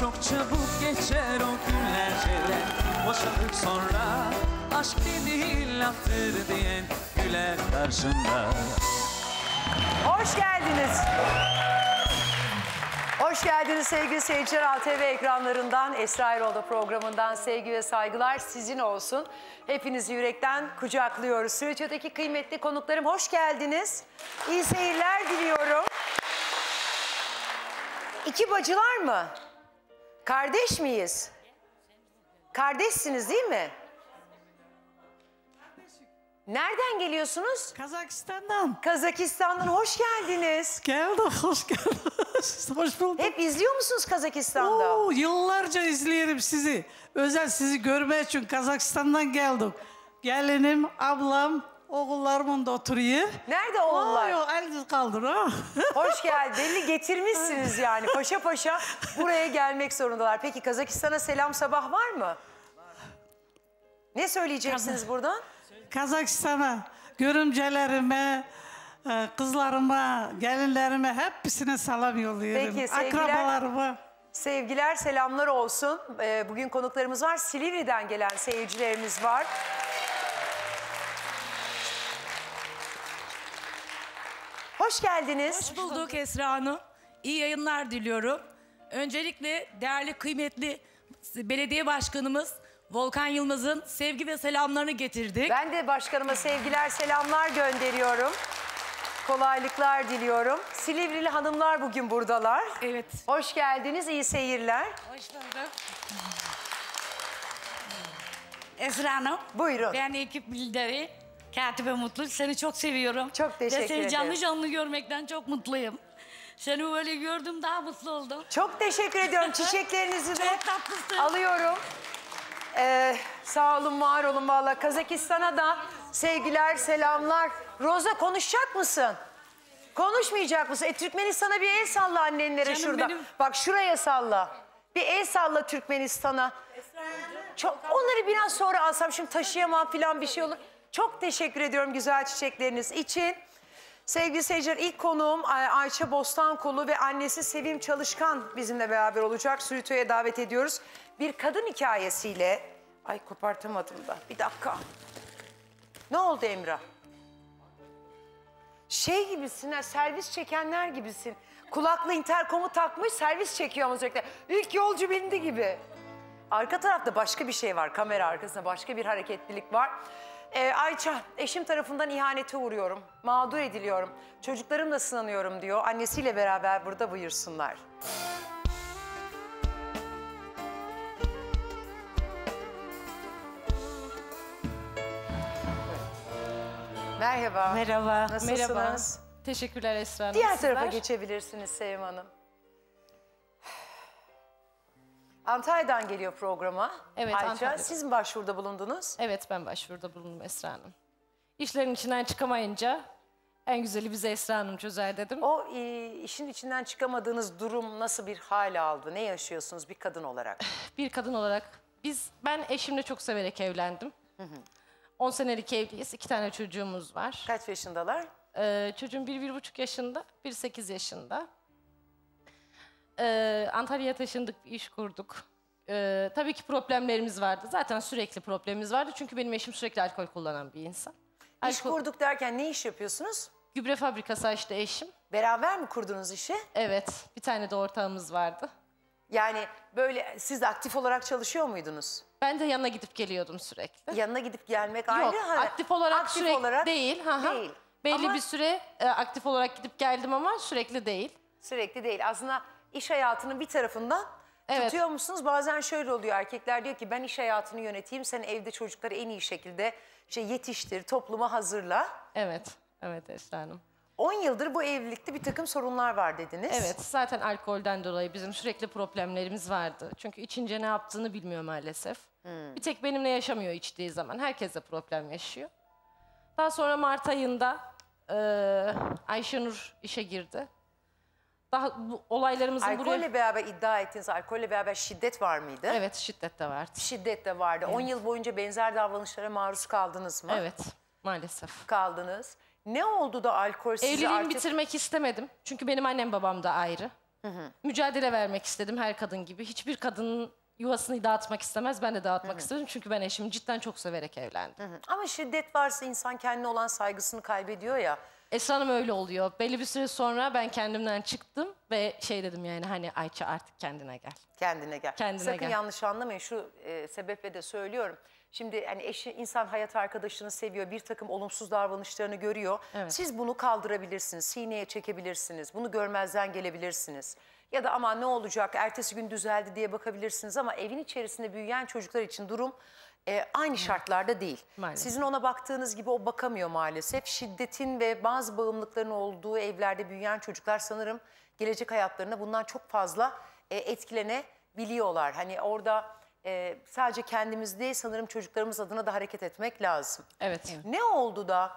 Çok çabuk geçer o günlerce. Boşanıp sonra aşk değil laftır diyen güler karşımda. Hoş geldiniz. Hoş geldiniz sevgili seyirciler. ATV ekranlarından, Esra Erol'da programından sevgi ve saygılar sizin olsun. Hepinizi yürekten kucaklıyoruz. Stüdyodaki kıymetli konuklarım hoş geldiniz. İyi seyirler diliyorum. İki bacılar mı? Kardeş miyiz? Kardeşsiniz değil mi? Nereden geliyorsunuz? Kazakistan'dan. Kazakistan'dan hoş geldiniz. Geldik, hoş geldiniz. Hoş bulduk. Hep izliyor musunuz Kazakistan'da? Oo, yıllarca izleyelim sizi. Özel sizi görmek için Kazakistan'dan geldik. Gelinim, ablam, oğullarım da oturuyor. Nerede oğullar? Yok, eliniz kaldır ha. Hoş geldin. Belli getirmişsiniz yani. Paşa paşa buraya gelmek zorundalar. Peki Kazakistan'a selam sabah var mı? Ne söyleyeceksiniz buradan? Kazakistan'a, görümcelerime, kızlarıma, gelinlerime hepsine selam yolluyorum. Peki, sevgiler. Akrabalarıma. Sevgiler, selamlar olsun. Bugün konuklarımız var. Silivri'den gelen seyircilerimiz var. Hoş geldiniz. Hoş bulduk Esra Hanım. İyi yayınlar diliyorum. Öncelikle değerli, kıymetli belediye başkanımız Volkan Yılmaz'ın sevgi ve selamlarını getirdik. Ben de başkanıma sevgiler, selamlar gönderiyorum. Kolaylıklar diliyorum. Silivrili hanımlar bugün buradalar. Evet. Hoş geldiniz, iyi seyirler. Hoş bulduk. Esra Hanım. Buyurun. Ben ekip lideri, Katibe Mutlu. Seni çok seviyorum. Çok teşekkür Ve seni ederim. canlı canlı görmekten çok mutluyum. Seni böyle gördüm, daha mutlu oldum. Çok teşekkür ediyorum. Çiçeklerinizi de Çok tatlısın. alıyorum. Sağ olun, var olun vallahi. Kazakistan'a da sevgiler, selamlar. Roza, konuşacak mısın? Konuşmayacak mısın? Türkmenistan'a bir el salla annenlere Canım şurada. benim. Bak şuraya salla. Bir el salla Türkmenistan'a. Onları biraz sonra alsam, şimdi taşıyamam falan bir şey olur. Çok teşekkür ediyorum güzel çiçekleriniz için. Sevgili seyirciler, ilk konuğum Ayça Bostankulu ve annesi Sevim Çalışkan bizimle beraber olacak. Stüdyoya davet ediyoruz. Bir kadın hikayesiyle... Ay, kopartamadım da. Bir dakika. Ne oldu Emrah? Şey gibisin ha, servis çekenler gibisin. Kulaklı interkomu takmış, servis çekiyor ama sürekli. İlk yolcu bindi gibi. Arka tarafta başka bir şey var. Kamera arkasında başka bir hareketlilik var. Ayça, eşim tarafından ihanete uğruyorum. Mağdur ediliyorum. Çocuklarımla sınanıyorum diyor. Annesiyle beraber burada, buyursunlar. Merhaba. Merhaba. Nasılsınız? Merhaba. Teşekkürler Esra Hanım. Diğer Sizler? tarafa geçebilirsiniz Sevim Hanım. Antalya'dan geliyor programa. Evet, Ayça, Antalya'dan. siz mi başvuruda bulundunuz? Evet, ben başvuruda bulundum Esra Hanım. İşlerin içinden çıkamayınca en güzeli bize Esra Hanım çözer dedim. O işin içinden çıkamadığınız durum nasıl bir hal aldı? Ne yaşıyorsunuz bir kadın olarak? Bir kadın olarak ben eşimle çok severek evlendim. 10 senelik evliyiz. 2 tane çocuğumuz var. Kaç yaşındalar? Çocuğum 1,5 yaşında, 8 yaşında. Antalya'ya taşındık, bir iş kurduk. Tabii ki problemlerimiz vardı. Zaten sürekli problemimiz vardı. Çünkü benim eşim sürekli alkol kullanan bir insan. İş kurduk derken ne iş yapıyorsunuz? Gübre fabrikası açtı eşim. Beraber mi kurdunuz işi? Evet, bir tane de ortağımız vardı. Yani böyle siz de aktif olarak çalışıyor muydunuz? Ben de yanına gidip geliyordum sürekli. Yanına gidip gelmek Yok, ayrı. aktif olarak aktif sürekli olarak değil. değil. Belli Ama bir süre aktif olarak gidip geldim ama sürekli değil. sürekli değil. Aslında iş hayatının bir tarafından Evet. tutuyor musunuz? Bazen şöyle oluyor, erkekler diyor ki ben iş hayatını yöneteyim, sen evde çocukları en iyi şekilde yetiştir, topluma hazırla. Evet, evet Esra Hanım. 10 yıldır bu evlilikte bir takım sorunlar var dediniz. Evet, zaten alkolden dolayı bizim sürekli problemlerimiz vardı. Çünkü içince ne yaptığını bilmiyor maalesef. Bir tek benimle yaşamıyor içtiği zaman. Herkesle problem yaşıyor. Daha sonra Mart ayında Ayşenur işe girdi. Daha bu olaylarımızın Alkolle beraber iddia ettiniz, alkolle beraber şiddet var mıydı? Evet, şiddet de vardı. Şiddet de vardı. 10 yıl boyunca benzer davranışlara maruz kaldınız mı? Evet, maalesef. Kaldınız. Ne oldu da alkol sizi Evliliğimi artık... bitirmek istemedim. Çünkü benim annem babam da ayrı. Mücadele vermek istedim her kadın gibi. Hiçbir kadının yuvasını dağıtmak istemez. Ben de dağıtmak istedim. Çünkü ben eşimi cidden çok severek evlendim. Ama şiddet varsa insan kendine olan saygısını kaybediyor ya. Esra Hanım öyle oluyor. Belli bir süre sonra ben kendimden çıktım ve şey dedim yani hani Ayça artık kendine gel. Kendine gel. Kendine Sakın gel. yanlış anlamayın. Şu sebeple de söylüyorum. Şimdi hani insan hayat arkadaşını seviyor, bir takım olumsuz davranışlarını görüyor. Evet. Siz bunu kaldırabilirsiniz, sineye çekebilirsiniz, bunu görmezden gelebilirsiniz. Ya da aman ne olacak, ertesi gün düzeldi diye bakabilirsiniz ama evin içerisinde büyüyen çocuklar için durum aynı şartlarda değil. Maalesef. Sizin ona baktığınız gibi o bakamıyor maalesef. Şiddetin ve bazı bağımlılıkların olduğu evlerde büyüyen çocuklar sanırım gelecek hayatlarına bundan çok fazla etkilenebiliyorlar. Hani orada sadece kendimiz değil sanırım çocuklarımız adına da hareket etmek lazım. Evet. Ne oldu da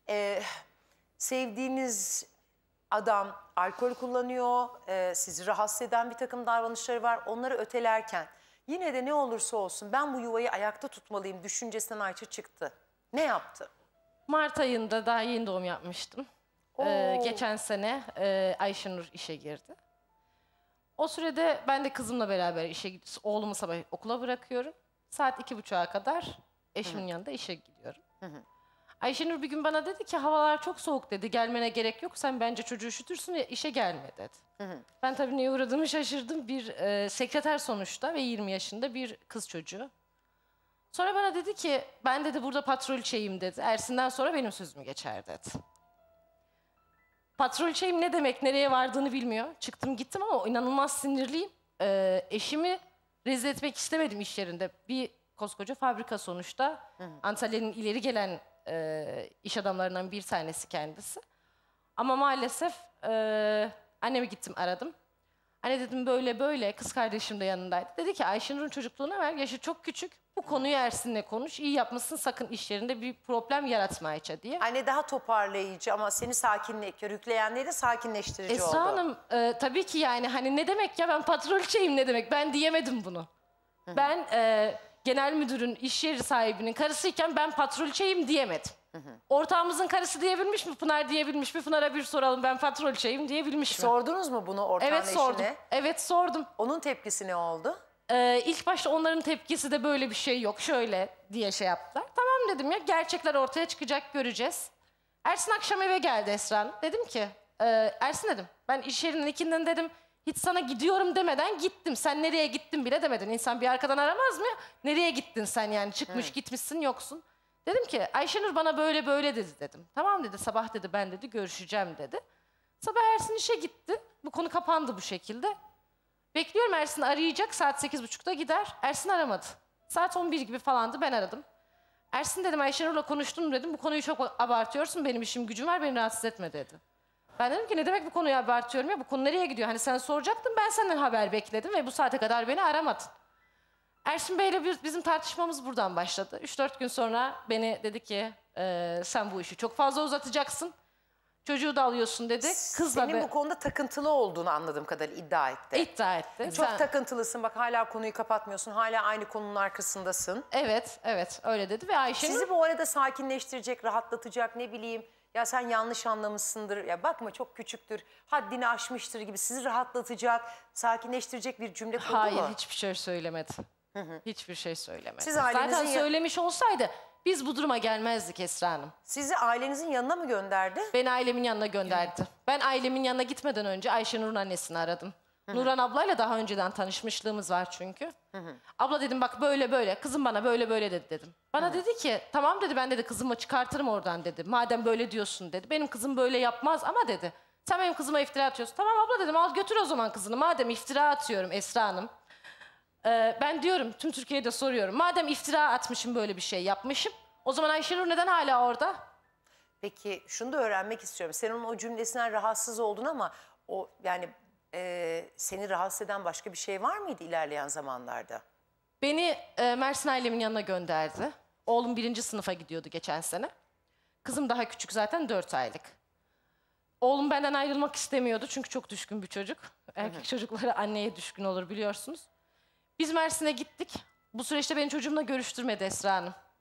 sevdiğiniz adam alkol kullanıyor, sizi rahatsız eden bir takım davranışları var. Onları ötelerken yine de ne olursa olsun ben bu yuvayı ayakta tutmalıyım düşüncesinden Ayça çıktı. Ne yaptı? Mart ayında daha yeni doğum yapmıştım. Oo. Geçen sene Ayşenur işe girdi. O sürede ben de kızımla beraber işe gidiyorum. Oğlumu sabah okula bırakıyorum. Saat 2.30'a kadar eşimin yanında işe gidiyorum. Ayşenur bir gün bana dedi ki havalar çok soğuk dedi. Gelmene gerek yok. Sen bence çocuğu üşütürsün ya işe gelme dedi. Ben tabii neye uğradığımı şaşırdım. Bir sekreter sonuçta ve 20 yaşında bir kız çocuğu. Sonra bana dedi ki ben dedi burada patrolçeyim dedi. Ersin'den sonra benim sözümü geçer dedi. Patrolçeyim ne demek, nereye vardığını bilmiyor. Çıktım gittim ama inanılmaz sinirliyim. Eşimi rezil etmek istemedim iş yerinde. Bir koskoca fabrika sonuçta. Antalya'nın ileri gelen iş adamlarından bir tanesi kendisi. Ama maalesef anneme gittim aradım. Anne dedim böyle böyle, kız kardeşim de yanındaydı. Dedi ki Ayşenur'un çocukluğuna ver, yaşı çok küçük. Bu konuyu Ersin'le konuş, iyi yapmışsın, sakın iş yerinde bir problem yaratma Ayça diye. Anne daha toparlayıcı ama seni körükleyenleri de sakinleştirici oldu. Esra Hanım tabii ki yani hani ne demek ya ben patrolçeyim ne demek, ben diyemedim bunu. Ben genel müdürün, iş yeri sahibinin karısıyken ben patrolçeyim diyemedim. Ortağımızın karısı diyebilmiş mi, Pınar diyebilmiş mi? Pınar'a bir soralım, ben patrolçeyim diyebilmiş mi? Sordunuz mu bunu ortağın Evet eşine? sordum. Evet sordum. Onun tepkisi ne oldu? İlk başta onların tepkisi de böyle bir şey yok şöyle diye şey yaptılar. Tamam dedim ya, gerçekler ortaya çıkacak, göreceğiz. Ersin akşam eve geldi Esra Hanım. Dedim ki Ersin dedim ben iş yerinden ikinden dedim hiç sana gidiyorum demeden gittim. Sen nereye gittin bile demedin. İnsan bir arkadan aramaz mı ya? Nereye gittin sen yani, çıkmış gitmişsin yoksun. Dedim ki Ayşenur bana böyle böyle dedi dedim. Tamam dedi, sabah dedi ben dedi görüşeceğim dedi. Sabah Ersin işe gitti. Bu konu kapandı bu şekilde. Bekliyorum Ersin arayacak, saat 8.30'da gider. Ersin aramadı. Saat 11 gibi falandı, ben aradım. Ersin dedim Ayşenur'la konuştum dedim. Bu konuyu çok abartıyorsun, benim işim gücüm var, beni rahatsız etme dedi. Ben dedim ki ne demek bu konuyu abartıyorum ya, bu konu nereye gidiyor? Hani sen soracaktın, ben senden haber bekledim ve bu saate kadar beni aramadın. Ersin Bey'le bizim tartışmamız buradan başladı. 3-4 gün sonra beni dedi ki sen bu işi çok fazla uzatacaksın. Çocuğu da alıyorsun dedi. Kızla Senin bu konuda takıntılı olduğunu anladığım kadarıyla iddia etti. iddia etti. Çok takıntılısın, bak hala konuyu kapatmıyorsun, hala aynı konunun arkasındasın. Evet, evet öyle dedi ve Ayşenur... Sizi bu arada sakinleştirecek, rahatlatacak, ne bileyim ya sen yanlış anlamışsındır, ya bakma çok küçüktür, haddini aşmıştır gibi sizi rahatlatacak, sakinleştirecek bir cümle kurdu mu? Hayır, hiçbir şey söylemedi. Hiçbir şey söylemedi. Siz ailenizin Zaten söylemiş olsaydı biz bu duruma gelmezdik Esra Hanım. Sizi ailenizin yanına mı gönderdi? Beni ailemin yanına gönderdi. Ben ailemin yanına gitmeden önce Ayşenur'un annesini aradım. Nurhan ablayla daha önceden tanışmışlığımız var çünkü. Abla dedim bak böyle böyle, kızım bana böyle böyle dedi dedim. Bana dedi ki tamam dedi, ben dedi kızımı çıkartırım oradan dedi. Madem böyle diyorsun dedi. Benim kızım böyle yapmaz ama dedi. Sen benim kızıma iftira atıyorsun. Tamam abla dedim, al götür o zaman kızını. Madem iftira atıyorum Esra Hanım. Ben diyorum tüm Türkiye'de soruyorum. Madem iftira atmışım, böyle bir şey yapmışım, o zaman Ayşenur neden hala orada? Peki şunu da öğrenmek istiyorum. Sen onun o cümlesinden rahatsız oldun ama o yani seni rahatsız eden başka bir şey var mıydı ilerleyen zamanlarda? Beni Mersin ailemin yanına gönderdi. Oğlum 1. sınıfa gidiyordu geçen sene. Kızım daha küçük zaten, 4 aylık. Oğlum benden ayrılmak istemiyordu çünkü çok düşkün bir çocuk. Erkek çocukları anneye düşkün olur biliyorsunuz. Biz Mersin'e gittik. Bu süreçte benim çocuğumla görüştürmedi Esra Hanım.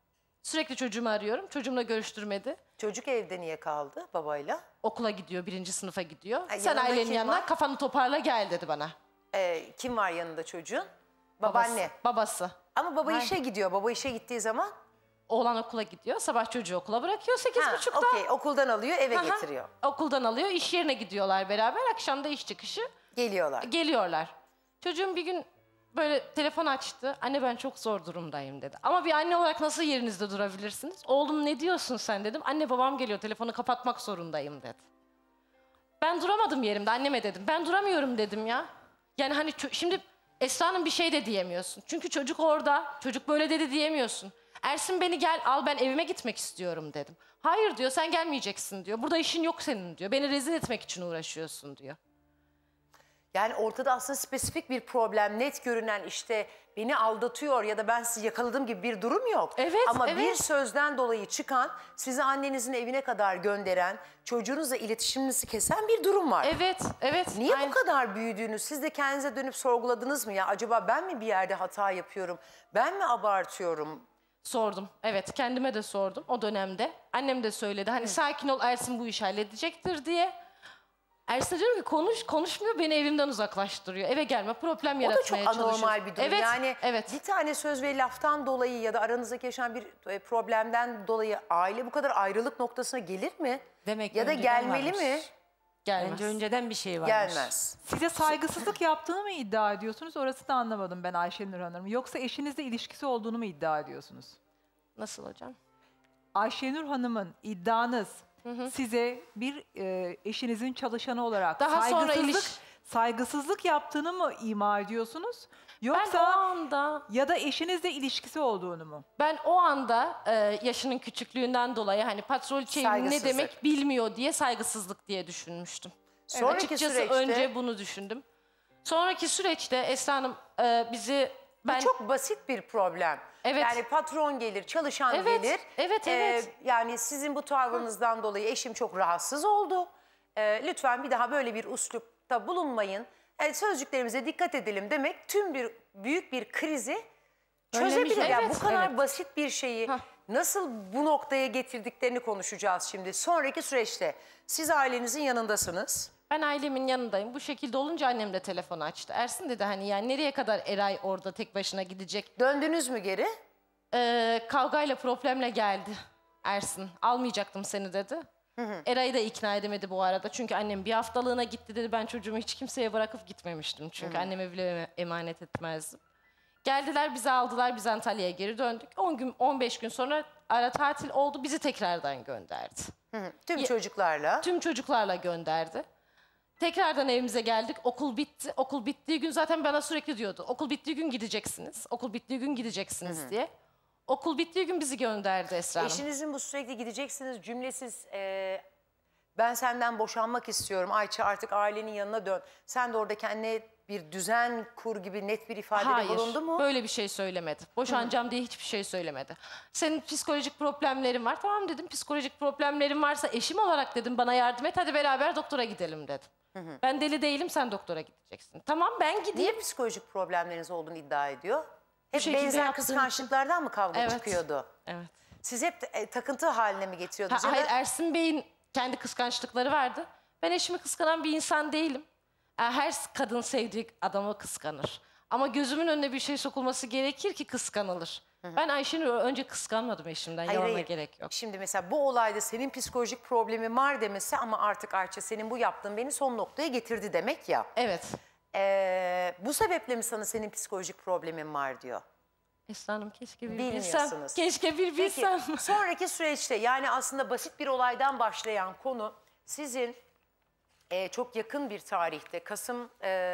Sürekli çocuğumu arıyorum. Çocuğumla görüştürmedi. Çocuk evde niye kaldı babayla? Okula gidiyor, 1. sınıfa gidiyor. Ay, Sen yanında ailenin kim yanına var? kafanı toparla gel dedi bana. Kim var yanında çocuğun? Babası. Babaanne. Babası. Ama baba işe gidiyor. Baba işe gittiği zaman Oğlan okula gidiyor. Sabah çocuğu okula bırakıyor 8.30'da. okey, okuldan alıyor eve Aha, getiriyor. Okuldan alıyor, iş yerine gidiyorlar beraber. Akşam da iş çıkışı Geliyorlar. geliyorlar. Çocuğum bir gün böyle telefon açtı. Anne ben çok zor durumdayım dedi. Ama bir anne olarak nasıl yerinizde durabilirsiniz? Oğlum ne diyorsun sen dedim. Anne babam geliyor, telefonu kapatmak zorundayım dedi. Ben duramadım yerimde, anneme dedim. Ben duramıyorum dedim ya. Yani hani şimdi Esra'nın bir şey de diyemiyorsun. Çünkü çocuk orada, çocuk böyle dedi diyemiyorsun. Ersin beni gel al, ben evime gitmek istiyorum dedim. Hayır diyor, sen gelmeyeceksin diyor. Burada işin yok senin diyor. Beni rezil etmek için uğraşıyorsun diyor. Yani ortada aslında spesifik bir problem, net görünen işte beni aldatıyor ya da ben sizi yakaladım gibi bir durum yok. Evet, Ama evet. bir sözden dolayı çıkan, sizi annenizin evine kadar gönderen, çocuğunuzla iletişiminizi kesen bir durum var. Evet, evet. Niye Aynen. bu kadar büyüdüğünü siz de kendinize dönüp sorguladınız mı ya? Acaba ben mi bir yerde hata yapıyorum? Ben mi abartıyorum? Sordum. Evet, kendime de sordum o dönemde. Annem de söyledi. Hani sakin ol, Ersin bu işi halledecektir diye. Ersin diyorum ki konuşmuyor, beni evimden uzaklaştırıyor. Eve gelme, problem O da yaratmaya çok çalışıyor. anormal bir durum. Evet, Yani evet. bir tane söz ve laftan dolayı ya da aranızdaki yaşanan bir problemden dolayı aile bu kadar ayrılık noktasına gelir mi? Demek ki ya da önceden gelmeli varmış. mi? Gelmez. Bence önceden bir şey varmış. Gelmez. Size saygısızlık yaptığını mı iddia ediyorsunuz? Orası da anlamadım ben Ayşenur Hanım. Yoksa eşinizle ilişkisi olduğunu mu iddia ediyorsunuz? Nasıl hocam? Ayşenur Hanım'ın iddianız size bir eşinizin çalışanı olarak Daha sonra saygısızlık yaptığını mı ima ediyorsunuz? Yoksa Ben o anda ya da eşinizle ilişkisi olduğunu mu? yaşının küçüklüğünden dolayı hani patrolçeyim ne Saygısızlık. demek bilmiyor diye saygısızlık diye düşünmüştüm. Sonraki Açıkçası süreçte önce bunu düşündüm. Sonraki süreçte Esra Hanım bu çok basit bir problem. Evet. Yani patron gelir, çalışan Evet, gelir. evet. Yani sizin bu tavrınızdan dolayı eşim çok rahatsız oldu. Lütfen bir daha böyle bir üslupta bulunmayın. Sözcüklerimize dikkat edelim demek büyük bir krizi çözebilir. Evet, Yani bu kadar evet. basit bir şeyi nasıl bu noktaya getirdiklerini konuşacağız şimdi. Sonraki süreçte siz ailenizin yanındasınız. Ben ailemin yanındayım. Bu şekilde olunca annem de telefonu açtı. Ersin dedi hani yani nereye kadar Eray orada tek başına gidecek? Döndünüz mü geri? Kavgayla problemle geldi Ersin. Almayacaktım seni dedi. Eray'ı da ikna edemedi bu arada. Çünkü annem bir haftalığına gitti dedi. Ben çocuğumu hiç kimseye bırakıp gitmemiştim. Çünkü anneme bile emanet etmezdim. Geldiler bizi aldılar. Biz Antalya'ya geri döndük. 10 gün 15 gün sonra ara tatil oldu. Bizi tekrardan gönderdi. Tüm çocuklarla. Tüm çocuklarla gönderdi. Tekrardan evimize geldik. Okul bitti. Okul bittiği gün zaten bana sürekli diyordu. Okul bittiği gün gideceksiniz. Okul bittiği gün gideceksiniz diye. Okul bittiği gün bizi gönderdi Esra Hanım. Eşinizin bu sürekli gideceksiniz cümlesiz ben senden boşanmak istiyorum Ayça artık ailenin yanına dön. Sen de orada kendine bir düzen kur gibi net bir ifadede bulundu mu? Böyle bir şey söylemedi. Boşanacağım diye hiçbir şey söylemedi. Senin psikolojik problemlerin var. Tamam dedim, psikolojik problemlerin varsa eşim olarak dedim bana yardım et. Hadi beraber doktora gidelim dedim. Ben deli değilim, sen doktora gideceksin. Tamam ben gideyim. Niye psikolojik problemleriniz olduğunu iddia ediyor? Hep şekilde benzer yaptığım için. kıskançlıklardan mı kavga Evet. çıkıyordu? Evet. Siz hep takıntı haline mi getiriyordunuz? Ya da- Hayır, Ersin Bey'in kendi kıskançlıkları vardı. Ben eşimi kıskanan bir insan değilim. Her kadın sevdiği adamı kıskanır. Ama gözümün önüne bir şey sokulması gerekir ki kıskanılır. Ben Ayşenur'u önce kıskanmadım eşimden. Hayır, Yalana hayır. gerek yok. Şimdi mesela bu olayda senin psikolojik problemin var demesi ama artık Ayça senin bu yaptığın beni son noktaya getirdi demek ya. Evet. Bu sebeple mi sana senin psikolojik problemin var diyor? Esra Hanım keşke bir Bilmiyorsunuz. bilsem. Keşke bir Peki bilsem. sonraki süreçte yani aslında basit bir olaydan başlayan konu sizin çok yakın bir tarihte Kasım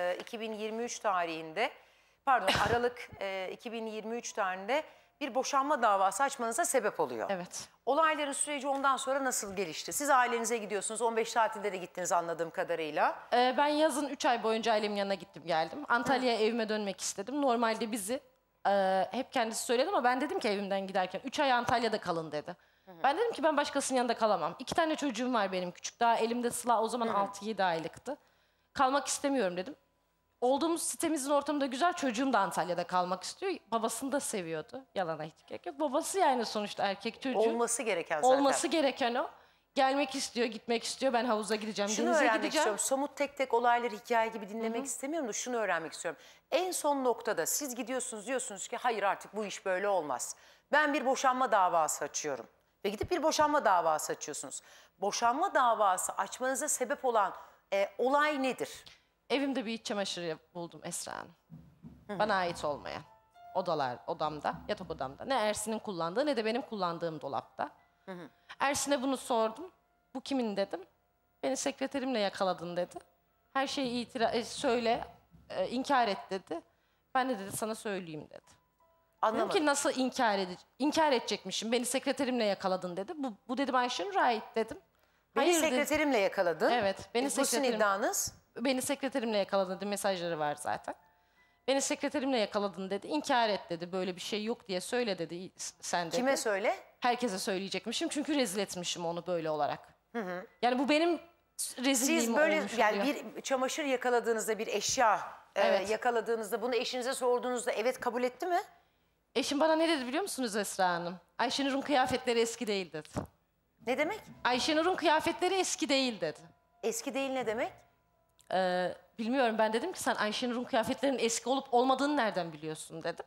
2023 tarihinde pardon Aralık 2023 tarihinde bir boşanma davası açmanıza sebep oluyor. Evet. Olayların süreci ondan sonra nasıl gelişti? Siz ailenize gidiyorsunuz 15 tatilde de gittiniz anladığım kadarıyla. Ben yazın 3 ay boyunca ailemin yanına gittim geldim. Antalya'ya evime dönmek istedim. Normalde bizi hep kendisi söyledi ama ben dedim ki evimden giderken 3 ay Antalya'da kalın dedi. Ben dedim ki ben başkasının yanında kalamam. 2 tane çocuğum var benim küçük. Daha elimde Sıla o zaman 6-7 aylıktı. Kalmak istemiyorum dedim. olduğumuz sitemizin ortamı da güzel. Çocuğum da Antalya'da kalmak istiyor. Babasını da seviyordu. Yalana hiç gerek yok. Babası yani sonuçta erkek çocuğu. Olması gereken zaten. Olması gereken o. Gelmek istiyor, gitmek istiyor. Ben havuza gideceğim, Şunu denize öğrenmek gideceğim. istiyorum. Somut tek tek olayları hikaye gibi dinlemek istemiyorum da şunu öğrenmek istiyorum. En son noktada siz gidiyorsunuz, diyorsunuz ki hayır artık bu iş böyle olmaz. Ben bir boşanma davası açıyorum. Ve gidip bir boşanma davası açıyorsunuz. Boşanma davası açmanıza sebep olan olay nedir? Evimde bir iç çamaşırı buldum Esra Hanım. Bana ait olmayan. Odamda, yatak odamda. Ne Ersin'in kullandığı ne de benim kullandığım dolapta. Ersin'e bunu sordum. Bu kimin dedim. Beni sekreterimle yakaladın dedi. Her şeyi inkar et dedi. Ben de dedi sana söyleyeyim dedi. Dedim Anlamadım. ki nasıl inkar edecekmişim. Beni sekreterimle yakaladın dedi. Bu dedim Ayşenur'a ait dedim. Beni Hayır dedi. sekreterimle yakaladın. Evet. Bu sizin iddianız. Beni sekreterimle yakaladın dedi. Mesajları var zaten. Beni sekreterimle yakaladın dedi. İnkar et dedi. Böyle bir şey yok diye söyle dedi. Sen dedi. Kime söyle? Herkese söyleyecekmişim. Çünkü rezil etmişim onu böyle olarak. Yani bu benim rezilliğim Siz böyle olmuş yani oluyor. bir çamaşır yakaladığınızda, bir eşya Evet. yakaladığınızda bunu eşinize sorduğunuzda evet kabul etti mi? Eşim bana ne dedi biliyor musunuz Esra Hanım? Ayşenur'un kıyafetleri eski değil dedi. Ne demek? Ayşenur'un kıyafetleri eski değil dedi. Eski değil ne demek? Bilmiyorum, ben dedim ki sen Ayşenur'un kıyafetlerinin eski olup olmadığını nereden biliyorsun dedim.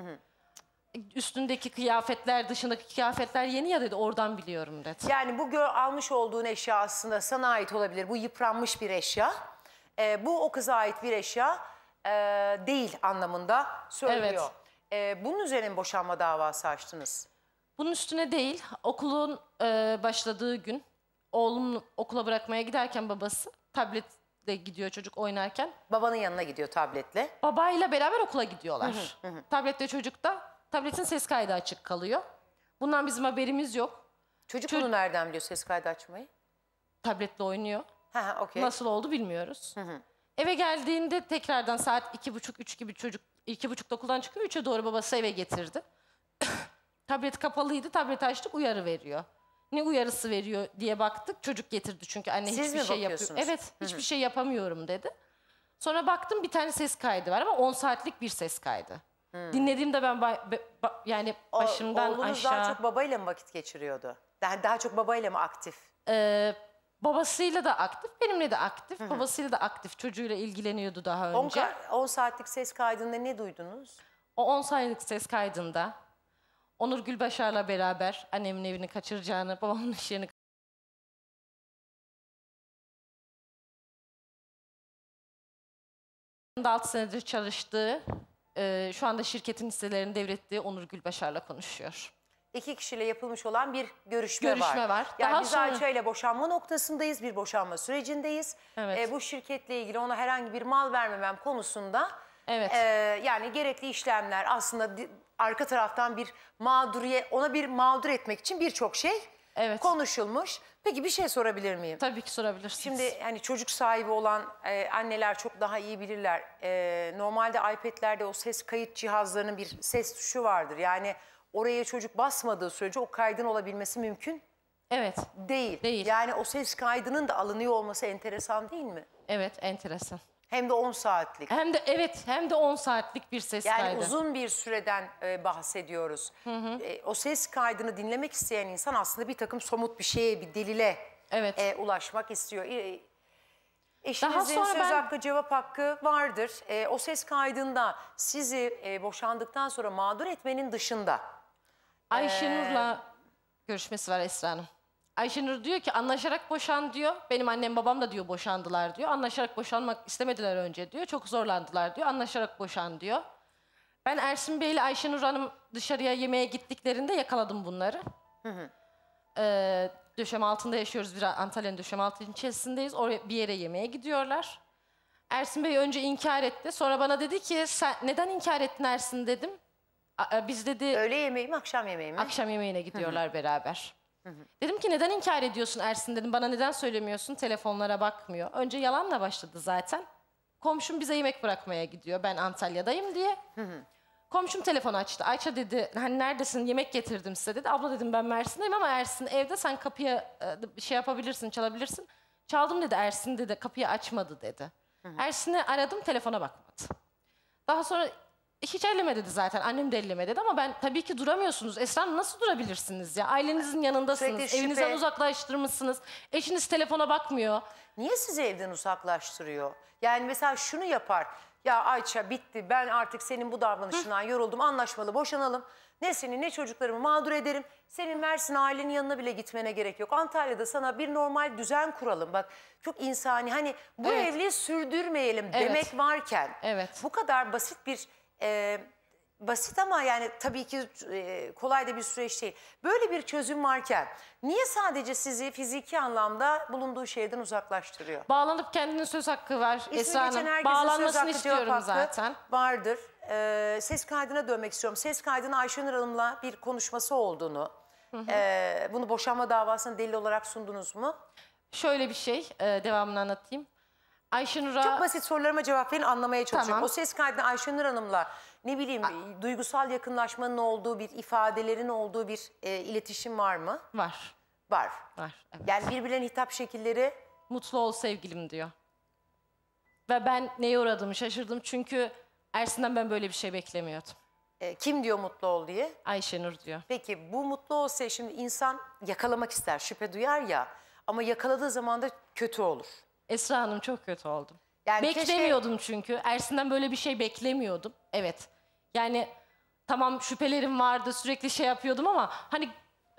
Üstündeki kıyafetler, dışındaki kıyafetler yeni ya dedi, oradan biliyorum dedi. Yani bu almış olduğun eşya aslında sana ait olabilir. Bu yıpranmış bir eşya. Bu o kıza ait bir eşya değil anlamında söylüyor. Bunun üzerine mi boşanma davası açtınız? Bunun üstüne değil, okulun başladığı gün oğlum okula bırakmaya giderken babası tabletle gidiyor çocuk oynarken. Babanın yanına gidiyor tabletle. Babayla beraber okula gidiyorlar. Tablette çocuk da tabletin ses kaydı açık kalıyor. Bundan bizim haberimiz yok. Çocuk bunu nereden biliyor ses kaydı açmayı? Tabletle oynuyor. Okey. Nasıl oldu bilmiyoruz. Eve geldiğinde tekrardan saat 2.30-3 gibi çocuk 2.30'da okuldan çıkıyor. 3'e doğru babası eve getirdi. Tablet kapalıydı. Tableti açtık, uyarı veriyor. Ne uyarısı veriyor diye baktık. Çocuk getirdi çünkü anne Siz hiçbir mi şey yapıyor. bakıyorsunuz? Evet, hiçbir şey yapamıyorum dedi. Sonra baktım bir tane ses kaydı var ama 10 saatlik bir ses kaydı. Dinlediğimde ben yani başımdan Oğlunuz aşağı... daha çok babayla mı vakit geçiriyordu? Daha çok babayla mı aktif? Babasıyla da aktif, benimle de aktif. Babasıyla da aktif, çocuğuyla ilgileniyordu daha önce. 10 saatlik ses kaydında ne duydunuz? O 10 saatlik ses kaydında Onur Gülbaşar'la beraber annemin evini kaçıracağını, babamın iş yerini 6 senedir çalıştığı, şu anda şirketin hisselerini devrettiği Onur Gülbaşar'la konuşuyor. 2 kişiyle yapılmış olan bir görüşme var. Görüşme var. Yani Daha biz sonra- Ayça ile boşanma noktasındayız, bir boşanma sürecindeyiz. Evet. Bu şirketle ilgili ona herhangi bir mal vermemem konusunda Evet. yani gerekli işlemler aslında arka taraftan bir ona bir mağdur etmek için birçok şey Evet. konuşulmuş. Peki bir şey sorabilir miyim? Tabii ki sorabilirsiniz. Şimdi hani çocuk sahibi olan anneler çok daha iyi bilirler. Normalde iPad'lerde o ses kayıt cihazlarının bir ses tuşu vardır. Yani oraya çocuk basmadığı sürece o kaydın olabilmesi mümkün Evet. değil. Değil. Yani o ses kaydının da alınıyor olması enteresan değil mi? Evet, enteresan. Hem de 10 saatlik. Hem de 10 saatlik bir ses Yani kaydı. uzun bir süreden bahsediyoruz. O ses kaydını dinlemek isteyen insan aslında bir takım somut bir şeye, bir delile Evet. ulaşmak istiyor. Daha Eşinizin sonra söz ben- hakkı, cevap hakkı vardır. O ses kaydında sizi boşandıktan sonra mağdur etmenin dışında Ayşenur'la görüşmesi var Esra Hanım. Ayşenur diyor ki anlaşarak boşan diyor. Benim annem babam da diyor boşandılar diyor. Anlaşarak boşanmak istemediler önce diyor. Çok zorlandılar diyor. Anlaşarak boşan diyor. Ben Ersin Bey ile Ayşenur Hanım dışarıya yemeğe gittiklerinde yakaladım bunları. Döşem altında yaşıyoruz. Bir Antalya'nın döşem altı ilçesindeyiz. Oraya bir yere yemeğe gidiyorlar. Ersin Bey önce inkar etti. Sonra bana dedi ki sen neden inkar ettin Ersin dedim. Biz dedi öğle yemeği mi akşam yemeği mi? akşam yemeğine gidiyorlar beraber. Dedim ki neden inkar ediyorsun Ersin dedim. Bana neden söylemiyorsun? Telefonlara bakmıyor. Önce yalanla başladı zaten. Komşum bize yemek bırakmaya gidiyor. Ben Antalya'dayım diye. Komşum telefon açtı. Ayça dedi hani neredesin, yemek getirdim size dedi. Abla dedim ben Mersin'deyim ama Ersin evde, sen kapıya şey yapabilirsin, çalabilirsin. Çaldım dedi, Ersin dedi kapıyı açmadı dedi. Ersin'i aradım, telefona bakmadı. Daha sonra hiç elleme dedi zaten. Annem de elleme dedi ama ben tabii ki duramıyorsunuz. Esra Hanım, nasıl durabilirsiniz ya? Ailenizin yanındasınız. Sürekli Evinizden şüphe. uzaklaştırmışsınız. Eşiniz telefona bakmıyor. Niye sizi evden uzaklaştırıyor? Yani mesela şunu yapar. Ya Ayça bitti, ben artık senin bu davranışından yoruldum, anlaşmalı boşanalım. Ne seni ne çocuklarımı mağdur ederim. Senin Mersin ailenin yanına bile gitmene gerek yok. Antalya'da sana bir normal düzen kuralım. Bak çok insani, hani bu Evet. evliliği sürdürmeyelim Evet. demek varken. Evet. Bu kadar basit bir... basit ama yani tabii ki kolay da bir süreç değil. Böyle bir çözüm varken niye sadece sizi fiziki anlamda bulunduğu şehirden uzaklaştırıyor? Bağlanıp kendinin söz hakkı var. İsmi Esra geçen Hanım. herkesin söz Bağlanmasını hakkı, cevap istiyorum hakkı zaten. vardır. Ses kaydına dönmek istiyorum. Ses kaydına Ayşenur Hanım'la bir konuşması olduğunu, bunu boşanma davasına delil olarak sundunuz mu? Şöyle bir şey, devamını anlatayım. Ayşenur'a... Çok basit sorularıma cevap verin, anlamaya çalışıyorum. Tamam. O ses kaydına Ayşenur Hanım'la ne bileyim duygusal yakınlaşmanın olduğu bir, ifadelerin olduğu bir iletişim var mı? Var. Var. Var. Evet. Yani birbirlerinin hitap şekilleri... Mutlu ol sevgilim diyor. Ve ben neye uğradığımı şaşırdım çünkü Ersin'den ben böyle bir şey beklemiyordum. Kim diyor mutlu ol diye? Ayşenur diyor. Peki bu mutlu olsa şimdi insan yakalamak ister, şüphe duyar ya, ama yakaladığı zaman da kötü olur. Esra Hanım, çok kötü oldum. Yani Beklemiyordum çünkü. Ersin'den böyle bir şey beklemiyordum. Evet. Yani tamam, şüphelerim vardı, sürekli şey yapıyordum ama hani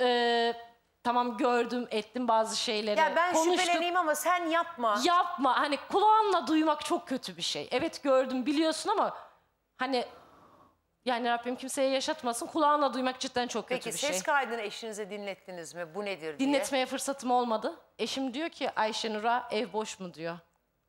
tamam, gördüm, ettim bazı şeyleri. Ya ben konuştuk. şüpheleneyim ama sen yapma. Yapma. Hani kulağınla duymak çok kötü bir şey. Evet, gördüm, biliyorsun ama hani yani Rabbim kimseye yaşatmasın. Kulağınla duymak cidden çok kötü Peki bir şey. ses kaydını eşinize dinlettiniz mi? Bu nedir diye. Dinletmeye fırsatım olmadı. Eşim diyor ki Ayşenur'a ev boş mu diyor.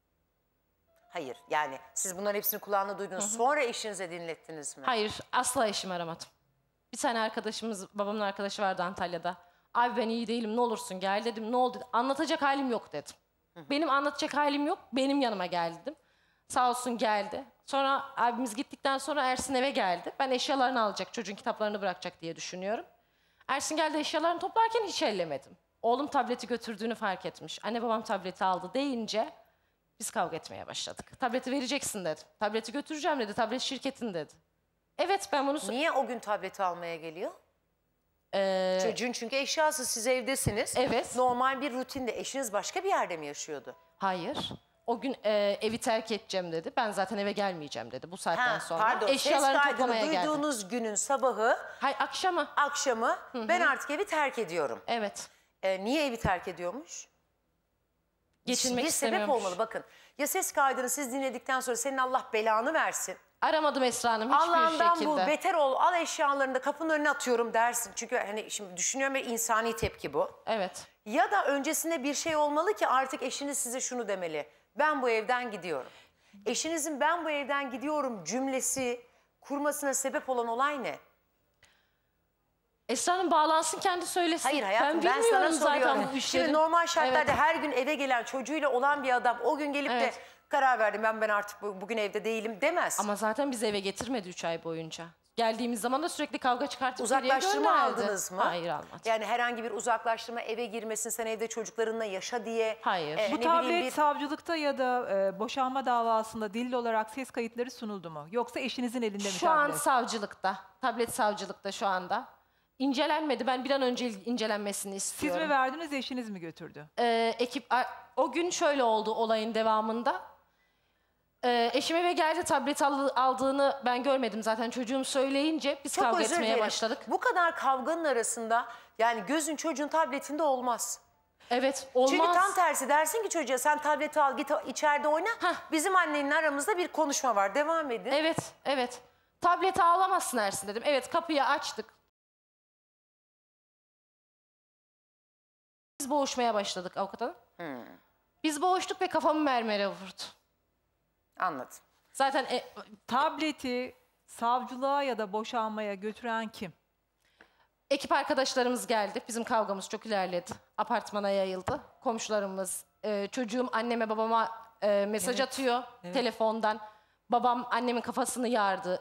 Hayır, yani siz bunların hepsini kulağına duydunuz. Sonra eşinize dinlettiniz mi? Hayır, asla eşimi aramadım. Bir tane arkadaşımız, babamın arkadaşı vardı Antalya'da. Abi ben iyi değilim, ne olursun gel dedim. Ne oldu? Anlatacak halim yok dedim. Benim anlatacak halim yok, benim yanıma gel dedim. Sağ olsun geldi. Sonra abimiz gittikten sonra Ersin eve geldi. Ben eşyalarını alacak, çocuğun kitaplarını bırakacak diye düşünüyorum. Ersin geldi, eşyalarını toplarken hiç ellemedim. Oğlum tableti götürdüğünü fark etmiş. Anne babam tableti aldı deyince biz kavga etmeye başladık. Tableti vereceksin dedim. Tableti götüreceğim dedi. Tablet şirketin dedi. Evet, ben bunu... Niye o gün tableti almaya geliyor? Ee, Çocuğun çünkü eşyası, siz evdesiniz. Evet. Normal bir rutinde. Eşiniz başka bir yerde mi yaşıyordu? Hayır. O gün evi terk edeceğim dedi. Ben zaten eve gelmeyeceğim dedi bu saatten sonra. Pardon, ses Eşyalarını kaydını toplamaya geldi. duyduğunuz günün sabahı, Hayır, akşamı. akşamı ben artık evi terk ediyorum. Evet. Niye evi terk ediyormuş? Geçinmek bir sebep istemiyormuş. olmalı bakın. Ya ses kaydını siz dinledikten sonra senin Allah belanı versin. Aramadım Esra Hanım hiçbir Allah'ından şekilde. bul, beter ol, al eşyalarını da kapının önüne atıyorum dersin. Çünkü hani şimdi düşünüyorum ve insani tepki bu. Evet. Ya da öncesinde bir şey olmalı ki artık eşiniz size şunu demeli. Ben bu evden gidiyorum. Eşinizin ben bu evden gidiyorum cümlesi kurmasına sebep olan olay ne? Esra Hanım bağlansın, kendi söylesin. Hayır hayatım, ben ben bilmiyorum sana soruyorum. zaten bu işleri. Şimdi normal şartlarda Evet. her gün eve gelen çocuğuyla olan bir adam o gün gelip Evet. de karar verdim ben artık bugün evde değilim demez. Ama zaten bizi eve getirmedi 3 ay boyunca. Geldiğimiz zaman da sürekli kavga çıkartıp geriye Uzaklaştırma gönderdi. aldınız mı? Hayır, almadım. Yani herhangi bir uzaklaştırma, eve girmesin, sen evde çocuklarınla yaşa diye. Hayır. Bu ne bileyim tablet savcılıkta ya da boşanma davasında delil olarak ses kayıtları sunuldu mu? Yoksa eşinizin elinde mi Şu an tablet? savcılıkta. Tablet savcılıkta şu anda. İncelenmedi. Ben bir an önce incelenmesini Siz istiyorum. mi verdiniz, eşiniz mi götürdü? O gün şöyle oldu olayın devamında. Eşim eve geldi, tablet aldığını ben görmedim zaten, çocuğum söyleyince biz Çok kavga özür etmeye dilerim. başladık. Bu kadar kavganın arasında yani gözün çocuğun tabletinde olmaz. Evet, olmaz. Çünkü tam tersi dersin ki çocuğa sen tableti al git içeride oyna. Bizim annenin aramızda bir konuşma var, devam edin. Evet, evet. Tableti alamazsın Ersin dedim. Evet, kapıyı açtık. Biz boğuşmaya başladık avukat hanım. Biz boğuştuk ve kafamı mermere vurdu. Anladım. Zaten Tableti savcılığa ya da boşanmaya götüren kim? ekip arkadaşlarımız geldi. Bizim kavgamız çok ilerledi. Apartmana yayıldı. Komşularımız, çocuğum anneme babama mesaj atıyor telefondan. Babam annemin kafasını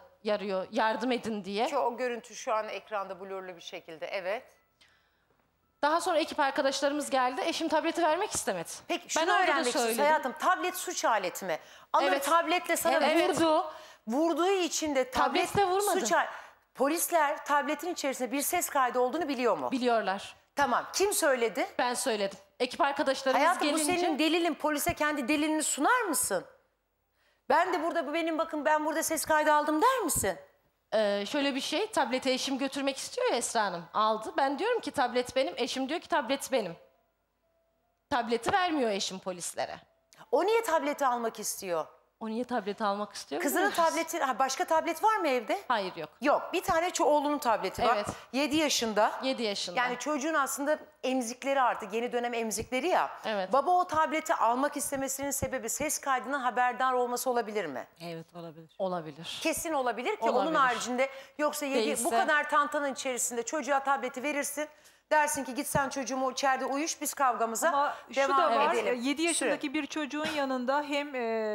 yarıyor, yardım edin diye. Ki o görüntü şu an ekranda blurlu bir şekilde, evet. Daha sonra ekip arkadaşlarımız geldi. Eşim tableti vermek istemedi. Peki şunu orada da öğrenmek istiyorum söyledim. hayatım. Tablet suç aleti mi? Alır Evet. tabletle sana Evet. vurdu. Vurduğu için de tablet Tabletle vurmadı. suç aleti. Polisler tabletin içerisinde bir ses kaydı olduğunu biliyor mu? Biliyorlar. Tamam. Kim söyledi? Ben söyledim. Ekip arkadaşlarımız Hayatım bu gelince... senin delilin. Polise kendi delilini sunar mısın? Ben de burada bu benim bakın ben burada ses kaydı aldım der misin? Şöyle bir şey, tableti eşim götürmek istiyor ya Esra Hanım. Aldı. Ben diyorum ki tablet benim, eşim diyor ki tablet benim. Tableti vermiyor eşim polislere. O niye tableti almak istiyor? O niye tableti almak istiyor? Kızının bilmiyoruz. tableti, başka tablet var mı evde? Hayır yok. Yok. Bir tane oğlunun tableti var. Evet. 7 yaşında. 7 yaşında. Yani çocuğun aslında emzikleri artık yeni dönem emzikleri ya. Evet. Baba o tableti almak istemesinin sebebi ses kaydından haberdar olması olabilir mi? Evet olabilir. Olabilir. Kesin olabilir ki onun Olabilir. haricinde yoksa bu Değilse- kadar tantanın içerisinde çocuğa tableti verirsin. Dersin ki git sen çocuğumu içeride uyuş biz kavgamıza Ama devam şu da var, edelim. 7 yaşındaki bir çocuğun yanında hem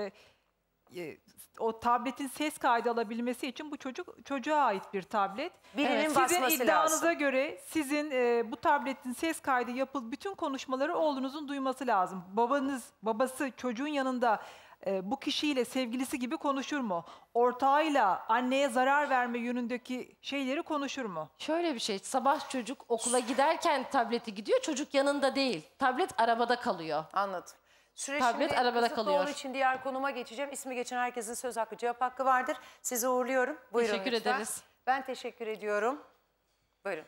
o tabletin ses kaydı alabilmesi için bu çocuğa ait bir tablet. Birinin Sizin basması iddianıza lazım. göre sizin bu tabletin ses kaydı bütün konuşmaları oğlunuzun duyması lazım. Babası çocuğun yanında bu kişiyle sevgilisi gibi konuşur mu? Ortağıyla anneye zarar verme yönündeki şeyleri konuşur mu? Şöyle bir şey, sabah çocuk okula giderken tableti gidiyor, çocuk yanında değil. Tablet arabada kalıyor. Anladım. Süre Tablet şimdi arabada kısıtlı kalıyor. olduğu için diğer konuma geçeceğim. İsmi geçen herkesin söz hakkı, cevap hakkı vardır. Sizi uğurluyorum. Buyurun Teşekkür lütfen. ederiz. Ben teşekkür ediyorum. Buyurun.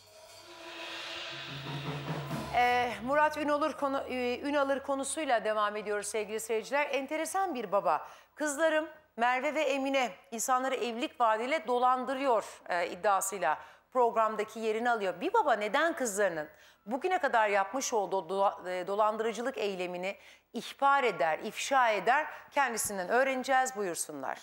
Murat Ünalır konusuyla devam ediyoruz sevgili seyirciler. Enteresan bir baba. Kızlarım Merve ve Emine insanları evlilik vaadiyle dolandırıyor iddiasıyla programdaki yerini alıyor. Bir baba neden kızlarının bugüne kadar yapmış olduğu dolandırıcılık eylemini ihbar eder, ifşa eder? Kendisinden öğreneceğiz. Buyursunlar.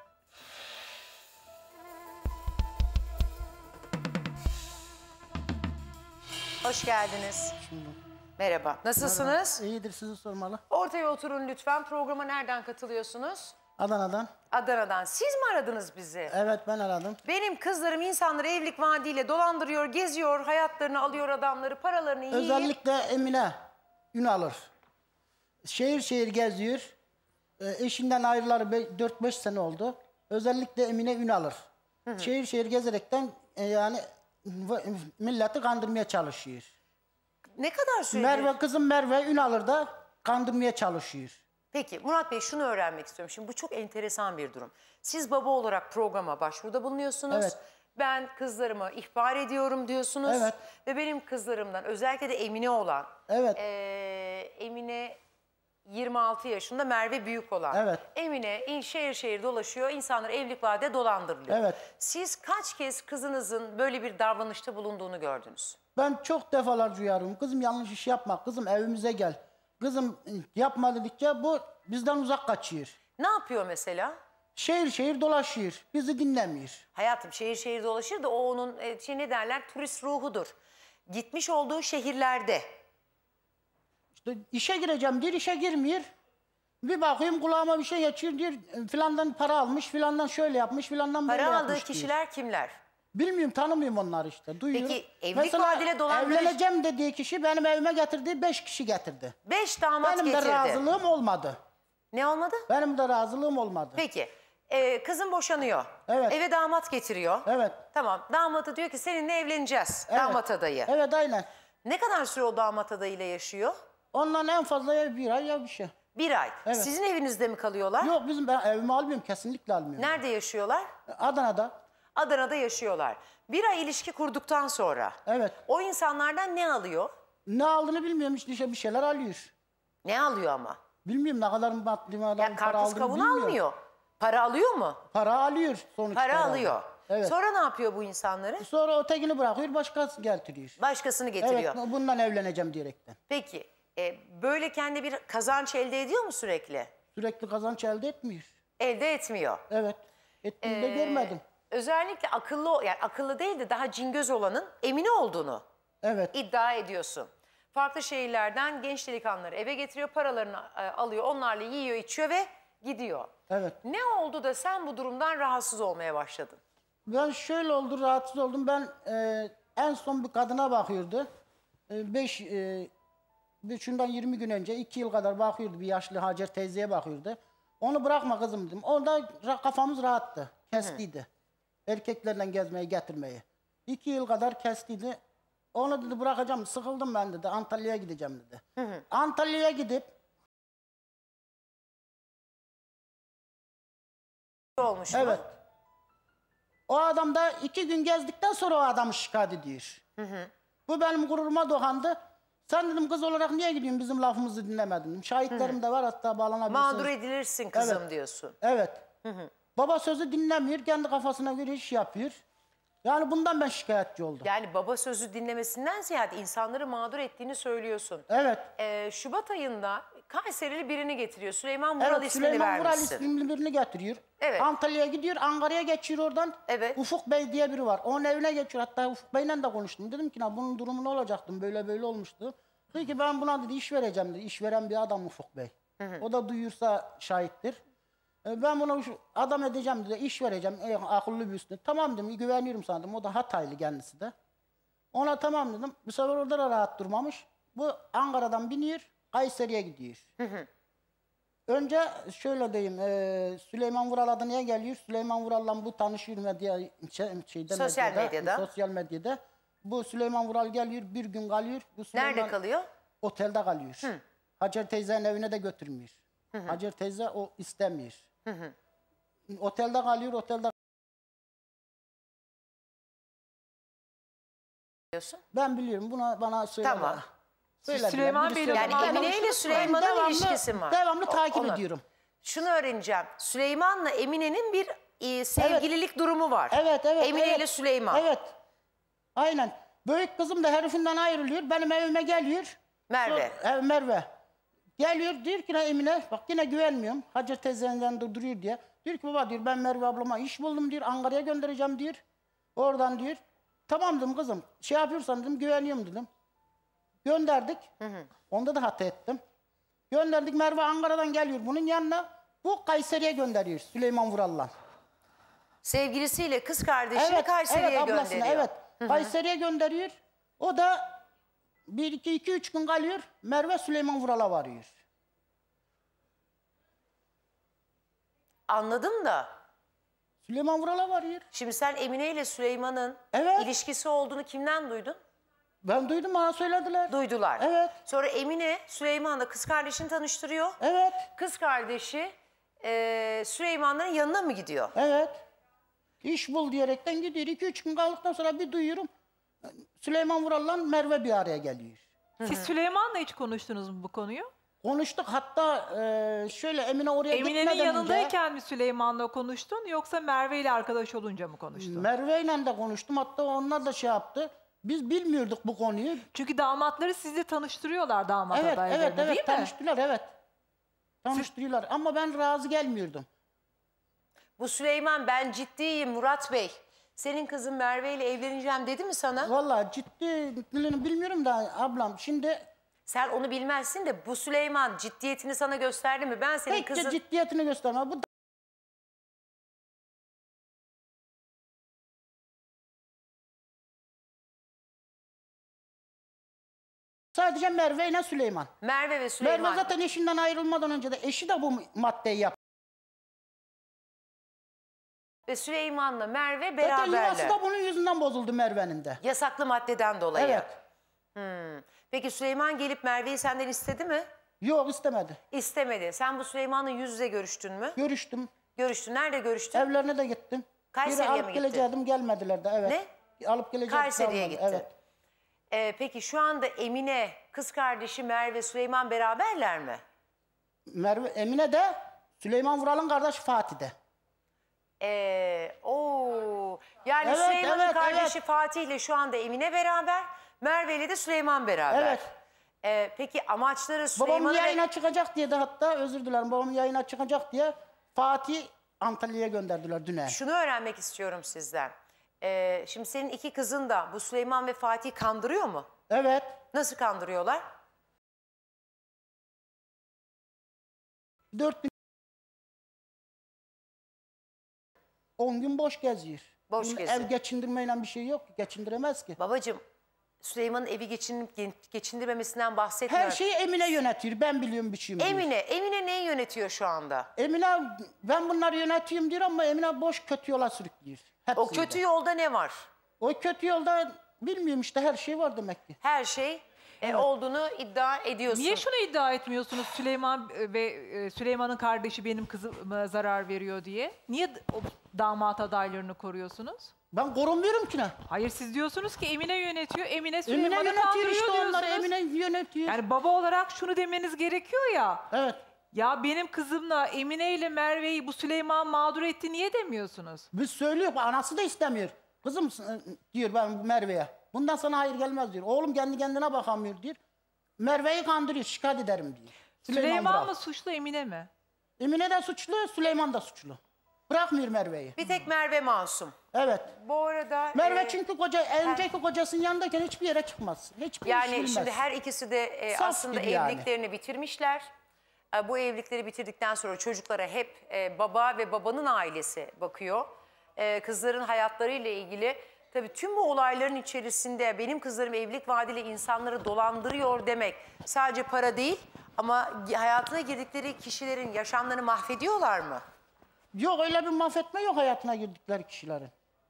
Hoş geldiniz. Merhaba. Nasılsınız? İyidir, sizi sormalı. Ortaya oturun lütfen. Programa nereden katılıyorsunuz? Adana'dan. Adana'dan. Siz mi aradınız bizi? Evet, ben aradım. Benim kızlarım insanları evlilik vaadiyle dolandırıyor, geziyor, hayatlarını alıyor adamları, paralarını yiyip... Özellikle Emine Ünalır. Şehir şehir geziyor. Eşinden ayrılalı 4-5 sene oldu. Özellikle Emine Ünalır. Şehir şehir gezerekten yani milleti kandırmaya çalışıyor. Ne kadar süredir? Kızım Merve Ünalır da kandırmaya çalışıyor. Peki Murat Bey şunu öğrenmek istiyorum. Şimdi bu çok enteresan bir durum. Siz baba olarak programa başvuruda bulunuyorsunuz. Evet. Ben kızlarımı ihbar ediyorum diyorsunuz. Evet. Ve benim kızlarımdan özellikle de Emine olan. Evet. Emine 26 yaşında, Merve büyük olan. Evet. Emine şehir şehir dolaşıyor, insanlar evlilik vaadiyle dolandırılıyor. Evet. Siz kaç kez kızınızın böyle bir davranışta bulunduğunu gördünüz? Ben çok defalarca uyarıyorum. Kızım yanlış iş yapma. Kızım evimize gel. Kızım yapma dedikçe bu bizden uzak kaçıyor. Ne yapıyor mesela? Şehir şehir dolaşıyor. Bizi dinlemiyor. Hayatım şehir şehir dolaşır da o onun ne derler turist ruhudur. Gitmiş olduğu şehirlerde. İşte işe gireceğim diyor, işe girmiyor. Bir bakayım kulağıma bir şey geçiyor diyor. Filandan para almış, filandan şöyle yapmış, filandan böyle Para yapmış aldığı diyor. kişiler kimler? Bilmiyorum, tanımıyorum onları işte. Duyuyorum. Peki, evlilik vaadiyle dolandırıcı- evleneceğim dediği kişi benim evime getirdiği 5 kişi getirdi. 5 damat Benim getirdi. de razılığım olmadı. Ne olmadı? Benim de razılığım olmadı. Peki kızın boşanıyor. Evet. Eve damat getiriyor. Evet. Tamam, damatı diyor ki seninle evleneceğiz. Evet. Damat adayı. Evet, aynen. Ne kadar süre o damat adayıyla yaşıyor? Ondan en fazla ya bir ay ya bir şey. 1 ay. Evet. Sizin evinizde mi kalıyorlar? Yok, ben evimi almıyorum, kesinlikle almıyorum. Nerede yaşıyorlar? Adana'da. Adana'da yaşıyorlar. 1 ay ilişki kurduktan sonra Evet. o insanlardan ne alıyor? Ne aldığını bilmiyorum, işte bir şeyler alıyor. Ne alıyor ama? Bilmiyorum ne kadar maddi Ya para karpuz aldığını kavunu bilmiyorum. almıyor. Para alıyor mu? Para alıyor sonuçta. Para herhalde. alıyor. Evet. Sonra ne yapıyor bu insanları? Sonra ötekini bırakıyor, başkası getiriyor. Başkasını Evet, getiriyor. bundan evleneceğim diyerekten. Peki böyle kendi bir kazanç elde ediyor mu sürekli? Sürekli kazanç elde etmiyor. Elde etmiyor. Evet. Ettiğini de görmedim. Özellikle yani akıllı değil de daha cingöz olanın Emine olduğunu Evet. iddia ediyorsun. Farklı şehirlerden genç delikanlıları eve getiriyor, paralarını alıyor, onlarla yiyor, içiyor ve gidiyor. Evet. Ne oldu da sen bu durumdan rahatsız olmaya başladın? Ben şöyle oldu, rahatsız oldum. Ben en son bir kadına bakıyordu. Şundan 20 gün önce 2 yıl kadar bakıyordu, bir yaşlı Hacer teyzeye bakıyordu. Onu bırakma kızım dedim. Orada kafamız rahattı. Kestiydi. Erkeklerle gezmeyi, getirmeyi. 2 yıl kadar kestiydi. Onu dedi bırakacağım, sıkıldım ben dedi. Antalya'ya gideceğim dedi. Antalya'ya gidip Olmuş mu? evet. O adam da 2 gün gezdikten sonra o adamı şikayet ediyor. Bu benim gururuma dokandı. Sen dedim kız olarak niye gidiyorsun, bizim lafımızı dinlemedin dedim. Şahitlerim de var, hatta bağlanabilirsiniz. Mağdur edilirsin kızım Evet. diyorsun. Evet. Baba sözü dinlemiyor, kendi kafasına göre iş yapıyor. Yani bundan ben şikayetçi oldum. Yani baba sözü dinlemesinden ziyade insanları mağdur ettiğini söylüyorsun. Evet. Şubat ayında Kayserili birini getiriyor. Süleyman Vural Evet, ismini Süleyman Vural vermişsin. isimli birini getiriyor. Evet. Antalya'ya gidiyor, Ankara'ya geçiyor oradan. Evet. Ufuk Bey diye biri var. Onun evine geçiyor. Hatta Ufuk Bey'le de konuştum. Dedim ki bunun durumu ne olacaktı? Böyle böyle olmuştu. Dedi ki ben buna dedi iş vereceğim dedi. İş veren bir adam Ufuk Bey. O da duyursa şahittir. Ben buna adam edeceğim dedi. İş vereceğim. Akıllı bir üstüne. Tamam dedim. Güveniyorum sana dedim. O da Hataylı kendisi de. Ona tamam dedim. Bu sefer orada da rahat durmamış. Bu Ankara'dan biniyor. Kayseri'ye gidiyor. Önce şöyle diyeyim, Süleyman Vural adı niye geliyor? Süleyman Vural'la bu tanışıyor sosyal medyada. Bu Süleyman Vural geliyor, bir gün kalıyor. Bu Süleyman Nerede kalıyor? otelde kalıyor. Hacer teyzenin evine de götürmüyor. Hacer teyze o istemiyor. Otelde kalıyor, otelde. Diyorsun. Ben biliyorum, bana söyle. Tamam. Söylediler, Süleyman biri Bey'le söyledi. Yani Ben Emine ile Süleyman'ın ilişkisi var. Devamlı takip Onu- ediyorum. Şunu öğreneceğim. Süleyman'la Emine'nin bir sevgililik durumu var. Evet. Emine evet. ile Süleyman. Evet. Aynen. Büyük kızım da herifinden ayrılıyor. Benim evime geliyor. Merve. Merve. Geliyor diyor ki Emine, bak yine güvenmiyorum. Hacer teyzenin yanında duruyor diye. Diyor ki baba diyor ben Merve ablama iş buldum diyor. Ankara'ya göndereceğim diyor. Oradan diyor. Tamam dedim kızım. Şey yapıyorsan dedim güveniyorum dedim. Gönderdik. Onda da hata ettim. Gönderdik, Merve Ankara'dan geliyor bunun yanına. Bu Kayseri'ye gönderiyor Süleyman Vural'la. Sevgilisiyle kız kardeşini Kayseri'ye ablasını, gönderiyor. evet. Kayseri'ye gönderiyor. O da 2-3 gün kalıyor. Merve Süleyman Vural'a varıyor. Anladım da. Süleyman Vural'a varıyor. Şimdi sen Emine ile Süleyman'ın Evet. ilişkisi olduğunu kimden duydun? Ben duydum, bana söylediler. Duydular. Evet. Sonra Emine Süleyman'la kız kardeşini tanıştırıyor. Evet. Kız kardeşi Süleyman'ların yanına mı gidiyor? Evet. İş bul diyerekten gidiyor. 2-3 gün kaldıktan sonra bir duyuyorum. Süleyman Vural'la Merve bir araya geliyor. Siz Süleyman'la hiç konuştunuz mu bu konuyu? Konuştuk, hatta şöyle Emine oraya Emine'nin gitmeden yanındayken mi Süleyman'la konuştun yoksa Merve ile arkadaş olunca mı konuştun? Merve'yle de konuştum. Hatta onlar da şey yaptı. Biz bilmiyorduk bu konuyu. Çünkü damatları sizle tanıştırıyorlar damat adaylarını değil mi? tanıştılar, evet. Tanıştırıyorlar ama ben razı gelmiyordum. Bu Süleyman ben ciddiyim Murat Bey. Senin kızın Merve ile evleneceğim dedi mi sana? Vallahi ciddi bilmiyorum da ablam şimdi Sen onu bilmezsin de bu Süleyman ciddiyetini sana gösterdi mi? Ben senin pek de kızın... ciddiyetini gösterme. Bu sadece Merve ile Süleyman. Merve ve Süleyman. Merve zaten eşinden ayrılmadan önce de eşi de bu maddeyi yaptı. Ve Süleyman'la Merve Zaten beraberler. yuvası da bunun yüzünden bozuldu Merve'nin de. Yasaklı maddeden dolayı. Evet. Peki Süleyman gelip Merve'yi senden istedi mi? Yok, istemedi. İstemedi. Sen bu Süleyman'la yüz yüze görüştün mü? Görüştüm. Görüştün. Nerede görüştün? Evlerine de gittim. Kayseri'ye Biri mi alıp gittin? geleceğim, gelmediler de, evet. Ne? Alıp geleceğim. Kayseri'ye gittin. Evet. Peki şu anda Emine, kız kardeşi Merve, Süleyman beraberler mi? Emine de Süleyman Vural'ın kardeşi Fatih'de. Yani Evet, Süleyman'ın evet, kardeşi evet. Fatih ile şu anda Emine beraber, Merve ile de Süleyman beraber. Evet. Peki amaçları Babam Süleyman'ı... yayına çıkacak diye de, hatta özür dilerim, babam yayına çıkacak diye Fatih Antalya'ya gönderdiler düne. Şunu öğrenmek istiyorum sizden. Şimdi senin iki kızın da bu Süleyman ve Fatih kandırıyor mu? Evet. Nasıl kandırıyorlar? 4 10 gün boş geziyor. Boş Bunun geziyor. Ev geçindirmeyle bir şey yok. Geçindiremez ki. Babacığım Süleyman'ın evi geçindirmemesinden bahsetmiyorum. Her şeyi Emine yönetiyor. Ben biliyorum biçimini. Emine neyi yönetiyor şu anda? Emine ben bunları yönetiyorum diyor ama Emine boş kötü yola sürüklüyor. O Hepsinde. kötü yolda ne var? O kötü yolda bilmiyorum işte her şey var demek ki. Her şey olduğunu iddia ediyorsun. Niye şunu iddia etmiyorsunuz Süleyman ve Süleyman'ın kardeşi benim kızıma zarar veriyor diye? Niye o damat adaylarını koruyorsunuz? Ben korunmuyorum ki ne? Hayır siz diyorsunuz ki Emine yönetiyor. Emine Emine Süleyman'ı yönetiyor kandırıyor işte onları. diyorsunuz. Emine yönetiyor. Yani baba olarak şunu demeniz gerekiyor ya. Evet. Ya benim kızımla Emine ile Merve'yi bu Süleyman mağdur etti niye demiyorsunuz? Biz söylüyor anası da istemiyor. Kızım diyor ben Merve'ye. Bundan sana hayır gelmez diyor. Oğlum kendi kendine bakamıyor diyor. Merve'yi kandırıyor şikayet ederim diyor. Süleyman bırak. mı suçlu Emine mi? Emine de suçlu, Süleyman da suçlu. Bırakmıyor Merve'yi. Bir tek Merve masum. Evet. Bu arada... Merve çünkü önceki kocasının yanındayken hiçbir yere çıkmaz. Hiçbir iş Yani bilmez. şimdi her ikisi de Saf aslında gibi yani. evliliklerini bitirmişler. Bu evlilikleri bitirdikten sonra çocuklara hep baba ve babanın ailesi bakıyor. Kızların hayatlarıyla ilgili tabii tüm bu olayların içerisinde benim kızlarım evlilik vaadiyle insanları dolandırıyor demek sadece para değil ama hayatına girdikleri kişilerin yaşamlarını mahvediyorlar mı? Yok öyle bir mahvetme yok hayatına girdikleri kişilerin.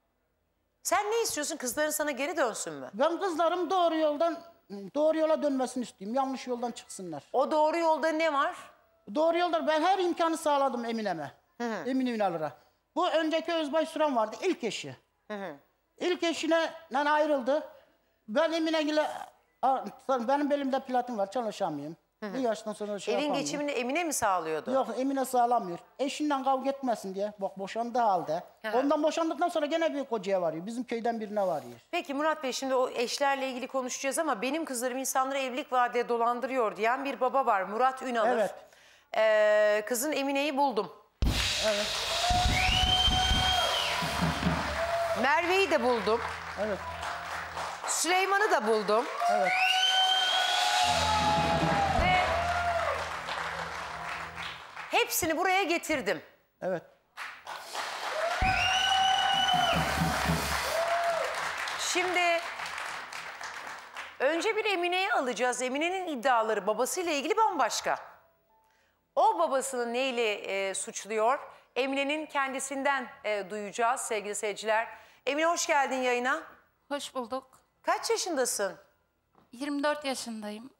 Sen ne istiyorsun? Kızların sana geri dönsün mü? Ben kızlarım doğru yola dönmesini istiyorum. Yanlış yoldan çıksınlar. O doğru yolda ne var? Doğru yolda ben her imkanı sağladım Emine'me. Emine Ünal'ına. Bu önceki Özbay Süren vardı ilk eşi. İlk eşinden ayrıldı. Ben Emine'yle benim belimde platin var çalışamıyorum. Bir yaştan sonra şey Evin yapamıyorum. geçimini Emine mi sağlıyordu? Yok Emine sağlamıyor. Eşinden kavga etmesin diye. Bak boşandığı halde. Ondan boşandıktan sonra gene bir kocaya varıyor. Bizim köyden birine varıyor. Peki Murat Bey şimdi o eşlerle ilgili konuşacağız ama benim kızlarım insanları evlilik vaadiyle dolandırıyor diyen bir baba var. Murat Ünalır. Evet. Kızın Emine'yi buldum. Evet. Merve'yi de buldum. Evet. Süleyman'ı da buldum. Evet. Ve hepsini buraya getirdim. Evet. Şimdi önce bir Emine'yi alacağız. Emine'nin iddiaları babasıyla ilgili bambaşka. O babasını neyle suçluyor? Emine'nin kendisinden duyacağız sevgili seyirciler. Emine hoş geldin yayına. Hoş bulduk. Kaç yaşındasın? 24 yaşındayım.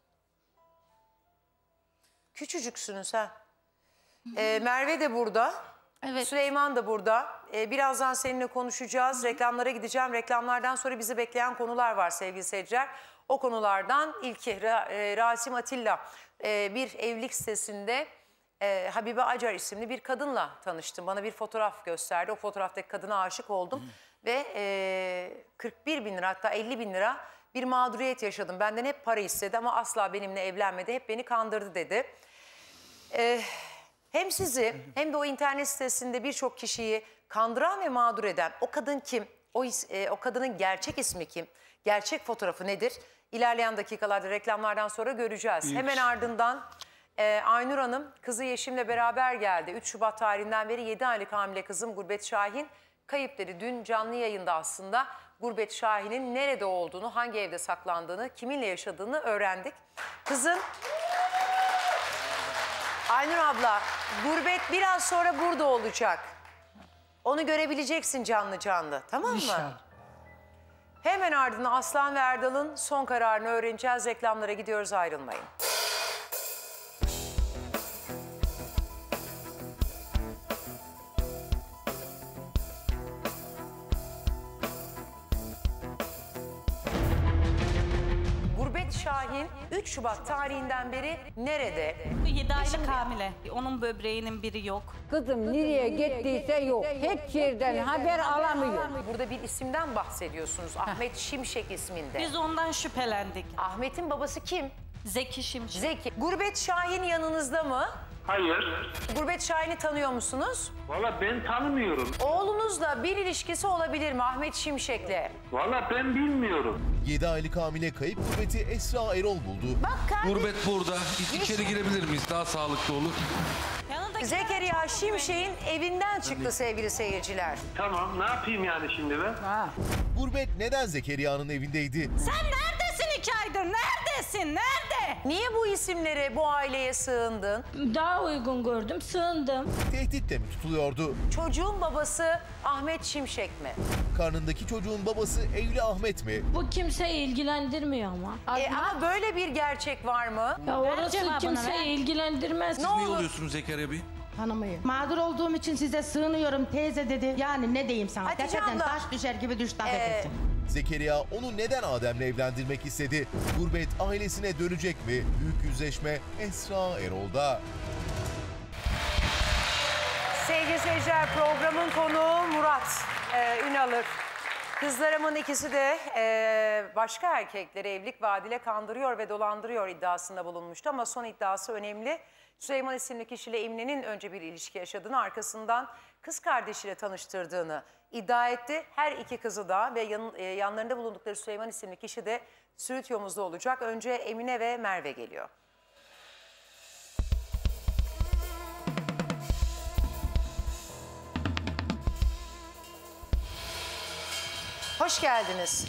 Küçücüksünüz ha. Merve de burada. Evet. Süleyman da burada. Birazdan seninle konuşacağız. Reklamlara gideceğim. Reklamlardan sonra bizi bekleyen konular var sevgili seyirciler. O konulardan ilki Rasim Atilla bir evlilik sitesinde Habibe Acar isimli bir kadınla tanıştım. Bana bir fotoğraf gösterdi. O fotoğraftaki kadına aşık oldum. Ve 41 bin lira hatta 50 bin lira bir mağduriyet yaşadım. Benden hep para istedi ama asla benimle evlenmedi. Hep beni kandırdı dedi. Hem sizi hem de o internet sitesinde birçok kişiyi kandıran ve mağdur eden o kadın kim? O kadının gerçek ismi kim? Gerçek fotoğrafı nedir? İlerleyen dakikalarda reklamlardan sonra göreceğiz. Hemen ardından Aynur Hanım kızı Yeşim'le beraber geldi. 3 Şubat tarihinden beri 7 aylık hamile kızım Gurbet Şahin kayıp dedi. Dün canlı yayında aslında Gurbet Şahin'in nerede olduğunu, hangi evde saklandığını, kiminle yaşadığını öğrendik. Kızın Aynur abla, Gurbet biraz sonra burada olacak. Onu görebileceksin canlı canlı, tamam mı? İnşallah. Hemen ardından Aslan ve Erdal'ın son kararını öğreneceğiz. Reklamlara gidiyoruz, ayrılmayın. Gurbet Şahin 3 Şubat tarihinden beri nerede? 7 aylık hamile. Onun böbreğinin biri yok. Kızım nereye gittiyse yok. Hiç yerden haber alamıyor. Burada bir isimden bahsediyorsunuz. Ahmet Şimşek isminde. Biz ondan şüphelendik. Ahmet'in babası kim? Zeki Şimşek. Zeki. Gurbet Şahin yanınızda mı? Hayır. Gurbet Şahin'i tanıyor musunuz? Valla ben tanımıyorum. Oğlunuzla bir ilişkisi olabilir mi Ahmet Şimşek'le? Valla ben bilmiyorum. 7 aylık hamile kayıp Gurbet'i Esra Erol buldu. Gurbet burada. İçeri girebilir miyiz? Daha sağlıklı olur. Zekeriya Şimşek'in evinden çıktı sevgili seyirciler. Tamam, ne yapayım yani şimdi ben? Gurbet neden Zekeriya'nın evindeydi? Sen nerede 12 aydır neredesin? Nerede? Niye bu isimlere, bu aileye sığındın? Daha uygun gördüm, sığındım. Tehditle mi tutuluyordu? Çocuğun babası Ahmet Şimşek mi? Karnındaki çocuğun babası evli Ahmet mi? Bu kimseyi ilgilendirmiyor ama. Ama böyle bir gerçek var mı? Ya orası kimseyi ilgilendirmez. Ne olur? oluyorsunuz Zekeriya Bey? Hanımıyım. Mağdur olduğum için size sığınıyorum teyze dedi. Yani ne diyeyim sana? Hatice Tepeden abla. taş düşer gibi düştü affedersin. Zekeriya onu neden Adem'le evlendirmek istedi? Gurbet ailesine dönecek mi? Büyük yüzleşme Esra Erol'da. Sevgili seyirciler, programın konuğu Murat Ünalır. Kızlarımın ikisi de başka erkekleri evlilik vaadiyle kandırıyor ve dolandırıyor iddiasında bulunmuştu. Ama son iddiası önemli. Süleyman isimli kişiyle Emine'nin önce bir ilişki yaşadığını, arkasından kız kardeşiyle tanıştırdığını iddia etti. Her iki kızı da ve yanlarında bulundukları Süleyman isimli kişi de stüdyomuzda olacak. Önce Emine ve Merve geliyor. Hoş geldiniz.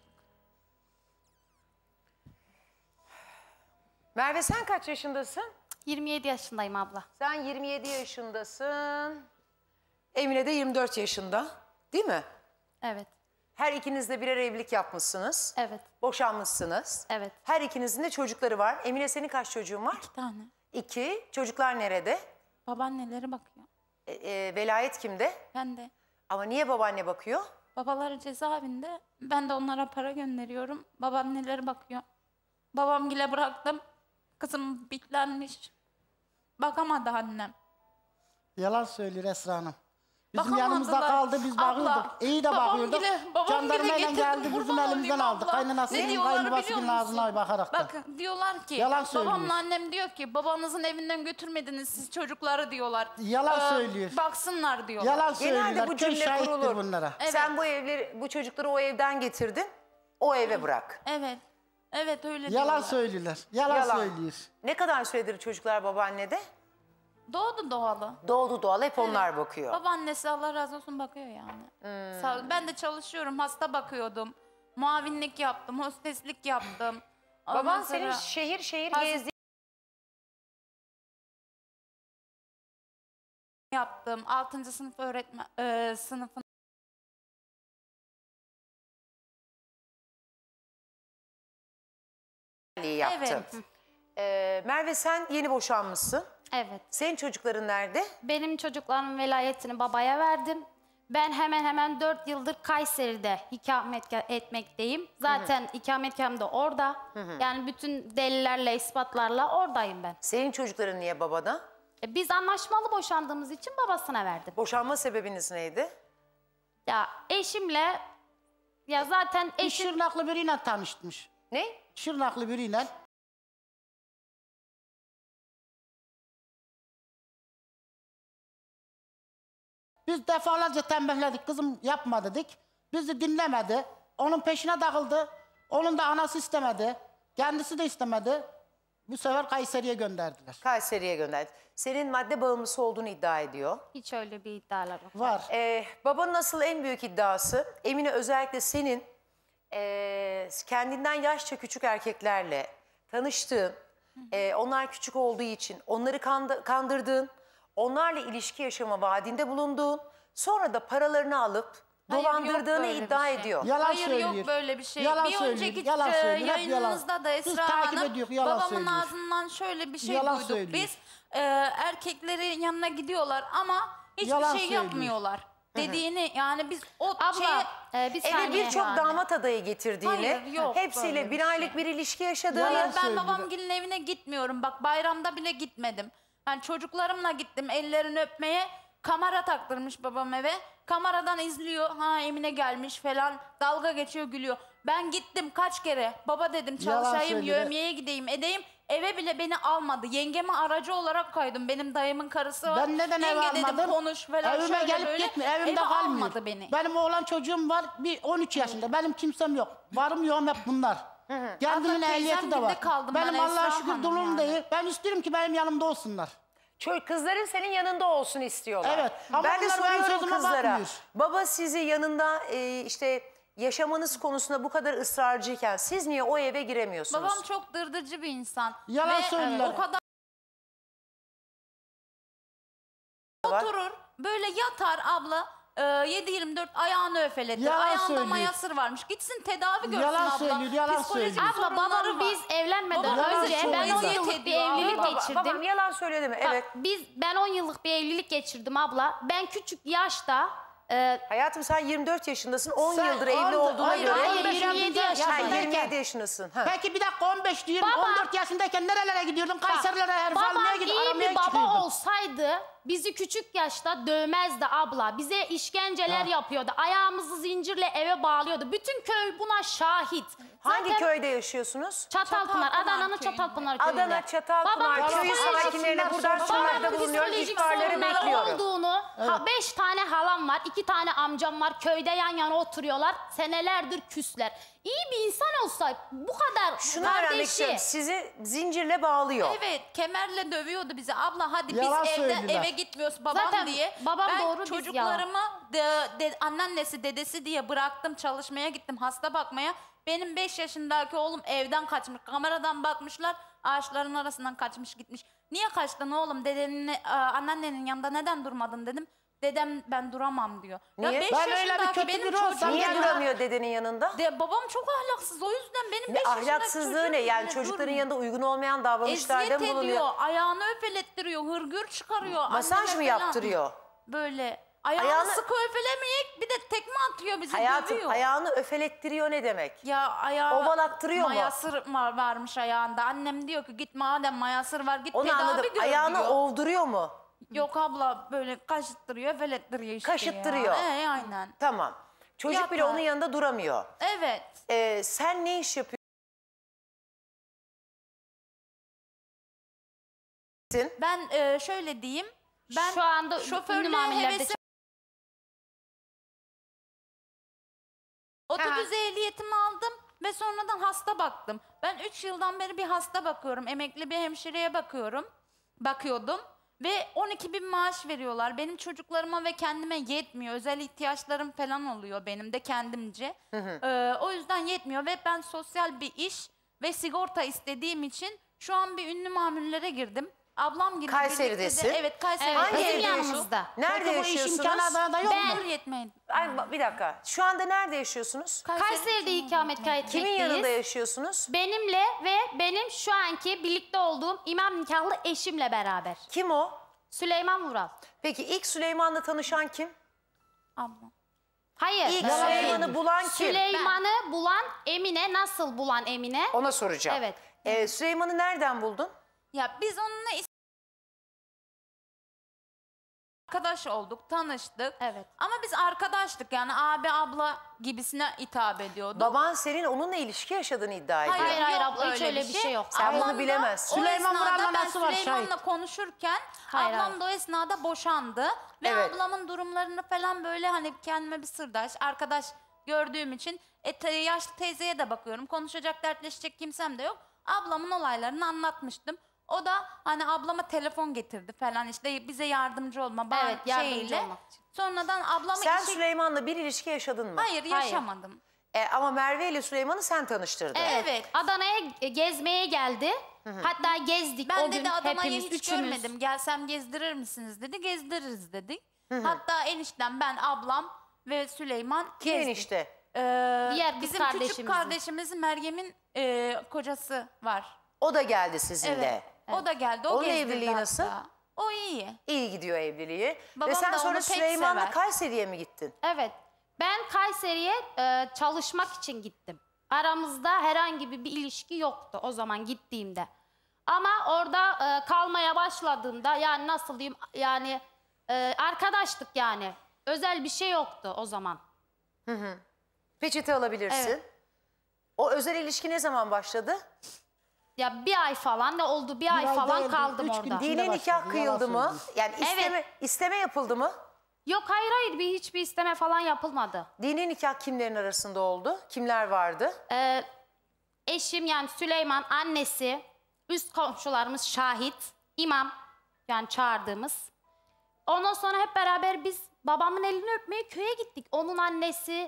Merve, sen kaç yaşındasın? 27 yaşındayım abla. Sen 27 yaşındasın. Emine de 24 yaşında. Değil mi? Evet. Her ikiniz de birer evlilik yapmışsınız. Evet. Boşanmışsınız. Evet. Her ikinizin de çocukları var. Emine, senin kaç çocuğun var? 2 tane. 2. Çocuklar nerede? Babaanneleri bakıyor. Velayet kimde? Ben de. Ama niye babaanne bakıyor? Babaları cezaevinde. Ben de onlara para gönderiyorum. Babaanneleri bakıyor. Babamgile bıraktım. Kızım bitlenmiş. Bakamadı annem. Yalan söylüyor Esra Hanım. Bizim Bakamadılar. yanımızda kaldı, biz Abla, bakıyorduk. İyi de bakıyorduk. Jandarmayla getirdim, geldi, bizim kurban elimizden olayım aldı. abla. Kaynanasının, Ne diyorlar kaynabasının biliyor musun? ağzına bakarak da. Bak diyorlar ki Yalan söylüyor. babamla annem diyor ki babanızın evinden götürmediniz siz çocukları diyorlar. Yalan söylüyor. Baksınlar diyorlar. Yalan Genelde söylüyorlar. bu Köy cümle şahittir kurulur. bunlara. Evet. Sen bu çocukları o evden getirdin. O eve bırak. Evet. Evet öyle Yalan diyorlar. söylüyorlar. Yalan söylüyor. Ne kadar süredir çocuklar babaannede? Doğdu doğalı. Doğdu doğal, hep onlar bakıyor. Babaannesi Allah razı olsun bakıyor yani. Sağ ol. Ben de çalışıyorum. Hasta bakıyordum. Muavinlik yaptım. Hosteslik yaptım. Baban Ondan senin sonra şehir şehir Hasta- gezdi. yaptım. 6. sınıf öğretmen sınıfın yaptın. Merve, sen yeni boşanmışsın. Evet. Senin çocukların nerede? Benim çocuklarımın velayetini babaya verdim. Ben hemen 4 yıldır Kayseri'de ikamet etmekteyim. Zaten ikametgahım da orada. Yani bütün delillerle, ispatlarla oradayım ben. Senin çocukların niye babada? Biz anlaşmalı boşandığımız için babasına verdim. Boşanma sebebiniz neydi? Ya eşimle, ya zaten eşim... Şırnaklı biriyle tanışmış. Ne? Şırnaklı biriyle. Biz defalarca tembihledik, kızım yapma dedik. Bizi dinlemedi. Onun peşine takıldı. Onun da anası istemedi. Kendisi de istemedi. Bu sefer Kayseri'ye gönderdiler. Kayseri'ye gönderdi. Senin madde bağımlısı olduğunu iddia ediyor. Hiç öyle bir iddialar yok. Var. Babanın asıl en büyük iddiası, Emine özellikle senin kendinden yaşça küçük erkeklerle tanıştığın, onlar küçük olduğu için onları kandırdığın, onlarla ilişki yaşama vaadinde bulunduğun, sonra da paralarını alıp Hayır, dolandırdığını yok böyle iddia bir şey. ediyor. Yalan Hayır söylüyor. yok böyle bir şey. Yalan bir söylüyor, önceki yalan söylüyor, hep yayınınızda yalan. da Biz Esra takip Hanım ediyoruz, yalan babamın söylüyor. ağzından şöyle bir şey Yalan duyduk. söylüyor. Biz erkeklerin yanına gidiyorlar ama hiçbir Yalan şey söylüyor. yapmıyorlar. Dediğini yani biz o Eve birçok damat adayı getirdiğini, Hayır, yok hepsiyle böyle bir bir aylık bir ilişki yaşadığını... Hayır ben babamgilin evine gitmiyorum. Bak bayramda bile gitmedim. Ben çocuklarımla gittim ellerini öpmeye. Kamera taktırmış babam eve. Kameradan izliyor. Ha Emine gelmiş falan. Dalga geçiyor gülüyor. Ben gittim kaç kere. Baba dedim Yalan çalışayım, söylüyor. yövmiyeye gideyim edeyim. Eve bile beni almadı. Yengeme aracı olarak kaydım. Benim dayımın karısı var. Ben neden eve Yenge almadım? dedim konuş falan Evime şöyle gelip böyle. gitmiyor. Evimde Eve kalmıyor. almadı beni. Benim oğlan çocuğum var. Bir 13 yaşında. Benim kimsem yok. Varım yoğum hep bunlar. Kendinin Abla, ehliyeti de teyzemgilde var. kaldım Benim ben Allah'a Esra şükür Hanım durumum yani. değil. Ben istiyorum ki benim yanımda olsunlar. Kızların senin yanında olsun istiyorlar. Evet, ama Ben de onlar benim soruyorum sözüme kızlara. bakmıyor. Baba sizi yanında işte yaşamanız konusunda bu kadar ısrarcıyken siz niye o eve giremiyorsunuz? Babam çok dırdırcı bir insan. Yalan Ve söylüyorlar. o kadar oturur böyle yatar abla. 7-24 ayağını öfeletir. Yalan Ayağında söylüyor. mayasır varmış. Gitsin tedavi görsün Yalan abla. söylüyor, yalan Psikolojik söylüyor. Abla babam sorunları biz var. evlenmeden Babam önce çok ben 10 eziyet yıllık bir ediyor abi. evlilik geçirdim. Babam yalan söylüyor değil mi? Evet. Ben 10 yıllık bir evlilik geçirdim abla. Ben küçük yaşta Hayatım sen 24 yaşındasın. 10 Sen yıldır evli 10 olduğuna hayır, göre. hayır, 27 Ha, yaşındayken. 27 yaşındasın. Ha. Peki bir dakika 15 diyorum. Baba- 14 yaşındayken nerelere gidiyordun? Kayserilere herif babam almaya iyi gidiyordun. bir Aramaya baba çıkıyordun. olsaydı bizi küçük yaşta dövmezdi abla. Bize işkenceler yapıyordu. Ayağımızı zincirle eve bağlıyordu. Bütün köy buna şahit. Hangi Zaten köyde yaşıyorsunuz? Çatalpınar, Adana'nın köyünde. Çatalpınar köyünde. Adana Çatalpınar Babam köyü psikolojik- sakinlerine buradan Babam çağrıda Babamın bulunuyor. psikolojik İhbarları sorunları bekliyorum. olduğunu, 5 tane halam var, 2 tane amcam var. Köyde yan yana oturuyorlar. Senelerdir küsler. İyi bir insan olsa bu kadar Şunu öğrenmek istiyorum. kardeşi. Sizi zincirle bağlıyor. Evet, kemerle dövüyordu bizi. Abla hadi Yalan biz söylediler. eve gitmiyoruz babam Zaten diye. babam ben doğru, biz çocuklarımı anneannesi, dedesi diye bıraktım. Çalışmaya gittim hasta bakmaya. Benim 5 yaşındaki oğlum evden kaçmış. Kameradan bakmışlar. Ağaçların arasından kaçmış gitmiş. Niye kaçtın oğlum? Dedenin, anneannenin yanında neden durmadın dedim. Dedem ben duramam diyor. Niye? Ya 5 Ben öyle bir yaşındaki kötü benim biri olsam çocuğum. Niye ya- duramıyor dedenin yanında? Babam çok ahlaksız. O yüzden benim 5 Ne yaşındaki ahlaksızlığı çocuğum ne? Yani bile çocukların durmuyor. yanında uygun olmayan davranışlarda Eziyet mı bulunuyor? ediyor, ayağını öfelettiriyor, hırgür çıkarıyor. Masaj anneme mı falan. yaptırıyor? Böyle. Ayağını, Ayağını- sıkı öfelemeyek bir de tekme atıyor bizi, Hayatım dövüyor. ayağını öfelettiriyor ne demek? Ya ayağı Ovalattırıyor mu? mayasır varmış ayağında. Annem diyor ki git madem mayasır var git Onu tedavi anladım. gör Ayağını diyor. ovduruyor mu? Yok abla böyle kaşıttırıyor, öfelettiriyor işte Kaşıttırıyor. ya. Aynen. Tamam. Çocuk bile Yapma. onun yanında duramıyor. Evet. Sen ne iş yapıyorsun? Ben şöyle diyeyim. Ben Şu anda ünlü şoförlüğe mamillerde hevesi... Otobüs ehliyetimi aldım ve sonradan hasta baktım. Ben 3 yıldan beri bir hasta bakıyorum. Emekli bir hemşireye bakıyordum. Ve 12.000 maaş veriyorlar. Benim çocuklarıma ve kendime yetmiyor. Özel ihtiyaçlarım falan oluyor benim de kendimce. O yüzden yetmiyor ve ben sosyal bir iş ve sigorta istediğim için şu an bir ünlü mamullere girdim. Ablam gibi Kayseri'desin. birlikte de- Evet Kayseri'de. Evet, Hangi bizim evde yanımızda. Nerede Peki bu iş yaşıyorsunuz? imkanı Adana'da yok mu? Ben yetmeydi. Ay, bir dakika. Şu anda nerede yaşıyorsunuz? Kayseri'de ikamet kaydetmekteyiz. Kimin yanında yaşıyorsunuz? Benimle ve benim şu anki birlikte olduğum imam nikahlı eşimle beraber. Kim o? Süleyman Vural. Peki ilk Süleyman'la tanışan kim? Abla. Hayır. İlk Süleyman'ı bulan kim? Süleyman'ı bulan Emine, nasıl bulan Emine? Ona soracağım. Evet. Süleyman'ı nereden buldun? Ya biz onunla arkadaş olduk, tanıştık. Evet. Ama biz arkadaştık yani abi abla gibisine hitap ediyorduk. Baban senin onunla ilişki yaşadığını iddia ediyor. Hayır yok abla, hiç öyle bir şey yok. Sen bunu Ablam da bilemezsin. o Süleyman esnada Vural'la ben nasıl var Süleyman'la şahit? konuşurken Hayır, ablam hayır. da o esnada boşandı. Ve Evet. ablamın durumlarını falan böyle hani kendime bir sırdaş, arkadaş gördüğüm için yaşlı teyzeye de bakıyorum. Konuşacak, dertleşecek kimsem de yok. Ablamın olaylarını anlatmıştım. O da hani ablama telefon getirdi falan işte bize yardımcı olma Evet, yardımcı şeyle. olmak için. Sonradan ablamı Sen Süleyman'la bir ilişki yaşadın mı? Hayır yaşamadım. Ama Merve ile Süleyman'ı sen tanıştırdın. Evet. Adana'ya gezmeye geldi. Hatta gezdik Ben o gün dedi Adana'yı hepimiz hiç üçümüz. görmedim. Gelsem gezdirir misiniz dedi. Gezdiririz dedik. Hatta eniştem, ben, ablam ve Süleyman Kim gezdik. enişte? Diğer kız Bizim küçük kardeşimizin. kardeşimizin Meryem'in kocası var. O da geldi sizinle. Evet. O da geldi. O Onun gezdirdi evliliği hatta. nasıl? O iyi. İyi gidiyor evliliği. Babam Ve sen da sonra onu pek Süleyman'la sever. Kayseri'ye mi gittin? Evet. Ben Kayseri'ye çalışmak için gittim. Aramızda herhangi bir ilişki yoktu o zaman gittiğimde. Ama orada kalmaya başladığımda yani nasıl diyeyim yani arkadaştık yani. Özel bir şey yoktu o zaman. Peçete alabilirsin. Evet. O özel ilişki ne zaman başladı? Ya bir ay falan ne oldu? Bir ay ay falan değildi, kaldım 3 gün orada. değil. Dini başladı, nikah yalan kıyıldı mı? söylüyorsun. Yani isteme yapıldı mı? Yok hayır hiçbir isteme falan yapılmadı. Dini nikah kimlerin arasında oldu? Kimler vardı? Eşim yani Süleyman, annesi, üst komşularımız şahit, imam yani çağırdığımız. Ondan sonra hep beraber biz babamın elini öpmeye köye gittik. Onun annesi,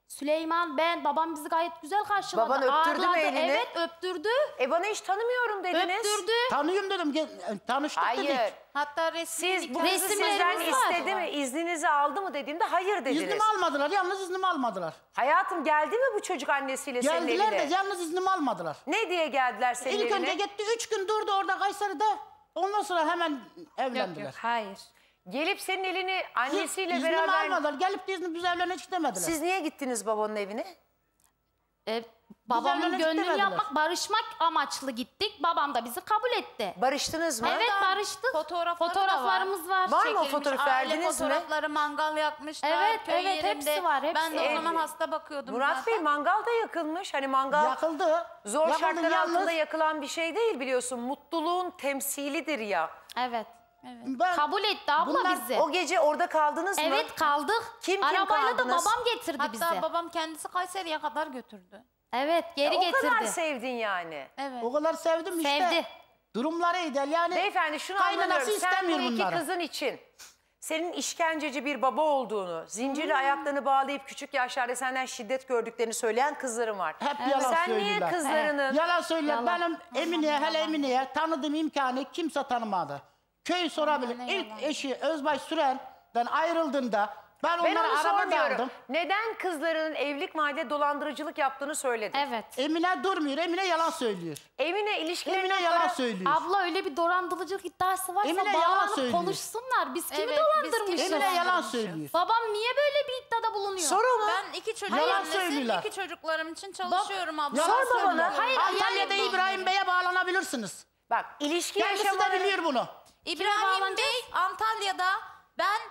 Süleyman, babam bizi gayet güzel karşıladı. Baban öptürdü mü ağırladı. elini? Evet, öptürdü. Bana hiç tanımıyorum dediniz. Öptürdü. Tanıyorum dedim. Tanıştık Hayır. dedik. Hatta resmi Siz bu kızı sizden istedi mi? İzninizi aldı mı dediğimde hayır dediniz. İznimi almadılar. Yalnız iznimi almadılar. Hayatım geldi mi bu çocuk annesiyle senin evine? Geldiler de yalnız iznimi almadılar. Ne diye geldiler senin İlk evine? önce gitti 3 gün durdu orada Kayseri'de. Ondan sonra hemen evlendiler. Yok, hayır. Gelip senin elini annesiyle İznimi beraber... almadılar. Gelip de biz evlenecek demediler. Siz niye gittiniz babanın evine? Babamın evlenecek gönlünü demediler. yapmak, barışmak amaçlı gittik. Babam da bizi kabul etti. Barıştınız mı? Evet, barıştık. Fotoğraflarımız var. Var mı o Çekilmiş, fotoğrafı, aile verdiniz mi? fotoğrafları, mangal yakmışlar. Evet, köy evet, yerinde. hepsi var, hepsi. Ben de o zaman hasta bakıyordum Murat zaten. Bey mangal da yakılmış. Hani mangal Yakıldı. zor Yakıldı, şartlar yalnız- altında yakılan bir şey değil biliyorsun. Mutluluğun temsilidir ya. Evet. Ben, Kabul etti abla bizi. O gece orada kaldınız mı? Evet, kaldık. Kim Arabayla da kaldınız? babam getirdi bizi. Hatta babam kendisi Kayseri'ye kadar götürdü. Evet, geri O getirdi. kadar sevdin yani. Evet. o kadar sevdim işte. Sevdi. Durumları iyi yani. Beyefendi şunu kaynanası anlamıyorum. Sen bu istemiyor iki bunları. kızın için senin işkenceci bir baba olduğunu, zincirle ayaklarını bağlayıp küçük yaşlarda senden şiddet gördüklerini söyleyen kızların var. Hep yalan Sen söylüyorlar. niye kızlarının... Yalan söylüyorlar. Yalan. Benim Emine'ye, hele Emine'ye tanıdığım imkanı kimse tanımadı. Köy sorabilir. İlk eşi Özbay Süren'den ayrıldığında ben Ben onlara onu araba sormuyorum. aldım. Neden kızlarının evlilik vaadinde dolandırıcılık yaptığını söyledin? Evet. Emine durmuyor. Emine yalan söylüyor. Emine ilişkilerinden Emine yalan para... söylüyor. Abla öyle bir dolandırıcılık iddiası varsa Emine yalan bağlanıp söylüyor. konuşsunlar. Biz kimi Evet, biz dolandırmışız? Emine yalan söylüyor. Babam niye böyle bir iddiada bulunuyor? Sor onu. Ben iki çocuk Yalan annesiyim, söylüyorlar. iki çocuklarım için çalışıyorum abla. Yalan Sor babana. söylüyor. Hayır, Antalya'da yani- İbrahim Bey'e bağlanabilirsiniz. Bak ilişki Kendisi de yaşamaları... biliyor bunu. İbrahim bağlanacağız? Bey Antalya'da ben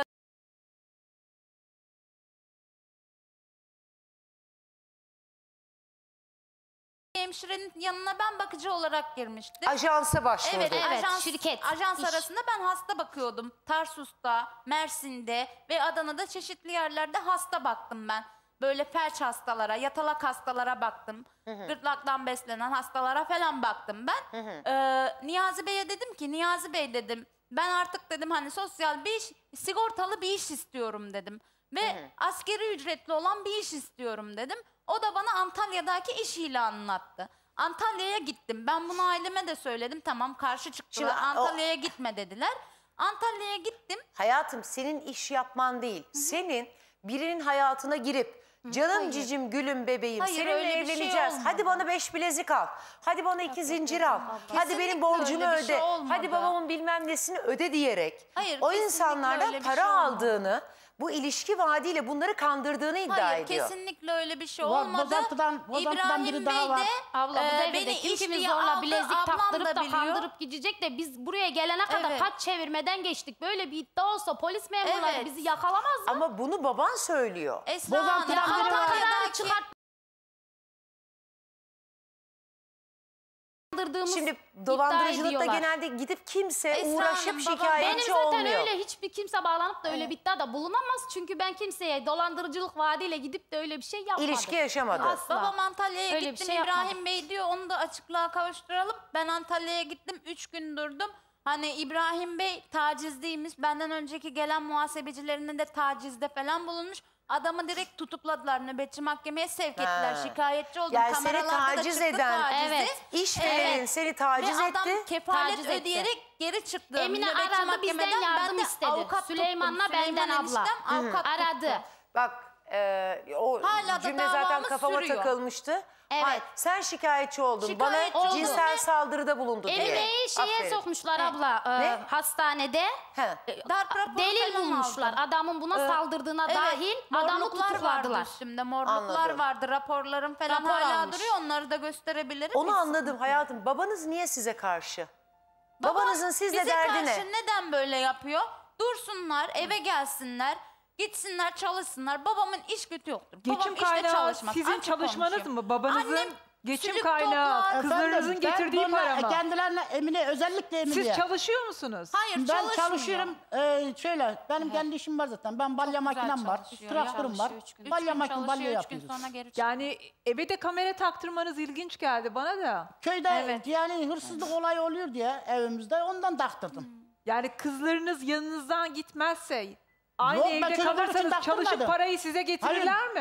hemşirenin yanına ben bakıcı olarak girmiştim. Ajansa başvurdu. Evet, ajans, şirket, ajans iş. arasında ben hasta bakıyordum. Tarsus'ta, Mersin'de ve Adana'da çeşitli yerlerde hasta baktım ben. Böyle felç hastalara, yatalak hastalara baktım. Gırtlaktan beslenen hastalara falan baktım ben. Niyazi Bey'e dedim ki, Niyazi Bey dedim, ben artık dedim hani sosyal bir iş, sigortalı bir iş istiyorum dedim. Ve askeri ücretli olan bir iş istiyorum dedim. O da bana Antalya'daki iş ilanını attı. Antalya'ya gittim. Ben bunu aileme de söyledim. Tamam, karşı çıktılar. Şimdi Antalya'ya gitme dediler. Antalya'ya gittim. Hayatım senin iş yapman değil. Senin birinin hayatına girip canım cicim gülüm bebeğim Hayır, seninle öyle bir şey evleneceğiz. olmadı. Hadi bana 5 bilezik al. Hadi bana 2 zincir al. Hadi benim Kesinlikle borcumu öyle bir şey öde. olmadı. Hadi babamın bilmem nesini öde diyerek. Hayır, o kesinlikle insanlardan öyle bir para şey olmadı. aldığını, bu ilişki vaadiyle bunları kandırdığını iddia Hayır, ediyor. kesinlikle öyle bir şey Var, olmadı. bozantıdan İbrahim biri Bey daha var. de Abla bu devrede beni kim kimi işçiye zorla aldı, bilezik ablam taktırıp da biliyor. kandırıp gidecek de biz buraya gelene kadar Evet. kaç çevirmeden geçtik. Böyle bir iddia olsa polis memurları Evet. bizi yakalamaz mı? Ama bunu baban söylüyor. Esra Hanım, Bozantıdan biri var. Antalya'daki Kandırdığımız Şimdi iddia dolandırıcılıkta ediyorlar. genelde gidip kimse Esra uğraşıp Hanım, babam- şikayetçi Benim zaten olmuyor. öyle hiçbir kimse bağlanıp da öyle bir iddiada bulunamaz. Çünkü ben kimseye dolandırıcılık vaadiyle gidip de öyle bir şey yapmadım. İlişki yaşamadı. Asla. Babam Antalya'ya Öyle bir gittim. şey İbrahim yapmadım. Bey diyor, onu da açıklığa kavuşturalım. Ben Antalya'ya gittim. 3 gün durdum. Hani İbrahim Bey tacizliymiş. Benden önceki gelen muhasebecilerinin de tacizde falan bulunmuş. Adamı direkt tutukladılar. Nöbetçi mahkemeye sevk ettiler. Ha. Şikayetçi oldum. Yani seni Kameralarda da taciz çıktı eden tacizi. Evet. işverenin Evet. seni taciz Ve etti. adam kefalet Taciz etti. ödeyerek geri çıktı. Emine Nöbetçi aradı, bizden mahkemeden yardım ben de istedi. avukat Süleyman'la tuttum. benden Süleyman abla. eniştem avukat Aradı. tuttu. Bak o Hala da cümle zaten davamız kafama sürüyor. takılmıştı. Evet. Hayır, sen şikayetçi oldun. Şikayetçi Bana oldum. cinsel saldırıda bulundu diye. Emine'yi şeye Aferin. sokmuşlar abla Ne? hastanede. He. Darp raporu Delil falan bulmuşlar. aldım. Adamın buna saldırdığına dahil adamı morluklar vardı tutukladılar. üstümde. Morluklar Anladım. vardı. Raporlarım falan Rapor hala almış. duruyor. Onları da gösterebilirim. Onu Hiç anladım sıkıntı hayatım. Babanız niye size karşı? Babam Babanızın sizle bize derdi karşı ne? neden böyle yapıyor? Dursunlar, eve gelsinler, gitsinler, çalışsınlar. Babamın iş gücü yoktur. Babam Geçim işte kaynağı çalışmaz. sizin Açık çalışmanız konuşayım. mı? Babanızın Annem geçim sülük kaynağı, toplar. kızlarınızın Efendim, ben getirdiği bunlar para mı? Kendilerine Emine, özellikle Emine'ye. Siz çalışıyor musunuz? Hayır, Ben çalışmıyor. çalışıyorum. Şöyle, benim kendi işim var zaten. Ben balya güzel makinem var. çalışıyor. Traktörüm var. Çalışıyor, 3 gün. Balya Üç gün makinem, balya çalışıyor, 3 gün yapıyoruz. sonra geri çıkıyor. Yani eve de kamera taktırmanız ilginç geldi bana da. Köyde yani hırsızlık olayı oluyor diye evimizde ondan taktırdım. Yani kızlarınız yanınızdan gitmezse aynı Yok, ben evde çocuklar için kalırsanız çalışıp taktırmadım. parayı size getirirler mi?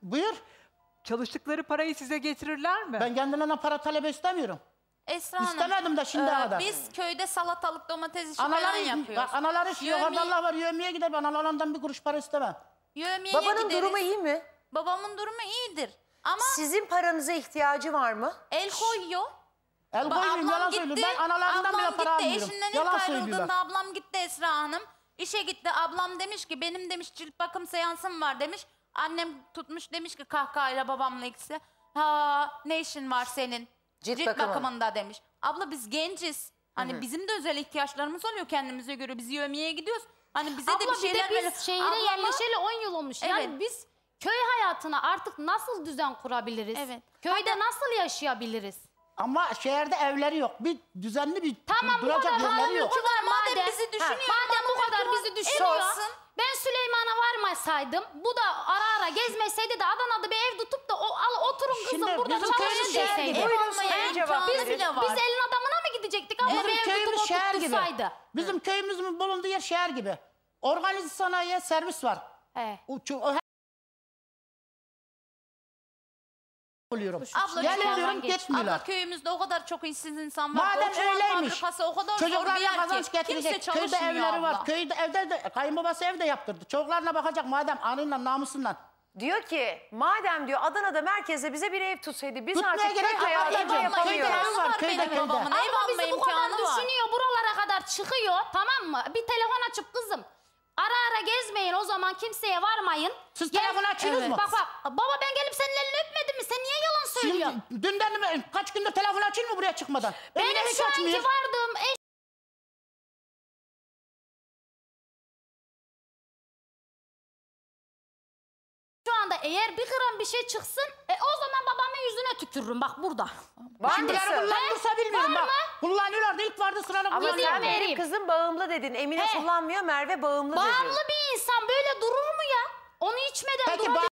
Buyur. Çalıştıkları parayı size getirirler mi? Ben kendilerine para talep istemiyorum. Esra Hanım. İstemedim de şimdiye kadar. Biz köyde salatalık, domates işi falan Anaları, yapıyoruz. bak, anaları işi yok. Orada Allah var. Yövmeye gider. Ben analarından bir kuruş para istemem. Yövmeye Babanın gideriz. durumu iyi mi? Babamın durumu iyidir. Ama Sizin paranıza ihtiyacı var mı? el koyuyor. El koymayayım, yalan söylüyorum. Ben analarından bile para almıyorum. Eşinden ilk Yalan söylüyorlar. ayrıldığında ablam gitti Esra Hanım. İşe gitti. Ablam demiş ki benim demiş cilt bakım seansım var demiş. Annem tutmuş demiş ki kahkahayla babamla ikisi. Ha ne işin var senin? Cilt bakımında demiş. Abla biz genciz. Hani bizim de özel ihtiyaçlarımız oluyor kendimize göre. Biz yövmeye gidiyoruz. Hani bize de bir şeyler bir de biz şehire yerleşeli 10 yıl olmuş. Evet. Yani biz köy hayatına artık nasıl düzen kurabiliriz? Evet. Köyde nasıl yaşayabiliriz? Ama şehirde evleri yok. Bir düzenli bir Tamam bu duracak kadar yerleri yok. madem bizi düşünüyor, madem bu kadar bizi düşünüyor. sorsun. Ben Süleyman'a varmasaydım, bu da ara ara gezmeseydi de Adana'da bir ev tutup da oturun kızım Şimdi burada bizim çalışın köyümüz şehir deseydi. gibi. Buyurun, Olmaya sayın cevap imkanı verin. bile var. Biz elin adamına mı gidecektik ama Bizim bir ev köyümüz tutup şehir gibi. oturtursaydı? Bizim köyümüzün bulunduğu yer şehir gibi. Organize sanayiye servis var. He. Oluyorum. Abla Geliyorum gitmiyorlar. Abla köyümüzde o kadar çok işsiz insan var. Madem Borçlular öyleymiş. fabrikası o kadar zor bir Çocuklarına yer kazanç ki. Kimse getirecek. çalışmıyor Köyde evleri abla. var. Köyde evde de kayınbabası evde yaptırdı. Çocuklarına bakacak madem anıyla namusundan. Diyor ki madem diyor Adana'da merkezde bize bir ev tutsaydı biz Tutmaya artık köy gerek yok. hayatında Ev alma, yapamıyoruz. köyde var, köyde, benim köyde. babamın. Ama Ev alma bizi bu kadar imkanı var. düşünüyor, buralara kadar çıkıyor, tamam mı? Bir telefon açıp kızım, ara ara gezmeyin o zaman kimseye varmayın. Siz telefonu açıyorsunuz mu? Bak baba ben gelip senin elini öpmedim mi? Sen niye yalan söylüyorsun? Şimdi, dünden kaç gündür telefon açayım mı buraya çıkmadan? Evine Benim hiç şu anki açmıyor. vardığım şu anda eğer bir gram bir şey çıksın o zaman babamın yüzüne tükürürüm bak burada. Var Şimdileri mısın? kullanırsa bilmiyorum Var bak. mı? Kullanıyorlardı ilk vardı sırada Ama kullanıyorlardı. sen benim vereyim. kızım bağımlı dedin. Emine He. kullanmıyor, Merve bağımlı dedin. Bağımlı bir insan böyle durur mu ya? Onu içmeden Peki durabilir.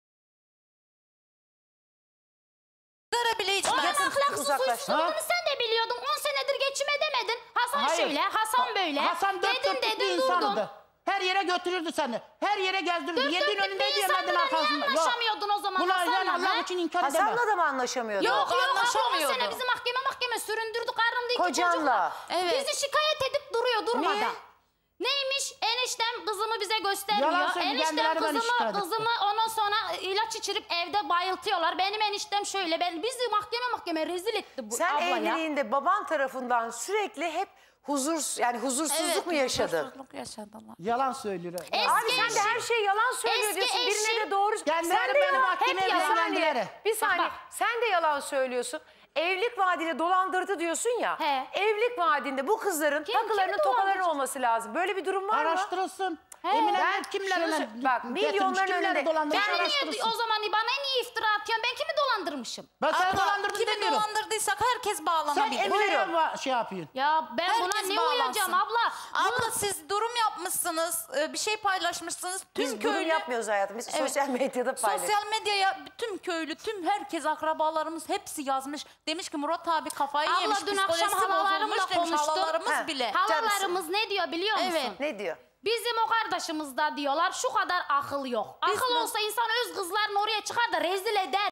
Sigara bile içmez. Onun ahlaksız Uzaklaş. huysuz olduğunu sen de biliyordun. 10 senedir geçimedemedin. Hasan Hayır. şöyle, Hasan böyle. Hasan dört dörtlük bir dedin insandı. durdun. Her yere götürürdü seni. Her yere gezdirirdi. Dört Yediğin dörtlük önünde bir diyemedin insanla niye arkasında. Yok. anlaşamıyordun o zaman Buna Hasan'la? yani Allah he? için inkar edemem. Hasan'la da mı anlaşamıyordu? Yok yok abla 10 anlaşamıyordu. sene bizi mahkeme süründürdü. Karnımda 2 Kocanla. çocukla. Evet. Bizi şikayet edip duruyor durmadan. Niye? Neymiş? Eniştem kızımı bize göstermiyor. Yalan söylüyor, Eniştem kendileri beni şikayet etti. kızımı ondan sonra ilaç içirip evde bayıltıyorlar. Benim eniştem şöyle. Bizi mahkeme rezil etti bu Sen abla ya. evliliğinde baban tarafından sürekli hep huzursuzluk mu yaşadın? Huzursuzluk yaşadılar. Yalan söylüyor. Abi sen de her şey yalan söylüyor Eski diyorsun. Birine eşim- de doğru. Kendileri Sen de beni yalan. mahkemeye Hep yalan. verdiler. Bir saniye. bak. Sen de yalan söylüyorsun. Evlilik vaadiyle dolandırdı diyorsun ya. He. Evlilik vaadinde bu kızların Kim takılarının dolandırdı? tokalarının olması lazım. Böyle bir durum var mı? Araştırılsın. He. Emine Ben kimlerle şunu- bak, milyonların önünde- dolandırmış Ben niye araştırılsın. o zaman bana niye iftira atıyorsun? Ben kimi dolandırmışım? Ben seni Abla, dolandırdım kimi demiyorum. dolandırdıysak herkes Sen bağlanabilir. Emine'ye şey yapıyorsun. Ya ben buna Herkes ne bağlansın. uyacağım abla? Abla siz durum yapmışsınız, bir şey paylaşmışsınız. Tüm Biz durum köylü yapmıyoruz hayatım. Biz sosyal medyada paylaşıyoruz. Sosyal medyaya tüm köylü, tüm herkes, akrabalarımız hepsi yazmış. Demiş ki Murat abi kafayı Abla yemiş, dün akşam psikolojisi halalarımla bozulmuş demiş, konuştum. halalarımız He. bile. Halalarımız ne diyor biliyor musun? Evet. Ne diyor? Bizim o kardeşimizde diyorlar şu kadar akıl yok. Akıl olsa insan öz kızlarını oraya çıkar da rezil eder.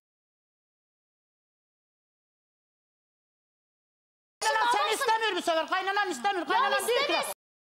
Kaynanan seni istemiyor bu sefer. Kaynanan istemiyor. Kaynanan diyor ki istemiyorsun.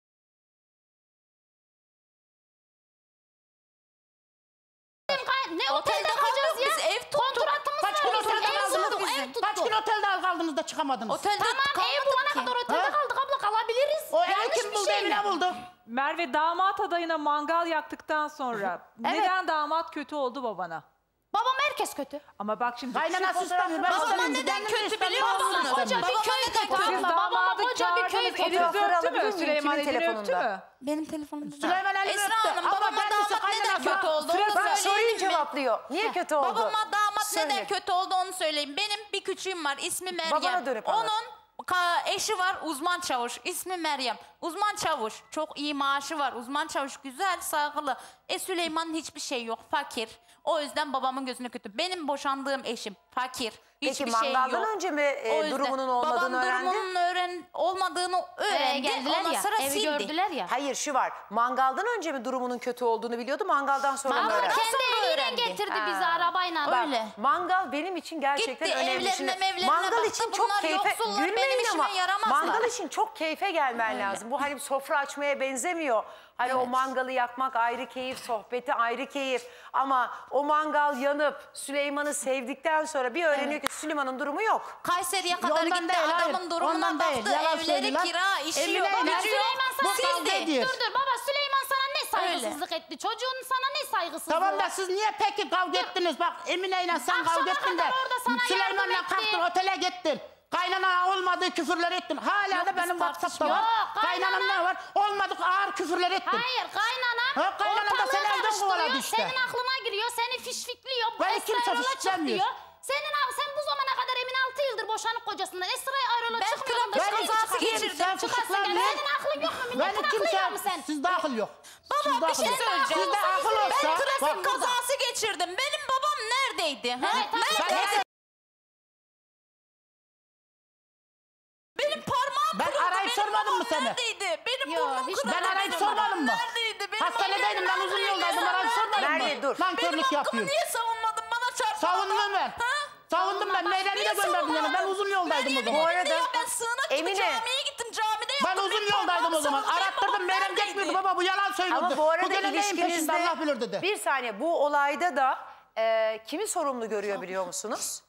Ne otelde kalacağız ya? Biz ev tuttuk. Kontratımız kaç gün var. otelde Ev kaldınız? tuttuk, ev tuttuk. Kaç gün otelde kaldınız da çıkamadınız? Otelde Tamam ev bulana kadar otelde Ha? kaldık abla kalabiliriz. O evi Yanlış kim bir buldu? şey mi? Emine buldu. Merve damat adayına mangal yaktıktan sonra neden damat kötü oldu babana? Babam herkes kötü. Ama bak şimdi Kaynanası istemiyor. Ben Babama istemiyorum. neden Kendimi kötü istemiyorum. biliyor musunuz? Koca bir Babama köy neden kötü. kötü? siz Babama damadı koca bir köy çağırdınız, kötü. elinizi Fotoğrafları öptü alabilir mü? miyim? Süleyman Kimin elini öptü telefonunda? mü? Benim telefonumda. Süleyman elini Esra öptü. Hanım, Ama babama kendisi damat neden kaynanası. kötü oldu? Bak Onu soruyu söyleyelim mi? cevaplıyor. Niye kötü oldu? Babama damat Söyle. neden kötü oldu onu söyleyeyim. Benim bir küçüğüm var, ismi Meryem. Babana dönüp anlat. Onun eşi var, uzman çavuş, ismi Meryem. Uzman çavuş, çok iyi maaşı var. Uzman çavuş güzel, saygılı. Süleyman'ın hiçbir şey yok, fakir. O yüzden babamın gözüne kötü. Benim boşandığım eşim fakir. Peki Hiçbir şey yok. mangaldan önce mi O yüzden durumunun olmadığını babam öğrendi? durumunun olmadığını öğrendi. Geldiler Ondan ya sonra evi sildi. gördüler ya. Hayır şu var. Mangaldan önce mi durumunun kötü olduğunu biliyordu? Mangaldan sonra mı Ama öğrendi? kendi sonra eliyle getirdi bizi arabayla. Bak, Öyle. mangal benim için gerçekten Gitti, önemli. evlerine Şimdi mevlerine mangal baktı, için çok bunlar keyfe... yoksullar, benim Gülmeyin işime ama yaramazlar. mangal için çok keyfe gelmen lazım. Bu hani sofra açmaya benzemiyor. Hani o mangalı yakmak ayrı keyif, sohbeti ayrı keyif. Ama o mangal yanıp Süleyman'ı sevdikten sonra bir öğreniyor ki Süleyman'ın durumu yok. Kayseri'ye kadar Ondan gitti, değil, hayır. adamın durumuna Ondan değil, baktı, yalan evleri söylüyorlar. kira, işi Emine yok, ile- gücü yok. Süleyman sana Bu kavga Sildi. ediyor. Dur baba, Süleyman sana ne saygısızlık etti? Çocuğun sana ne saygısızlığı Tamam da var? siz niye peki kavga ettiniz? Bak Emine ile sen Akşama kavga ettin de kadar orada sana Süleyman'la yardım etti. kalktın otele gittin. Kaynana olmadığı küfürler ettin. Hala Yok, da benim biz WhatsApp'ta var. Yok, Kaynanam kaynana- ne var? Olmadık ağır küfürler ettin. Hayır, kaynana Ha, kaynana da ortalığı seni evden karıştırıyor, kovaladı işte. senin aklına giriyor, seni fişfikliyor. Beni Esra kimse ayrıla çık fişfiklemiyor. diyor. Sen bu zamana kadar Emine 6 yıldır boşanıp kocasından. Esra'ya ayrıla Ben çıkmıyordun. trafik dışarı kazası çıkarsın. geçirdim. Sen Çıkarsın fışkıklan gel. ne? Senin aklın yok mu? Beni Milletin kimse, aklı yok mu sen? sizde akıl yok. Baba Sizde bir akıl şey yok. söyleyeceğim. Sizde akıl olsa. Ben trafik bak- kazası geçirdim. Benim babam neredeydi? Ha? Sen Nerede? ne- Benim parmağım Ben kırıldı. arayıp Benim sormadım babam mı seni? Neredeydi? Benim Yok, burnum hiç kırıldı. Ben arayıp Benim sormadım babam mı? Neredeydi? Benim Hastanedeydim, ben uzun yoldaydım. Arayıp sormadım mı? Merve, dur. Nankörlük Benim hakkımı yapıyorsun. niye savunmadın bana çarpmadan? Savundum ben. Savundum ben. Meyrem'i de gönderdim yani. Ben uzun yoldaydım o zaman. Bu arada Ben sığınak gibi Emine. camiye gittim. Camide Ben yaptım. uzun Benim yoldaydım o parmağım zaman. savundu. Benim Arattırdım. babam Meyrem neredeydi? geçmiyordu baba. Bu yalan söylüyordu. ama bu arada gene neyin peşinde ilişkinizde Allah bilir dedi. bir saniye bu olayda da kimi sorumlu görüyor biliyor musunuz?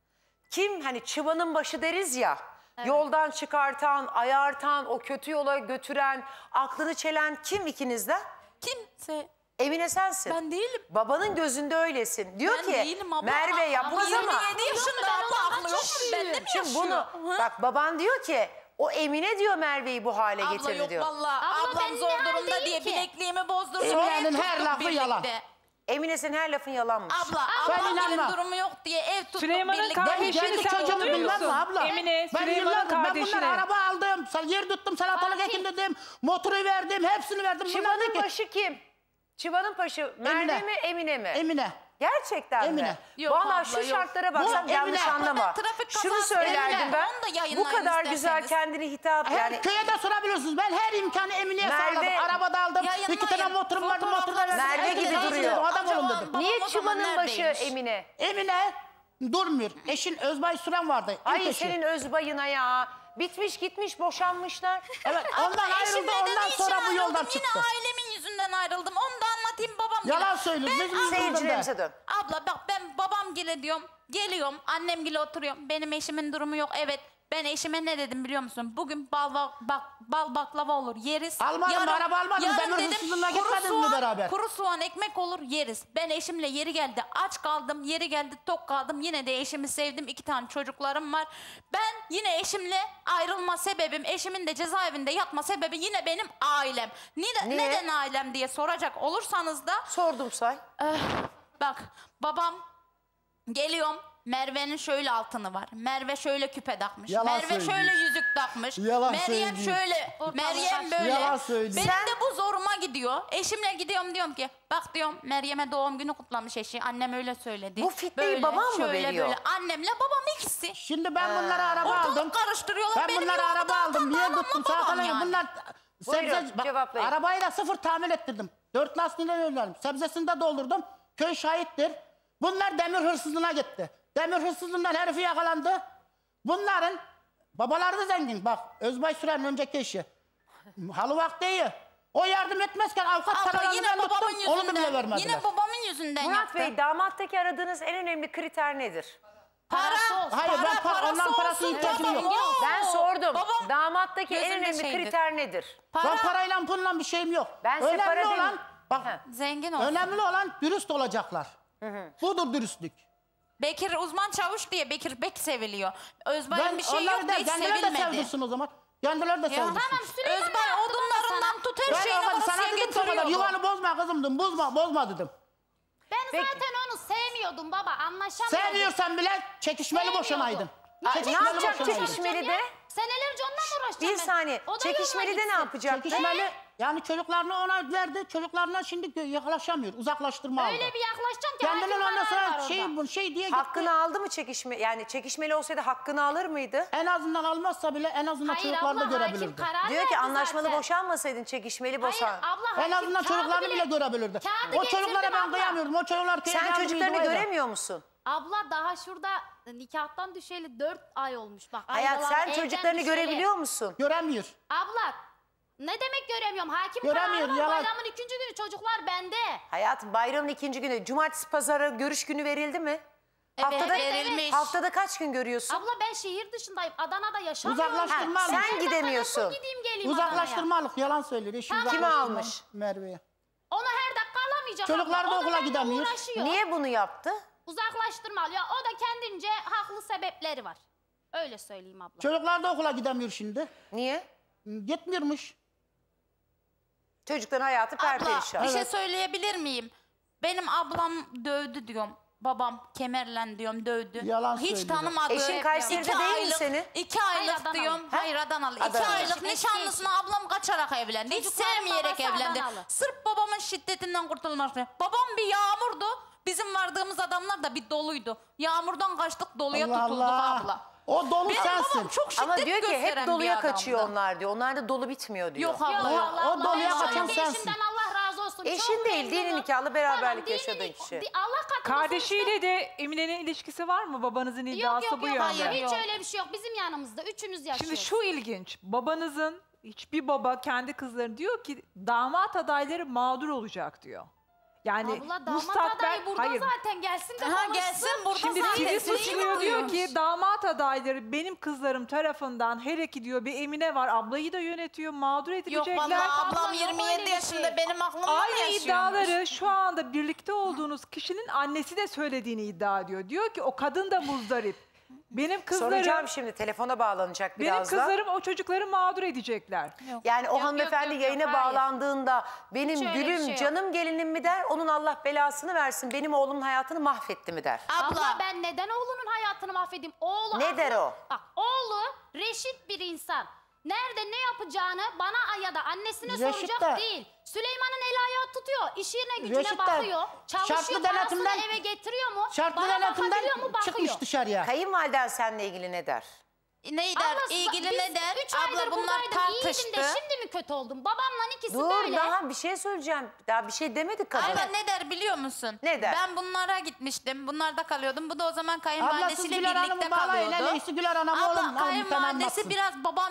Kim hani çıvanın başı deriz ya. Yoldan çıkartan, ayartan, o kötü yola götüren, aklını çelen kim ikinizde? Kimse. Emine sensin. Ben değilim. Babanın gözünde öylesin. Diyor Ben ki değilim abla. Merve yapmaz ama. 27 yaşında abla aklı yok mu? Bende mi Şimdi yaşıyor? bunu Hı? bak baban diyor ki o Emine diyor Merve'yi bu hale Abla getirdi yok diyor. vallahi. Abla Ablam ben zor ne hal durumda değil diye ki? bilekliğimi bozdurdu. Emine'nin Ev her tuttuk lafı birlikte. yalan. Emine'sin her lafın yalanmış. Abla Ben ablamın inanmam. durumu yok diye ev tuttuk Süleyman'ın birlikte. Ben kardeşini kendi sen çocuğumu tanıyor bilmem mi musun? abla? Emine, Ben Süleyman'ın yıllardır ben kardeşini. bunlara araba aldım, yer tuttum, salatalık ekin dedim, motoru verdim, hepsini verdim. Bunlar Çıvanın dedi ki, başı kim? Çıvanın başı Merve Emine. mi Emine mi? Emine. Gerçekten mi? Emine. Yok Vallahi abla, şu yok. şartlara baksam Bu yanlış Emine. anlama. Ben trafik Şunu kazası söylerdim Emine. ben. Onu da Bu yayınlayın kadar güzel isterseniz. kendini hitap Her yani. köye de sorabilirsiniz. Ben her imkanı Emine'ye Merve- sağladım. Arabada aldım. Yayınlayın. 2 tane motorum vardı. Motorda verdim. Merve Herkese gibi razı duruyor. dedim, adam olun Acaba dedim. babam Niye o zaman çıvanın başı neredeymiş? Emine? Emine durmuyor. Eşin Özbay Süren vardı. ilk Ay eşi. senin özbayına ya. Bitmiş gitmiş boşanmışlar. Evet ondan ayrıldı. Ondan sonra bu yoldan çıktı. Yine ailemin yüzünden ayrıldım. Onu da anlatayım babam gibi. Yalan söylüyorsun. Bizim yüzümüzden Seyircilerimize de. dön. Abla bak ben babam gile diyorum. Geliyorum annem gile oturuyorum. Benim eşimin durumu yok. Evet ben eşime ne dedim biliyor musun? Bugün bal baklava olur yeriz. Almadım, araba almadım. yarın Demir dedim, hırsızlığına kuru gitmediniz mi soğan- beraber? Kuru soğan ekmek olur yeriz. Ben eşimle yeri geldi aç kaldım. Yeri geldi tok kaldım. Yine de eşimi sevdim. 2 tane çocuklarım var. Ben yine eşimle ayrılma sebebim, eşimin de cezaevinde yatma sebebi yine benim ailem. Niye? Neden ailem diye soracak olursanız da Sordum say. bak babam geliyorum. Merve'nin şöyle altını var. Merve şöyle küpe takmış. Yalan Merve söylüyor. şöyle yüzük takmış. Yalan Meryem söylüyor. şöyle. Meryem böyle. Yalan söylüyor. Benim de bu zoruma gidiyor. Eşimle gidiyorum diyorum ki bak diyorum Meryem'e doğum günü kutlamış eşi. Annem öyle söyledi. Bu fitneyi babam mı şöyle, veriyor? Böyle. Annemle babam ikisi. Şimdi ben bunlara araba Ortalık aldım. karıştırıyorlar. Ben Benim bunlara yolumu araba dağıtan aldım. da Yer anamla tuttum. babam Salatalık yani. bunlar Buyurun, sebze. Bak, cevaplayın. arabayı da 0 tamir ettirdim. 4 lastiğini önerdim. Sebzesini de doldurdum. Köy şahittir. Bunlar demir hırsızlığına gitti. Demir hırsızlığından herifi yakalandı. Bunların babaları da zengin. Bak Özbay Süren'in önceki eşi. Halı vakti iyi. O yardım etmezken avukat Abla paralarını yine ben babamın tuttum. Onu da bile yüzünden. vermediler. Yine babamın yüzünden Murat yaptı. Bey damattaki aradığınız en önemli kriter nedir? Para. Hayır, ben onların parasını olsun, ihtiyacım yok. babam Ben sordum. Babam Damattaki en gözünde önemli şeydir. kriter nedir? Ben parayla pulla bir şeyim yok. Ben size para önemli olan, demiyorum. bak, zengin olsun. önemli olan dürüst olacaklar. Budur dürüstlük. Bekir uzman çavuş diye Bekir Bek seviliyor. Özbay'ın bir şey yok onları da da hiç kendileri de sevilmedi. sevdirsin o zaman. Kendileri de Ya sevdirsin. Tamam Süleyman Özbay odunlarından tut her Ben şeyini o kadar sana orasıya dedim sana kadar getiriyordu. yuvanı bozma kızım dedim. Bozma dedim. Ben zaten onu sevmiyordum baba, anlaşamıyordum. Sevmiyorsan bile çekişmeli Sevmiyordum. boşanaydın. Ne Çekişmeli yapacak boşanaydın. çekişmeli de? Senelerce onunla mı uğraşacağım Bir ben? saniye. O da Çekişmeli yoluna de ne gitsin. yapacaktı? Çekişmeli yani çocuklarını ona verdi. Çocuklarına şimdi yaklaşamıyor. Uzaklaştırma aldı. Öyle bir yaklaşacağım ki Kendinin hakim ondan karar var sonra şey diye Hakkını aldı mı çekişme? Yani çekişmeli olsaydı hakkını alır mıydı? En azından almazsa bile en azından çocuklarını da görebilirdi. Diyor ki anlaşmalı boşanmasaydın çekişmeli boşan. En azından çocuklarını bile görebilirdi. O çocuklara ben kıyamıyorum. O çocuklar Sen çocuklarını göremiyor musun? Abla daha şurada nikahtan düşeli 4 ay olmuş bak. Hayat sen evden çocuklarını düşeli. görebiliyor musun? Göremiyor. Abla ne demek göremiyorum? Hakim Göremiyor, kararı var. yalan. Bayramın 2. günü çocuklar bende. Hayatım bayramın 2. günü. Cumartesi pazarı görüş günü verildi mi? Evet, verilmiş. Haftada kaç gün görüyorsun? Abla ben şehir dışındayım. Adana'da yaşamıyorum. Uzaklaştırmalık. Sen gidemiyorsun. Nasıl gideyim geleyim Uzaklaştırmalık yalan söylüyor. Eşi Tamam. Kim uzaklaştırmalık almış? Merve'ye. Ona her dakika alamayacak. Çocuklar abla. da O okula benimle gidemiyor. uğraşıyor. Niye bunu yaptı? Uzaklaştırmalı. Ya o da kendince haklı sebepleri var. Öyle söyleyeyim abla. Çocuklar da okula gidemiyor şimdi. Niye? Gitmiyormuş. Çocukların hayatı perperişan. Bir şey söyleyebilir miyim? Benim ablam dövdü diyorum. Babam kemerle diyorum dövdü. Yalan Hiç söylüyor. tanımadı. Eşin Kayseri'de İki değil mi aylık- senin? 2 aylık Adanalı. diyorum. Hayır Adanalı. 2 Adanalı. aylık nişanlısına ablam kaçarak evlendi. Hiç Çocukların sevmeyerek babası evlendi. Adanalı. Sırf babamın şiddetinden kurtulmak için. Babam bir yağmurdu. Bizim vardığımız adamlar da bir doluydu. Yağmurdan kaçtık doluya Allah tutulduk Allah. abla. O dolu Benim sensin. babam çok şiddet Ama diyor ki hep gösteren doluya bir adamdı. kaçıyor onlar diyor. Onlar da dolu bitmiyor diyor. Yok abla Yok, yok. Allah o doluya Allah. kaçan Ben sensin. eşimden Allah razı olsun. Eşin Çok değil, dini memnunum. nikahlı beraberlik Tamam, yaşadığı dini- kişi. Allah katında Kardeşiyle de Emine'nin ilişkisi var mı? Babanızın Yok iddiası yok bu yok. yönde. Hayır, hiç Yok. öyle bir şey yok. Bizim yanımızda. Üçümüz yaşıyoruz. Şimdi şu ilginç. Babanızın hiçbir baba kendi kızları diyor ki damat adayları mağdur olacak diyor. Yani Abla damat müstakbel- adayı burada hayır. zaten gelsin de Aha, konuşsun. gelsin burada Şimdi zaten. sizi Seni suçluyor diyor yapıyormuş. ki damat adayları benim kızlarım tarafından her iki diyor bir Emine var ablayı da yönetiyor mağdur Yok edilecekler. vallahi ablam Abla, yok öyle 27 bir yaşında şey. benim aklımda Aynı yaşıyormuş. iddiaları şu anda birlikte olduğunuz kişinin annesi de söylediğini iddia ediyor. Diyor ki o kadın da muzdarip. Benim kızlarım, Soracağım şimdi telefona bağlanacak benim birazdan. kızlarım o çocukları mağdur edecekler. Yani o Yok, hanımefendi yok, yayına yok, hayır. bağlandığında benim Hiç öyle bir gülüm şey yok. canım gelinim mi der, onun Allah belasını versin benim oğlumun hayatını mahvetti mi der. Abla ben neden oğlunun hayatını mahvedeyim? Oğlu Ne der o? Bak oğlu reşit bir insan. Nerede ne yapacağını bana ya da annesine Reşit soracak de- değil. Süleyman'ın el ayağı tutuyor. İş yerine gücüne Reşit de bakıyor. Çalışıyor, şartlı parasını denetimden- eve getiriyor mu? Şartlı Bana bakabiliyor mu? denetimden Bakıyor. çıkmış dışarıya. Kayınvaliden seninle ilgili ne der? Ne der? Abla, İlgili biz ne der? 3 aydır Abla bunlar buradaydım, iyiydim tartıştı. de şimdi mi kötü oldum? Babamla ikisi Dur böyle. daha bir şey söyleyeceğim. Daha bir şey demedi kadın. Abla ne der biliyor musun? Ne der? Ben bunlara gitmiştim. Bunlarda kalıyordum. Bu da o zaman Abla siz kayınvalidesiyle Güler birlikte Hanım'ı bağlayın. En kalıyordu. iyisi Güler Hanım oğlum. Abla Alın, kayınvalidesi tamamlatsın. biraz babam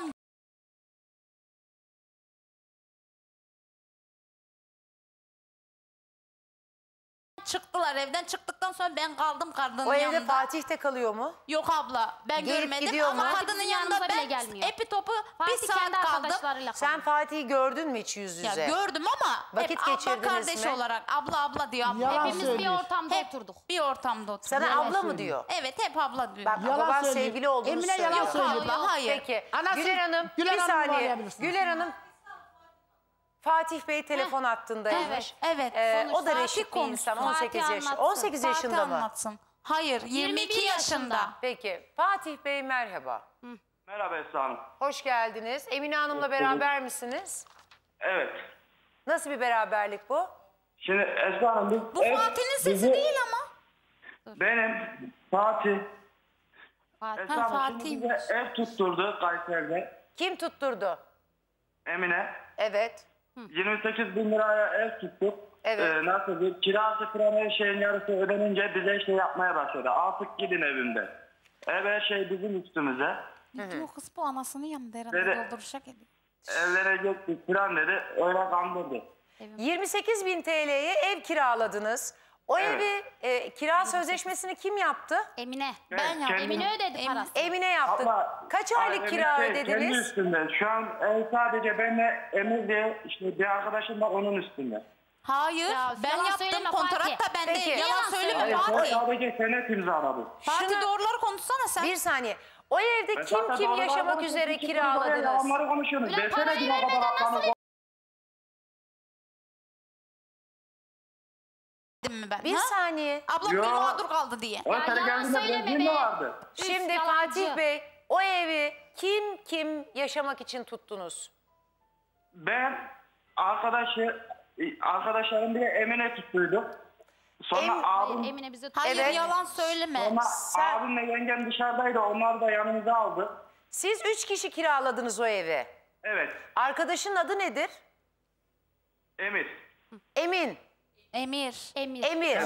çıktılar evden. Çıktıktan sonra ben kaldım kadının O evde yanında. Fatih de kalıyor mu? Yok abla ben Gelip görmedim gidiyor ama mu? kadının Bizim yanında yanımıza bile ben gelmiyor. epitopu Fatih bir saat kendi kaldım. arkadaşlarıyla Sen kalıyor. Fatih'i gördün mü hiç yüz Ya yüze? gördüm ama Vakit hep abla geçirdiniz kardeş mi? olarak abla diyor abla. Yalan Hepimiz bir söylüyor. ortamda Hep oturduk. bir ortamda oturduk. Sana Yalan abla mı söylüyor. diyor? Evet hep abla diyor. Bak Yalan baban söylüyor. sevgili olduğunu Emine yalan söylüyor. Yok söylüyor. abla hayır. Peki. Anası- Güler Hanım Güler bir Hanım'ı saniye. bağlayabilirsiniz. Güler Hanım Fatih Bey telefon hattındaymış. Evet. O da Fatih reşit bir insan. konuşsun. 18 Fatih yaş. anlatsın. 18 Fatih yaşında mı? anlatsın. Hayır 22 yaşında. Peki. Fatih Bey merhaba. Merhaba Esra Hanım. Hoş geldiniz. Emine Hanım'la beraber misiniz? Evet. Nasıl bir beraberlik bu? Şimdi Esra Hanım biz... Bu Fatih'in sesi değil ama. Benim Fatih. Fatih. Esra Hanım şimdi bize ev tutturdu Kayseri'de. Kim tutturdu? Emine. Evet. 28 bin liraya ev tuttuk. Evet. Nasıl bir kirası falan her şeyin yarısı ödenince bize şey yapmaya başladı. Artık gidin evimde. Ev her şey bizim üstümüze. Ne diyor kız bu anasının yanında herhalde Dedi. dolduracak ediyor. Evlenecektik falan dedi. Öyle kandırdı. 28 bin TL'ye ev kiraladınız. O Evet. evi kira sözleşmesini kim yaptı? Emine. Ben yaptım. Emine ödedi parası. Emine yaptı. Ama Kaç aylık kira Kendi ödediniz? üstünde. Şu an sadece benle Emir diye işte bir arkadaşım var onun üstünde. Hayır Ya, ben yalan yaptım söyleme kontrat Fatih. da bende. Peki. Yalan Yalan söyleme söyleme. O Fatih. sadece senet imzaladı. Fatih doğruları konuşsana sen. Bir saniye. O evde Ben kim zaten kim doğruları yaşamak konuşuyorum, üzere iki kiraladınız? yalanları konuşuyorsunuz. Ulan Desene parayı bir o kadar vermeden hakkınız nasıl var. Dedim mi ben? Bir ha? saniye. Ablam Yo. bir mağdur kaldı diye. O Ya sene yalan geldiğinde söyleme bezgin be. mi vardı? Şimdi yalancı. Fatih Bey o evi kim yaşamak için tuttunuz? Ben arkadaşlarım bile Emine tuttuydu. Sonra abim... Emine bize Hayır Evet. yalan söyleme. Sonra abimle yengem dışarıdaydı. Onlar da yanımıza aldı. Siz 3 kişi kiraladınız o evi. Evet. Arkadaşının adı nedir? Emir. Emin. Emir. Emir.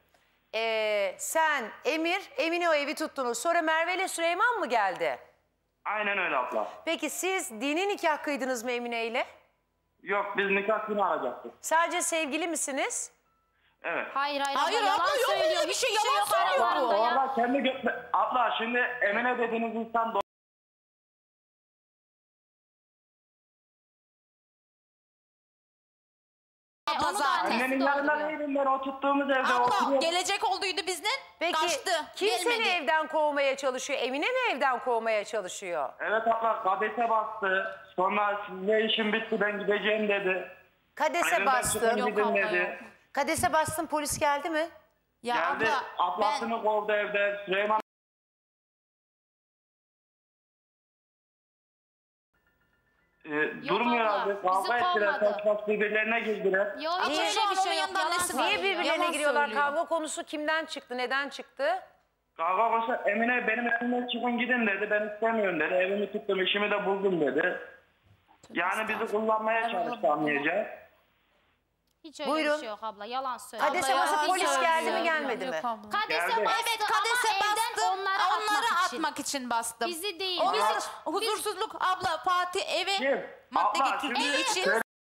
Sen, Emine o evi tuttunuz. Sonra Merve ile Süleyman mı geldi? Aynen öyle abla. Peki siz dini nikah kıydınız mı Emine ile? Yok biz nikah günü alacaktık. Sadece sevgili misiniz? Evet. Hayır Hayır abla, abla, yalan yok söylüyor. öyle bir şey, Hiçbir yalan yok söylüyor. aralarında ya. Orada kendi abla şimdi Emine dediğiniz insan doğru. Abla zaten. Annenin yanında değilim ben o tuttuğumuz evde Abla oturuyorum. gelecek olduydu bizden. Peki Kaçtı. kim seni Gelmedi. evden kovmaya çalışıyor? Emine mi evden kovmaya çalışıyor? Evet abla kadese bastı. Sonra size işim bitti ben gideceğim dedi. Kadese Evimden bastın. çıkın Yok gidin abla, dedi. yok. Kadese bastın, polis geldi mi? Ya Geldi abla ben... ablasını kovdu evde. Süleyman durmuyor abla, abi. bizi Kavga ettiler. kovmadı. Saç baş birbirlerine girdiler. Yok Ama hiç şu öyle an bir şey onun yok. yanından Yalan nesi var? Niye söylüyor. birbirlerine Yalan giriyorlar? söylüyor. Kavga konusu kimden çıktı? Neden çıktı? Kavga konusu Emine benim evimden çıkın gidin dedi. Ben istemiyorum dedi. Evimi tuttum işimi de buldum dedi. Yani bizi kullanmaya çalıştı anlayacak. Hiç öyle Buyurun. bir şey yok abla. Yalan söylüyor. Kadese Abla, basıp yalan polis geldi mi söylüyor. gelmedi mi? Kadese Geldi. bastı Evet ama kadese evden bastım. onları atmak için. için bastım. Bizi değil. O Biz- huzursuzluk abla Fatih eve Kim? madde Abla, getirdiği şimdi- için.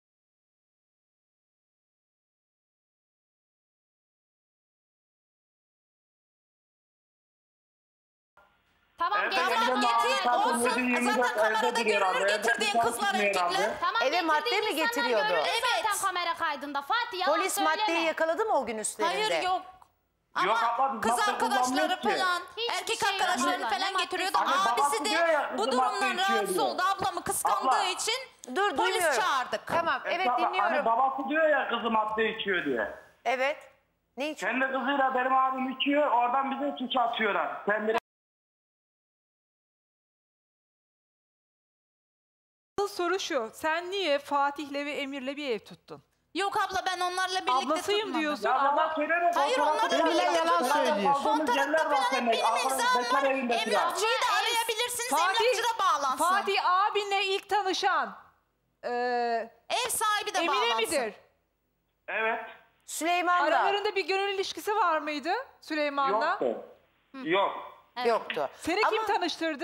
Tamam Evet, getir. evde Getir zaten olsun. 7/24 Zaten kamerada evde duruyor görünür abi. Evde getirdiğin dışarı kızlar çıkmıyor erkekler. abi. Tamam, Eve madde getirdiğin mi insanlar getiriyordu? görünüyor Evet. zaten kamera kaydında. Fatih yalan Polis söyleme. maddeyi yakaladı mı o gün üstlerinde? Hayır yok. Ama Yok abla, biz kız madde arkadaşları kullanmıyoruz ki. falan, Hiçbir erkek şey yok arkadaşlarını abla, ne falan getiriyordu. maddesi? Hani Abisi babası de diyor ya, bu kızım madde durumdan içiyor rahatsız diyor. oldu. Ablamı kıskandığı Abla. için Dur, polis duymuyorum. çağırdık. Tamam, evet Esra abla, dinliyorum. Hani babası diyor ya kızı madde içiyor diye. Evet. Ne için? Kendi kızıyla benim abim içiyor oradan bize suç atıyorlar. Kendileri Asıl soru şu. Sen niye Fatih'le ve Emir'le bir ev tuttun? Yok abla ben onlarla birlikte Ablasıyım tutmadım. diyorsun Ya ama baba söyleme. Hayır onlarla Emine birlikte yalan tutmadım. söylüyor. Kontratta falan hep benim imzam var. Emlakçıyı Emlakçıyı da arayabilirsiniz. Emlakçı da bağlansın. Fatih abinle ilk tanışan Ev sahibi de Emine bağlansın. midir? Evet. Süleyman da Aralarında bir gönül ilişkisi var mıydı Süleyman'la? Yoktu. Yok. yoktu. Seni Ama kim tanıştırdı?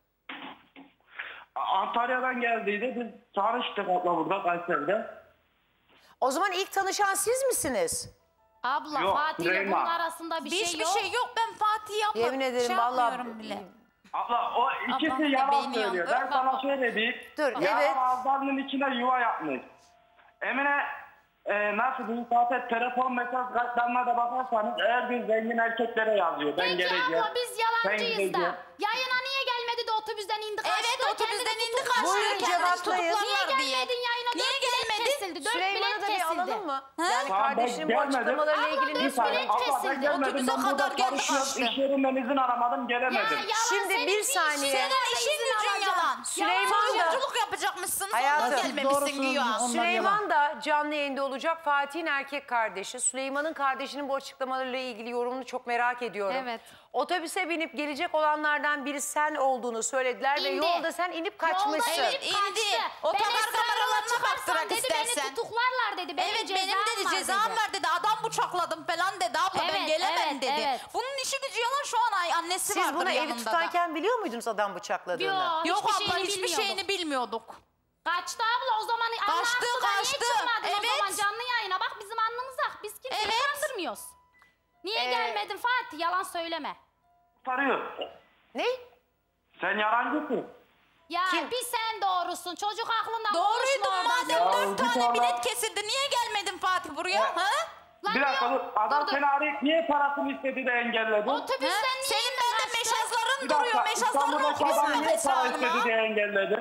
Antalya'dan geldiydi. Biz tanıştık abla burada Kayseri'de. o zaman ilk tanışan siz misiniz? Abla Yok, Fatih ile bunun Süleyman. arasında bir Hiçbir şey yok. şey yok. Ben Fatih'i abla Yemin ederim şey vallahi- yapmıyorum bile. Abla o ikisi Ablam da yalan beyni söylüyor. yandı. Ben sana şöyle diyeyim. Dur, Yalan evet. ağızlarının içine yuva yapmış. Emine nasıl diyeyim zaten telefon mesaj kartlarına da bakarsanız her gün zengin erkeklere yazıyor. Ben Peki geleceğim. abla biz yalancıyız Ben da. gideceğim. Yayına niye gelmedi de otobüsten indi kaçtı? Evet otobüsten indi kaçtı. Buyurun, Kendini cevaplayın. tutuklarlar Niye diye. gelmedin yayına? Niye 4 bilet gelmedin? kesildi. 4 Süleyman'ı bilet da bir kesildi. alalım mı? Ha? Yani Tamam, ben kardeşinin bu gelmedim. açıklamalarıyla Abla, ilgili ne dört Bir saniye, bilet abla ben kesildi. gelmedim. Otobüse Ben burada kadar geldi, çalışıyorum. kaçtı. İş yerinden izin alamadım gelemedim. Şimdi senin bir bir saniye. işin Senin işin gücün yalan. Süleyman da- Yolculuk yapacakmışsın. Hayatım. Sonra Siz gelmemişsin doğrusunuz, güya. onlar Süleyman da canlı yayında olacak. Fatih'in erkek kardeşi. Süleyman'ın kardeşinin bu açıklamalarıyla ilgili yorumunu çok merak ediyorum. Evet. Otobüse binip gelecek olanlardan biri sen olduğunu söylediler ve İndi. yolda sen inip kaçmışsın. Yolda inip indi. kaçtı. Otogar Ben Esra'yla kameralarına çıkarsam baktırak dedi, istersen. Beni tutuklarlar dedi. Benim Evet cezam benim dedi var cezam dedi. var dedi. Adam bıçakladım falan dedi. Abla ben Evet, gelemem evet, dedi. evet. Bunun işi gücü yalan şu an annesi Siz vardır bunu evi yanında da. tutarken biliyor muydunuz adam bıçakladığını? Yok hiçbir abla şeyini hiçbir bilmiyorduk. şeyini bilmiyorduk. Kaçtı abla o zaman Kaçtı, anlattı kaçtı. niye çıkmadın o Evet. zaman canlı yayına bak bizim alnımız ak biz kimseyi Evet. kandırmıyoruz. Niye gelmedin Fatih yalan söyleme. Sarıyor. Ne? Sen yalancısın. Ya bir sen doğrusun çocuk aklından Doğruydum konuşma oradan. madem Ya, 4 git tane oradan. bilet kesildi. Niye gelmedin Fatih buraya? Ha? Lan Bir dakika yok, dur. Adam dur. seni arayıp niye parasını istedi de engelledin? Otobüsten niye Senin indin bende kaçtın? meşazların Bir duruyor. dakika. Meşazlarını İstanbul'daki okumuşsun adam niye para istedi hesabıma. diye engelledin?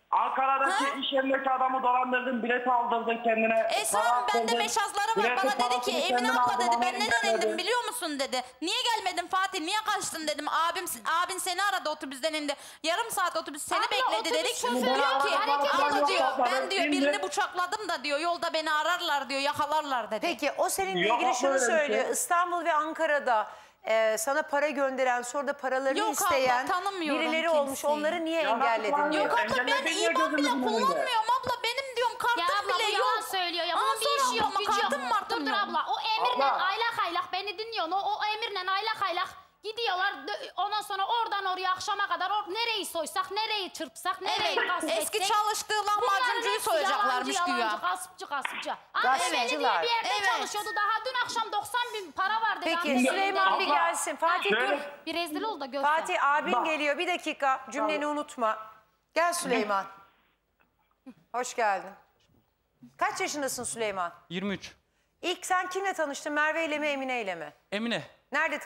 Ankara'daki iş yerindeki adamı dolandırdın, bilet aldırdın kendine. Esra Hanım bende meşazları var. Bana dedi ki Emine abla dedi ben neden indim biliyor musun dedi. Niye gelmedin Fatih, niye kaçtın dedim. Abin seni aradı otobüsten indi. Yarım saat otobüs seni bekledi dedik. Diyor ki abla diyor ben diyor birini bıçakladım da diyor yolda beni ararlar diyor yakalarlar dedi. Peki o seninle Yok, ilgili şunu böyle bir şey. söylüyor. İstanbul ve Ankara'da sana para gönderen, sonra da paralarını Yok abla, isteyen tanımıyorum birileri olmuş. kimseyi. Onları niye Ya engelledin diyor. Yok abla ben İBAN bile kullanmıyorum abla. Benim diyorum kartım Ya abla bile bu yok. yalan söylüyor ya. Bunun bir işi yok, gücü yok. Dur abla. O Emir'le aylak aylak beni dinliyorsun. O Emir'le aylak aylak gidiyorlar. Ondan sonra oradan oraya akşama kadar nereyi soysak, nereyi çırpsak, nereyi gasp etsek. Eski çalıştığı lahmacuncuyu soyacaklarmış yalancı, güya. Gaspçı. Ama Emine diye bir yerde çalışıyordu. Daha dün akşam 90 bin para vardı. Peki Süleyman bir gelsin. Fatih dur. Bir rezil ol da göster. Fatih abin geliyor. Bir dakika cümleni unutma. Gel Süleyman. Hoş geldin. Kaç yaşındasın Süleyman? 23. İlk sen kimle tanıştın? Merve ile mi Emine ile mi? Emine. Nerede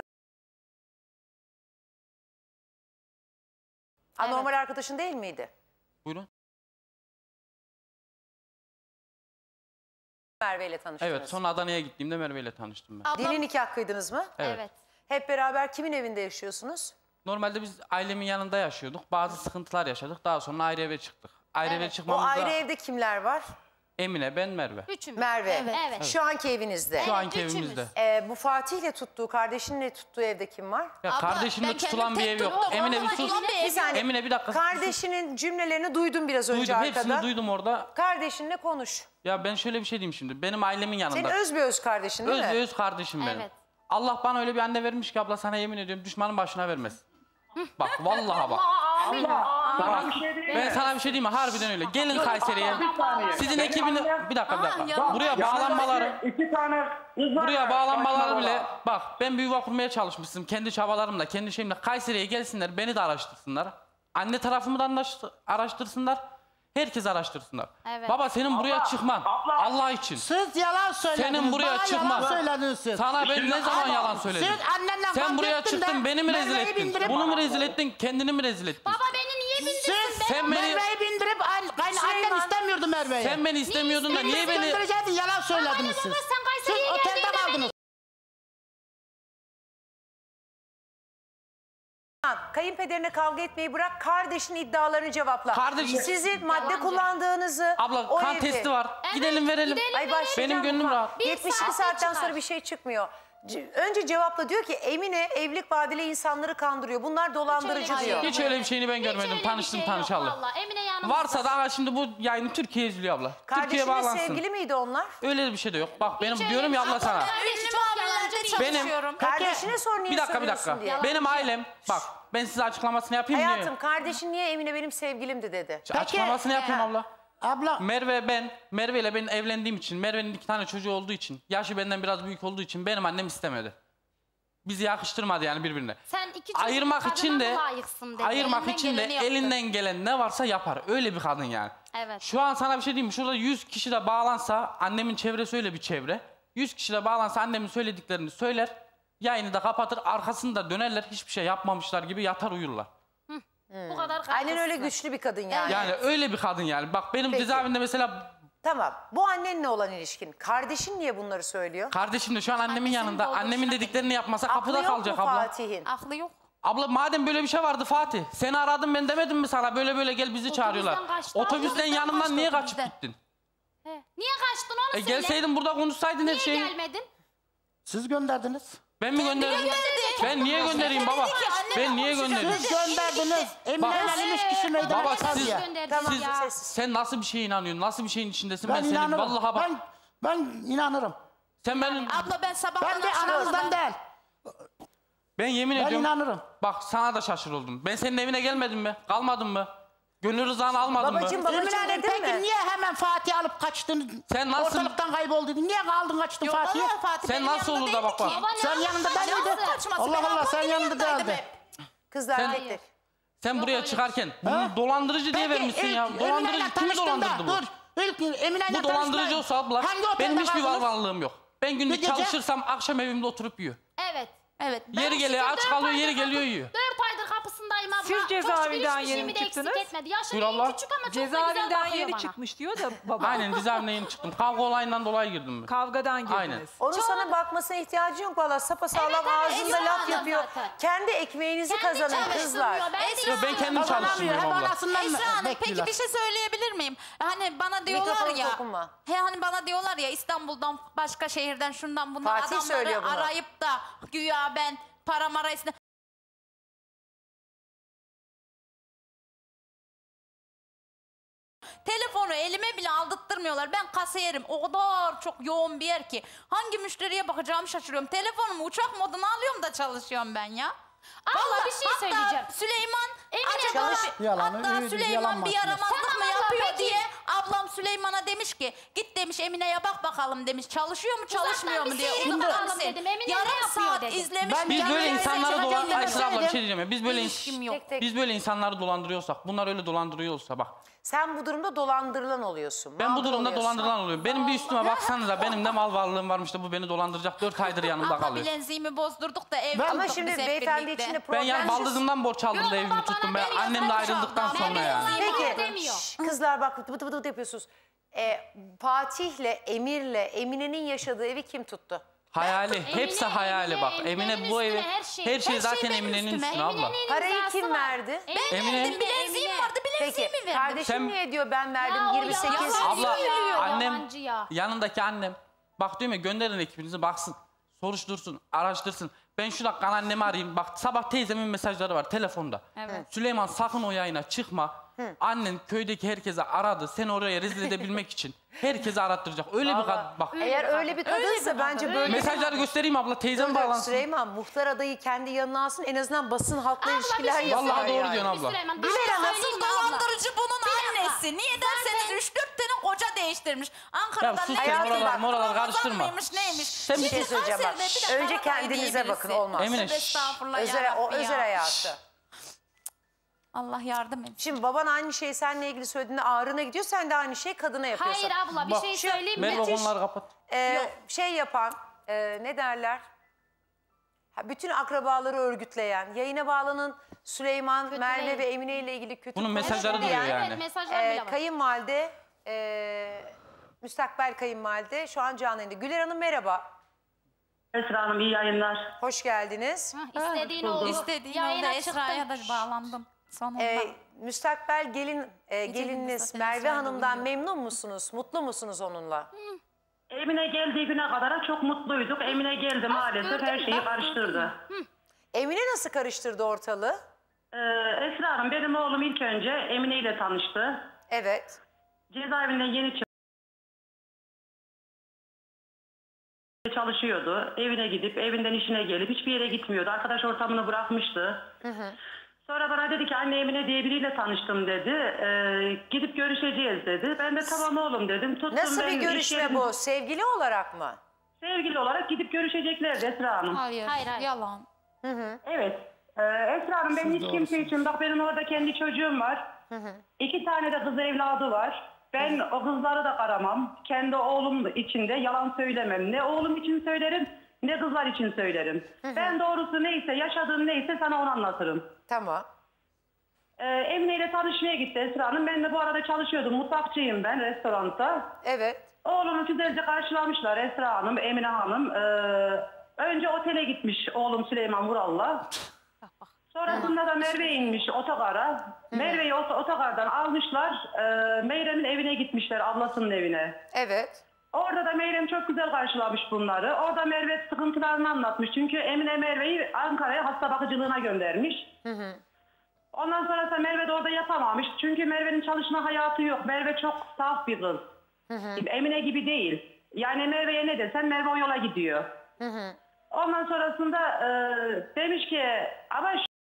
Normal arkadaşın değil miydi? Buyurun. Merve ile tanıştınız. Evet, sonra Adana'ya gittiğimde Merve ile tanıştım ben. Dini nikah kıydınız mı? Evet. Hep beraber kimin evinde yaşıyorsunuz? Normalde biz ailemin yanında yaşıyorduk. Bazı sıkıntılar yaşadık. Daha sonra ayrı eve çıktık. Ayrı eve O çıkmamızda ayrı evde kimler var? Emine, ben, Merve. Üçümüz. Merve. Evet. Şu anki evinizde. Şu anki evimizde. Bu Fatih'le tuttuğu, kardeşinle tuttuğu evde kim var? Ya kardeşimle tutulan bir ev yok. Emine bir sus. Bir saniye. Emine bir dakika. Kardeşinin cümlelerini duydum biraz önce Duydum, arkada. hepsini duydum orada. Kardeşinle konuş. Ya ben şöyle bir şey diyeyim şimdi. Benim ailemin yanında. Senin öz bir öz kardeşin değil mi? Öz ve öz kardeşim benim. Evet. Allah bana öyle bir anne vermiş ki abla sana yemin ediyorum düşmanın başına vermez. Bak vallahi bak. Amin. Sana bir şey diyeyim Ben mi? sana bir şey diyeyim mi? Harbiden öyle. Gelin Kayseri'ye. Sizin Benim ekibini... annem- Bir dakika. Buraya bağlanmaları... İki tane kız var Buraya ya, bağlanmaları saçmalama. bile... Bak ben bir yuva kurmaya çalışmıştım. Kendi çabalarımla, kendi şeyimle. Kayseri'ye gelsinler, beni de araştırsınlar. Anne tarafımı da araştırsınlar. Herkes araştırsınlar. Evet. Baba senin buraya çıkman. Allah için. Siz yalan söylediniz. Senin buraya Bana çıkman. yalan söylediniz siz. Sana ben ne zaman yalan söyledim? Siz annenle Sen kavga buraya ettin de çıktın, beni mi rezil Merve'yi ettin? bindirip- Bunu mu rezil ettin, kendini mi rezil ettin? Baba beni niye bindirsin? Sen beni... Merve'yi bindirip annem istemiyordu Merve'yi. Sen beni istemiyordun da niye beni... Göndereceydin, yalan söylediniz siz. Baba sen Kayseri'ye Siz otelde geldiğinde kaldınız. Kayınpederine kavga etmeyi bırak, kardeşin iddialarını cevapla. Kardeşim- Sizin madde kullandığınızı... Abla o kan evde- testi var. Gidelim verelim. Ay başlayacağım Benim gönlüm buna. rahat. 72 saatten sonra bir şey çıkmıyor. Önce cevapla, diyor ki Emine evlilik vaadiyle insanları kandırıyor. Bunlar dolandırıcı diyor. Hiç öyle bir şeyini ben görmedim. öyle bir Tanıştım şey tanışalı. yok vallahi. Emine yanımızda. Varsa da şimdi bu yayını Türkiye izliyor abla. Türkiye Kardeşinle bağlansın. sevgili miydi onlar? Öyle bir şey de yok. Bak benim diyorum ya abla sana. Kardeşi çok yalancı Benim... Kardeşine sor niye Bir dakika söylüyorsun diye. Benim ailem... Bak ben size açıklamasını yapayım Hayatım diye. kardeşin niye Emine benim sevgilimdi dedi. Açıklamasını yapıyorum abla. Abla. Merve ile ben evlendiğim için, Merve'nin 2 tane çocuğu olduğu için, yaşı benden biraz büyük olduğu için benim annem istemedi. Bizi yakıştırmadı yani birbirine. Sen iki çocuk Ayırmak kadına için de mı layıksın dedi. ayırmak Elinden için de geleni yaptı. elinden gelen ne varsa yapar. Öyle bir kadın yani. Evet. Şu an sana bir şey diyeyim mi? Şurada 100 kişi de bağlansa, annemin çevresi öyle bir çevre. 100 kişi de bağlansa annemin söylediklerini söyler. Yayını da kapatır, arkasını da dönerler. Hiçbir şey yapmamışlar gibi yatar uyurlar. Bu kadar Aynen öyle kaygısız. güçlü bir kadın yani. Yani öyle bir kadın yani. Bak benim Peki. cezaevinde mesela Tamam. Bu annenle olan ilişkin. Kardeşin niye bunları söylüyor? kardeşim de şu an annemin yanında. Annemin dediklerini yapmasa kapıda Aklı yok kalacak mu abla. Fatih'in? Aklı yok. Abla madem böyle bir şey vardı Fatih. Seni aradım ben demedim mi sana böyle böyle gel bizi çağırıyorlar. kaçtı, Otobüsten otobüsten yanımdan kaçtı, niye kaçıp otobüsten. gittin? He. Niye kaçtın onu söyle. Gelseydin burada konuşsaydın her Niye şeyi. gelmedin? Siz gönderdiniz. Ben mi gönderdim? Ben niye göndereyim baba? Ben niye gönderdim? Siz gönderdiniz. Emine'yle ilişkisi meydana Baba çıkar siz, diye. Tamam siz- sessiz. sen nasıl bir şeye inanıyorsun? Nasıl bir şeyin içindesin? Ben, Ben senin inanırım. vallahi bak. Ben inanırım. Sen benim Abla ben sabahtan Ben de ananızdan değil. ben yemin Ben ediyorum. inanırım. Bak sana da şaşırıldım. Ben senin evine gelmedim mi? Kalmadım mı? Gönül rızanı almadın Babacığım, mı? Emine'nin dedin peki mi? niye hemen Fatih alıp kaçtın? Sen nasıl- Ortalıktan kayboldun. Niye kaldın kaçtın Fatih'e? Sen nasıl olur da bak bak. Baba ne Sen yaptın? yanında değil Nasıl? miydin? Allah Allah sen yanında değildin. Kızlar Sen- tek tek. Sen buraya öyle çıkarken bunu dolandırıcı diye vermişsin ya. Dolandırıcı kimi dolandırdı bu? Dur. Emine'yle Bu dolandırıcı olsa abla Hangi otelde benim hiçbir kaldınız? varlığım yok. Ben günlük Bir gece- çalışırsam akşam evimde oturup yiyor. Evet. Evet. Yeri geliyor aç kalıyor, yeri geliyor yiyor. 4 aydır kapısındayım abla. abla. Siz cezaevinden hiçbir yeni şeyimi de eksik çıktınız. etmedi. Yaşım Buyur abla. en küçük ama çok da güzel Cezaevinden bakıyor yeni bana. çıkmış diyor da baba. Aynen cezaevinden yeni çıktım. Kavga olayından dolayı girdim ben. Kavgadan girdiniz. Aynen. Onun sana bakmasına ihtiyacı yok valla. Sapasağlam ağzında Esra laf Hanım yapıyor. zaten. Kendi ekmeğinizi kazanın kızlar. çalıştırmıyor. Ben kendim çalıştırıyorum abla. Esra Hanım peki bir şey söyleyebilir miyim? Hani bana diyorlar Mikrofonu ya. dokunma. Hani bana diyorlar ya İstanbul'dan başka şehirden şundan bundan Fatih söylüyor adamları bunu. arayıp da güya ben para marayısını... Telefonu elime bile aldırtmıyorlar. Ben kasiyerim. O kadar çok yoğun bir yer ki. Hangi müşteriye bakacağımı şaşırıyorum. Telefonumu uçak moduna alıyorum da çalışıyorum ben ya. Abla bir şey söyleyeceğim. Süleyman Emine acaba Yalanı hatta öyledir, Süleyman yalan bir makinesi. yaramazlık mı Tamam abla, yapıyor peki. diye ablam Süleyman'a demiş ki git demiş Emine'ye bak bakalım demiş. Çalışıyor mu çalışmıyor mu bir diye. seyredin Uzaktan bakalım seyret. dedim. Emine ne Yarım yapıyor saat dedim. izlemiş. Ben- Biz Yarım böyle saat insanları çıkacağım dolandırıyorsak, demiş. Esra abla bir şey diyeceğim ya. İlişkim yok. Biz böyle insanları dolandırıyorsak, bunlar öyle dolandırıyorsa bak. Sen bu durumda dolandırılan oluyorsun. Ben bu mağdur durumda oluyorsun. dolandırılan oluyorum. Benim bir üstüme baksanıza, benim ne mal varlığım varmış da bu beni dolandıracak. 4 aydır yanımda Ama kalıyor. bileziğimi bozdurduk da ev Ama tuttuk şimdi biz hep beyefendi birlikte. için de Ben problem. yani baldızımdan borç aldım da evimi tuttum. Ben annemle ayrıldıktan sonra yani. Peki kızlar bak vıt vıt vıt yapıyorsunuz. Fatih'le Emir'le Emine'nin yaşadığı evi kim tuttu? Hayali, hepsi hayali bak. Emine bu evi, her şey zaten Emine'nin üstüne abla. Parayı kim verdi? Ben Emine- verdim bileziğim vardı Peki bileziğimi verdim. kardeşim Sen- niye diyor ben verdim Ya o 28. yalan Abla söylüyor, annem, yalancı ya. yanındaki annem. Bak diyorum ya gönderin ekibinizi baksın. Soruştursun, araştırsın. Ben şu dakika annemi arayayım. Bak sabah teyzemin mesajları var telefonda. Evet. Süleyman sakın o yayına çıkma. Annen köydeki herkese aradı. Seni oraya rezil edebilmek için. Herkese arattıracak. Öyle bir kadın bak. Eğer öyle bir kadınsa bence böyle... Mesajları göstereyim abla. Teyzem Dur, bağlansın. Süleyman muhtar adayı kendi yanına alsın en azından basın halkla ilişkiler şey yapar Vallahi doğru yani. diyorsun abla. Süleyman, Güler Hanım Hanım dolandırıcı bunun annesi. Niye derseniz 3-4 tane koca değiştirmiş. Ankara'dan Ya sus ne sen, yaptı? oralar, moralar Ramazan karıştırma. mıymış, neymiş? Sen Bir bir şey söyleyeceğim bak. Kayseri'de bir de Önce Karakay kendinize diye bakın birisi. olmaz. Emine, Tövbe estağfurullah Özel, o yarabbim özel ya. hayatı. Allah yardım etsin. Şimdi baban aynı şeyi seninle ilgili söylediğinde ağrına gidiyor. Sen de aynı şeyi kadına yapıyorsun. Hayır abla bir Bak, şey söyleyeyim mi? Merve onları kapat. Şey yapan ne derler? Ha, bütün akrabaları örgütleyen, yayına bağlanan Süleyman, Kötüleyin. Merve ve Emine ile ilgili kötü Bunun mesajları konuşmaları duruyor yani. yani. Evet mesajlar bile var. Kayınvalide, müstakbel kayınvalide şu an canlı yayında. Güler Hanım merhaba. Esra Hanım iyi yayınlar. Hoş geldiniz. İstediğin oldu. İstediğin Yayına oldu Esra'ya da çıktım. bağlandım. Sonunda. Müstakbel gelininiz zaten Merve Esra'yla Hanım'dan uyuyor. memnun musunuz? Mutlu musunuz onunla? Emine geldiği güne kadar çok mutluyduk. Emine geldi maalesef her şeyi karıştırdı. Emine nasıl karıştırdı ortalığı? Esra Hanım benim oğlum ilk önce Emine ile tanıştı. Evet. Cezaevinden yeni çıktı. Çalışıyordu. Evine gidip evinden işine gelip hiçbir yere gitmiyordu. Arkadaş ortamını bırakmıştı. Sonra bana dedi ki anne Emine diye biriyle tanıştım dedi. Gidip görüşeceğiz dedi. Ben de tamam oğlum dedim. Tuttum Nasıl bir ben görüşme iş bu? Sevgili olarak mı? Sevgili olarak gidip görüşeceklerdi Esra Hanım. Hayır, yalan. Evet. Esra Hanım ben hiç kimse için bak benim orada kendi çocuğum var. 2 tane de kız evladı var. Ben o kızları da aramam. Kendi oğlum için de yalan söylemem. Ne oğlum için söylerim ne kızlar için söylerim. Ben doğrusu neyse yaşadığım neyse sana onu anlatırım. Tamam. Emine ile tanışmaya gitti Esra Hanım. Ben de bu arada çalışıyordum. Mutfakçıyım ben restoranda. Evet. Oğlumu güzelce karşılamışlar Esra Hanım, Emine Hanım. Önce otele gitmiş oğlum Süleyman Vural'la. Sonrasında da Merve inmiş otogara. Merve'yi otogardan almışlar. Meyrem'in evine gitmişler, ablasının evine. Evet. Orada da Meyrem çok güzel karşılamış bunları. Orada Merve sıkıntılarını anlatmış. Çünkü Emine Merve'yi Ankara'ya hasta bakıcılığına göndermiş. Ondan sonrasında Merve de orada yapamamış. Çünkü Merve'nin çalışma hayatı yok. Merve çok saf bir kız. Emine gibi değil. Yani Merve'ye ne desen Merve o yola gidiyor. Ondan sonrasında demiş ki ama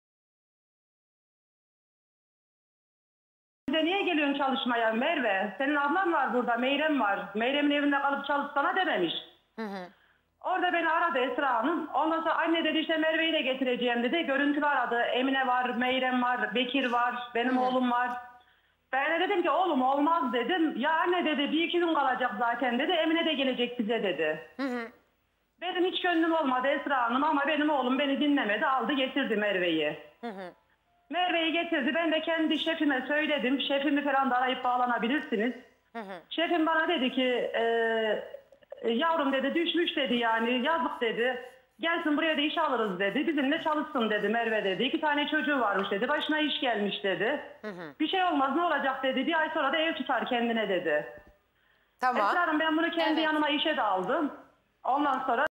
niye geliyorsun çalışmaya Merve? Senin ablan var burada, Meyrem var. Meyrem'in evinde kalıp çalışsana dememiş. Orada beni aradı Esra Hanım. Ondan sonra anne dedi işte Merve'yi de getireceğim dedi. Görüntülü aradı. Emine var, Meyrem var, Bekir var, benim oğlum var. Ben de dedim ki oğlum olmaz dedim. Ya anne dedi 1-2 gün kalacak zaten dedi. Emine de gelecek bize dedi. Benim hiç gönlüm olmadı Esra Hanım ama benim oğlum beni dinlemedi. Aldı getirdi Merve'yi. Merve'yi getirdi. Ben de kendi şefime söyledim. Şefimi falan da arayıp bağlanabilirsiniz. Şefim bana dedi ki yavrum dedi düşmüş dedi yani yazık dedi. Gelsin buraya da iş alırız dedi. Bizimle çalışsın dedi Merve dedi. 2 tane çocuğu varmış dedi. Başına iş gelmiş dedi. Bir şey olmaz ne olacak dedi. 1 ay sonra da ev tutar kendine dedi. Tamam. Esra Hanım ben bunu kendi yanıma işe de aldım. Ondan sonra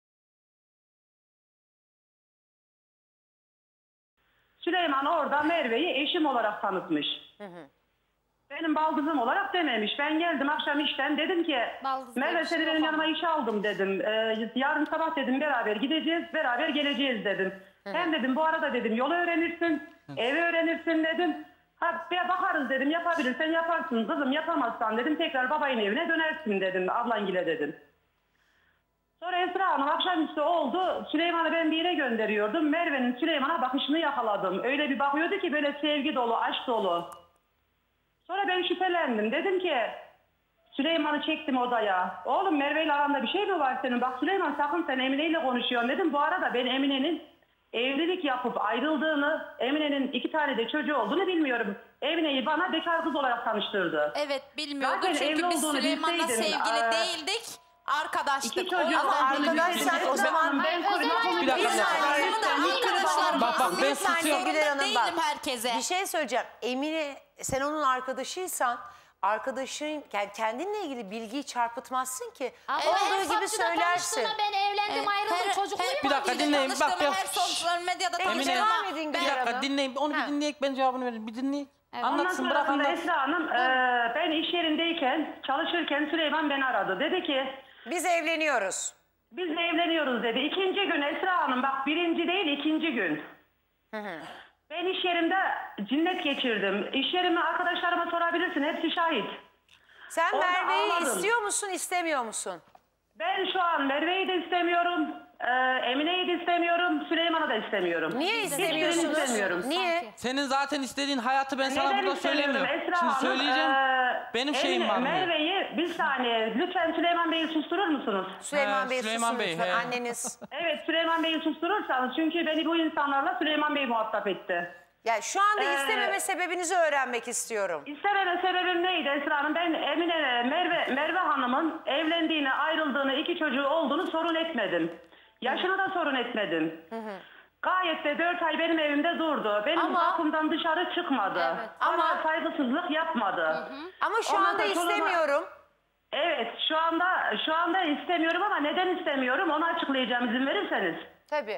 Süleyman orada Merve'yi eşim olarak tanıtmış. Benim baldızım olarak dememiş. Ben geldim akşam işten dedim ki Merve seni benim yanıma işe aldım dedim. Yarın sabah dedim beraber gideceğiz, beraber geleceğiz dedim. Hem dedim bu arada dedim yolu öğrenirsin, evi öğrenirsin dedim. Ha bakarız dedim yapabilirsen yaparsın kızım yapamazsan dedim tekrar babayın evine dönersin dedim ablangile dedim. Sonra Esra Hanım akşamüstü oldu. Süleyman'ı ben bir yere gönderiyordum. Merve'nin Süleyman'a bakışını yakaladım. Öyle bir bakıyordu ki böyle sevgi dolu, aşk dolu. Sonra ben şüphelendim. Dedim ki Süleyman'ı çektim odaya. Oğlum Merve ile aranda bir şey mi var senin? Bak Süleyman sakın sen Emine ile konuşuyorsun dedim. Bu arada ben Emine'nin evlilik yapıp ayrıldığını, Emine'nin 2 tane de çocuğu olduğunu bilmiyorum. Emine'yi bana bekar kız olarak tanıştırdı. Evet bilmiyordu Zaten çünkü evli biz olduğunu Süleyman'la bilseydim, sevgili değildik. Arkadaştık. İki çocuğu Ama arkadaşlar o zaman ben Bir dakika. Bak ben bir saniye susuyorum. Güler Hanım bak. değilim herkese. Bir şey söyleyeceğim. Emine sen onun arkadaşıysan arkadaşın kendinle ilgili bilgiyi çarpıtmazsın ki. Olduğu gibi söylersin. Ben evlendim ayrıldım çocukluyum. Bir dakika dinleyin. Bak ben... Her sosyal medyada Peki, Emine, devam edin Bir Güler dakika Hanım. dinleyin. Onu bir dinleyek ben cevabını veririm. Bir dinleyin. Anlatsın bırak Ondan sonra anlat. Esra Hanım ben iş yerindeyken çalışırken Süleyman beni aradı. Dedi ki Biz evleniyoruz. biz de evleniyoruz dedi. 2. gün Esra Hanım bak 1. değil 2. gün. Ben iş yerimde cinnet geçirdim. İş yerime arkadaşlarıma sorabilirsin. Hepsi şahit. Sen Orada Merve'yi ağladım. istiyor musun istemiyor musun? Ben şu an Merve'yi de istemiyorum. Emine'yi de istemiyorum. Süleyman'ı da istemiyorum. Niye Hiçbirini istemiyorsunuz? istemiyorum. Niye? Senin zaten istediğin hayatı ben sana Neden burada istemiyorum söylemiyorum. Esra Şimdi Hanım? söyleyeceğim. Benim şeyim var mı? Merve'yi bir saniye lütfen Süleyman Bey'i susturur musunuz? Süleyman Bey'i Süleyman susun Bey, lütfen, he. anneniz. Evet Süleyman Bey'i susturursanız çünkü beni bu insanlarla Süleyman Bey muhatap etti. Yani şu anda istememe sebebinizi öğrenmek istiyorum. İstememe sebebim neydi Esra Hanım? Ben Emine, Merve Hanım'ın evlendiğini, ayrıldığını, 2 çocuğu olduğunu sorun etmedim. Yaşını da sorun etmedim. Gayet de 4 ay benim evimde durdu. Benim kapımdan dışarı çıkmadı. Ama saygısızlık yapmadı. Ama şu Ondan anda sonra çoluğuma- istemiyorum. Evet şu anda istemiyorum ama neden istemiyorum onu açıklayacağım izin verirseniz. Tabii.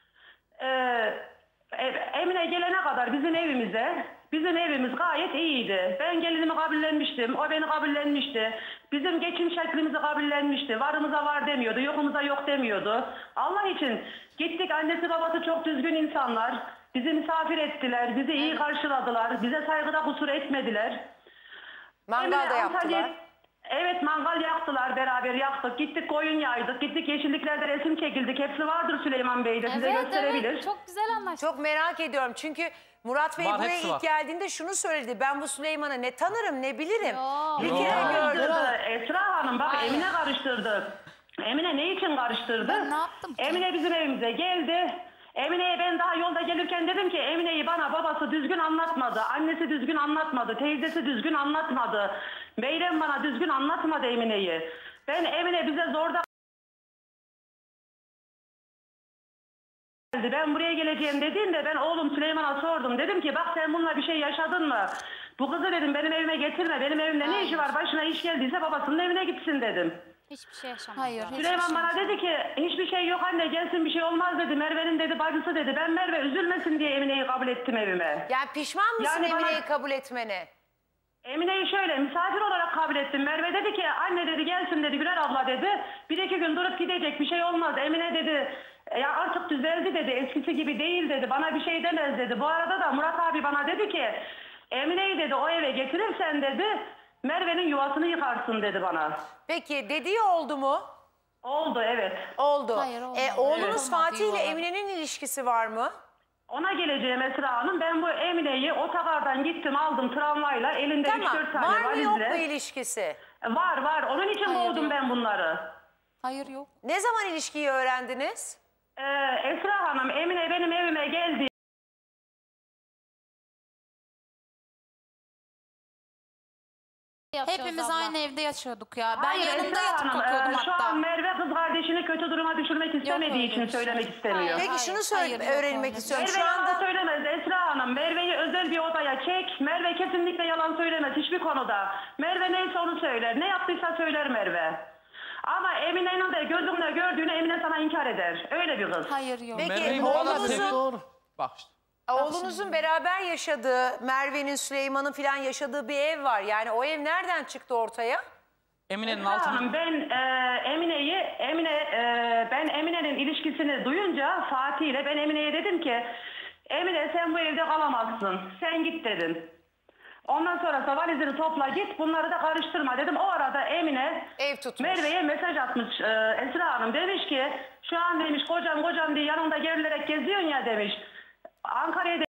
Emine gelene kadar bizim evimiz gayet iyiydi. Ben gelinimi kabullenmiştim, o beni kabullenmişti. Bizim geçim şeklimizi kabullenmişti. Varımıza var demiyordu, yokumuza yok demiyordu. Allah için gittik, annesi babası çok düzgün insanlar. Bizi misafir ettiler, bizi iyi karşıladılar, bize saygıda kusur etmediler. Mangal da yaptılar. Evet mangal yaktılar, beraber yaktık. Gittik koyun yaydık, gittik yeşilliklerde resim çekildik. Hepsi vardır Süleyman Bey'de, size gösterebilir. Evet, çok güzel anlaştık. Çok merak ediyorum çünkü Murat Bey Var, buraya hepsi ilk var. geldiğinde şunu söyledi. Ben bu Süleyman'ı ne tanırım ne bilirim. Bir Yok. kere gördüm. Esra Hanım bak Emine karıştırdı. Emine ne için karıştırdı? Ben ne yaptım ki? Emine bizim evimize geldi. Emine'ye ben daha yolda gelirken dedim ki Emine'yi bana babası düzgün anlatmadı. Annesi düzgün anlatmadı. Teyzesi düzgün anlatmadı. Meyrem bana düzgün anlatmadı Emine'yi. Emine bize zorda geldi. Ben buraya geleceğim dediğinde ben oğlum Süleyman'a sordum. Dedim ki bak sen bununla bir şey yaşadın mı? Bu kızı dedim benim evime getirme. Benim evimde ne işi var? Başına iş geldiyse babasının evine gitsin dedim. Hiçbir şey yaşamadım. Hayır. Süleyman bana dedi ki hiçbir şey yok anne gelsin bir şey olmaz dedi. Merve'nin dedi bacısı dedi. Ben Merve üzülmesin diye Emine'yi kabul ettim evime. Yani pişman mısın Yani bana- Emine'yi kabul etmene? Emine'yi şöyle misafir olarak kabul ettim. Merve dedi ki anne dedi gelsin dedi Güler abla dedi. 1-2 gün durup gidecek bir şey olmaz. Emine dedi ya artık düzeldi dedi. Eskisi gibi değil dedi. Bana bir şey demez dedi. Bu arada da Murat abi bana dedi ki Emine'yi dedi o eve getirirsen dedi Merve'nin yuvasını yıkarsın dedi bana. Peki dediği oldu mu? Oldu evet. Oldu. Hayır, olmadı. Oğlunuz Evet. Fatih ile Olmadı, Emine'nin ilişkisi var mı? Ona geleceğim Esra Hanım. Ben bu Emine'yi otogardan gittim aldım tramvayla elinde Tamam. 3-4 tane Var mı yok mu valizle. ilişkisi? Var. Onun için Hayır, boğdum yok. ben bunları. Hayır yok. Ne zaman ilişkiyi öğrendiniz? Esra Hanım Emine benim evime geldi. yaşıyoruz Hepimiz abla. aynı evde yaşıyorduk ya. Ben Hayır, yanında Esra yatıp Hanım, kalkıyordum şu hatta. an Merve kız kardeşini kötü duruma düşürmek istemediği öyle için bir şey. söylemek istemiyor. Peki şunu öğrenmek istiyorum. Şu Merve yalan anda söylemez Esra Hanım. Merve'yi özel bir odaya çek. Merve kesinlikle yalan söylemez hiçbir konuda. Merve neyse onu söyler. Ne yaptıysa söyler Merve. Ama Emine'nin de gözünle gördüğünü Emine sana inkar eder. Öyle bir kız. Hayır yok. peki Merve'yi bu kadar oğlunuzun, seviyorum. Bak işte. oğlunuzun beraber yaşadığı, Merve'nin, Süleyman'ın falan yaşadığı bir ev var. Yani o ev nereden çıktı ortaya? Emine'nin Esra altını... Hanım, ben Emine'nin ilişkisini duyunca Fatih ile ben Emine'ye dedim ki Emine sen bu evde kalamazsın. Sen git dedim. Ondan sonra valizini topla git bunları da karıştırma dedim. O arada Emine Merve'ye mesaj atmış Esra Hanım. Demiş ki şu an demiş kocam diye yanında gerilerek geziyorsun ya demiş. Ankara'ya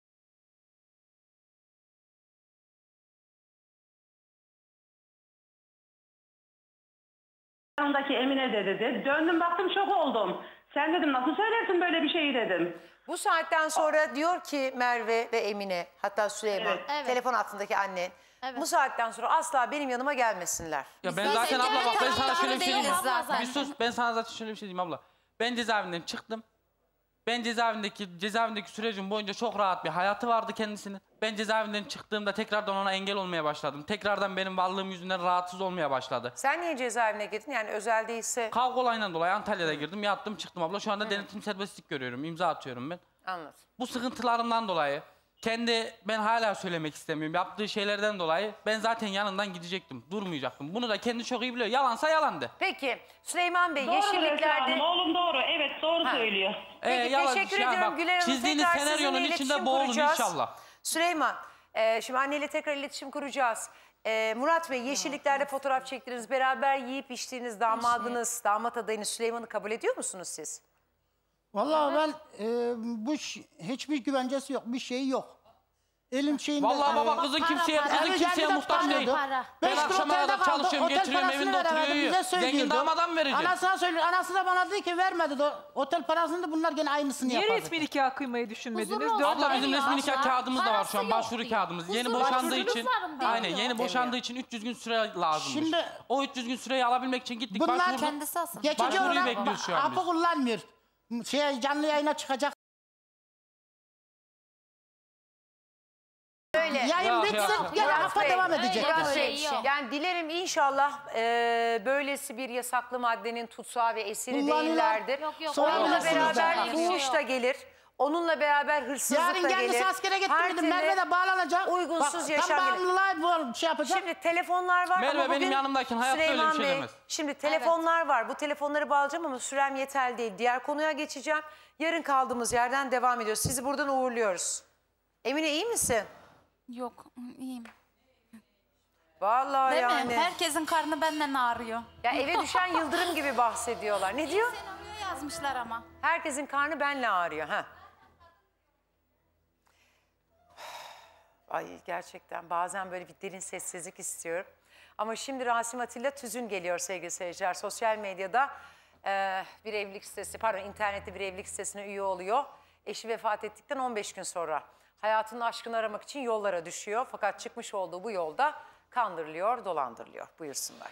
yanındaki Emine de dedi. Döndüm baktım şok oldum. Sen dedim nasıl söylersin böyle bir şeyi dedim. Bu saatten sonra diyor ki Merve ve Emine, hatta Süleyman, Evet. telefon altındaki annen, bu saatten sonra asla benim yanıma gelmesinler. Ya ben zaten abla bak ben sana şöyle bir şey diyeyim. zaten. Bir sus, ben sana zaten şöyle bir şey diyeyim abla. Ben cezaevinden çıktım. Ben cezaevindeki sürecim boyunca çok rahat bir hayatı vardı kendisinin. Ben cezaevinden çıktığımda tekrardan ona engel olmaya başladım. Tekrardan benim varlığım yüzünden rahatsız olmaya başladı. Sen niye cezaevine girdin? Yani özel değilse... Kavga olayından dolayı Antalya'da girdim, yattım çıktım abla. Şu anda denetim serbestlik görüyorum, imza atıyorum ben. Anladım. Bu sıkıntılarımdan dolayı ben hala söylemek istemiyorum. Yaptığı şeylerden dolayı ben zaten yanından gidecektim, durmayacaktım. Bunu da kendi çok iyi biliyor. Yalansa yalandı. Peki Süleyman Bey, Doğru Esra Yeşillikler'de... Hanım, oğlum doğru. Evet doğru söylüyor. Peki yalan teşekkür şey, ediyorum bak, Güler Hanım. çizdiğiniz Tekrar senaryonun sizinle içinde iletişim boğulun kuracağız. inşallah. Süleyman, şimdi anneyle tekrar iletişim kuracağız. Murat Bey, Yeşillikler'de fotoğraf çektiniz. Beraber yiyip içtiğiniz damadınız, damat adayınız Süleyman'ı kabul ediyor musunuz siz? Vallahi ben hiçbir güvencesi yok, bir şey yok. Elim şeyinde... Vallahi baba kızın kimseye muhtaç değil. Ben akşama kadar çalışıyorum, getiriyorum, evinde oturuyor, yiyor. Zengin damada mı vereceğim? Anasına söylüyor. Anası da bana dedi ki vermedi. Otel parasını da bunlar gene aynısını Niye yapardı. resmi nikah kıymayı düşünmediniz? Abla bizim resmi nikah kağıdımız da var şu an, başvuru kağıdımız. Yeni boşandığı için, aynen demiyor. yeni boşandığı için 300 gün süre lazımmış. Şimdi- O 300 gün süreyi alabilmek için gittik, Bunlar başvurduk. Kendisi asıl. Geçici Başvuruyu olarak bekliyoruz şu an apı biz. kullanmıyor. Canlı yayına çıkacak. Öyle. Yayın Yok, bitsin, yok. gene Murat hafta Bey, devam edecek. Murat Öyle Bey, bir şey yok. yani dilerim inşallah böylesi bir yasaklı maddenin tutsağı ve esiri Kullanıyorlar. değillerdir. Yok, Onunla olabilirsiniz beraber zaten. fuhuş da gelir. Onunla beraber hırsızlık Yarın da kendisi gelir. askere Her getirmedim. türlü Merve de bağlanacak. uygunsuz Bak, yaşam tam gelir. bağımlılığa şey yapacak. Şimdi telefonlar var Merve ama benim bugün yanımdayken hayatta öyle bir Süleyman şey Bey, demez. şimdi telefonlar var. Bu telefonları bağlayacağım ama sürem yeterli değil. Diğer konuya geçeceğim. Yarın kaldığımız yerden devam ediyoruz. Sizi buradan uğurluyoruz. Emine iyi misin? Yok iyiyim. Vallahi Değil yani. mi? Herkesin karnı benden ağrıyor. Ya eve düşen yıldırım gibi bahsediyorlar. Ne diyor? Senaryo yazmışlar ama. Herkesin karnı benle ağrıyor. Ha. Ay gerçekten bazen böyle bir derin sessizlik istiyorum. Ama şimdi Rasim Atilla Tüzün geliyor sevgili seyirciler. Sosyal medyada bir evlilik sitesi, internette bir evlilik sitesine üye oluyor. Eşi vefat ettikten 15 gün sonra hayatının aşkını aramak için yollara düşüyor. Fakat çıkmış olduğu bu yolda kandırılıyor, dolandırılıyor. Buyursunlar.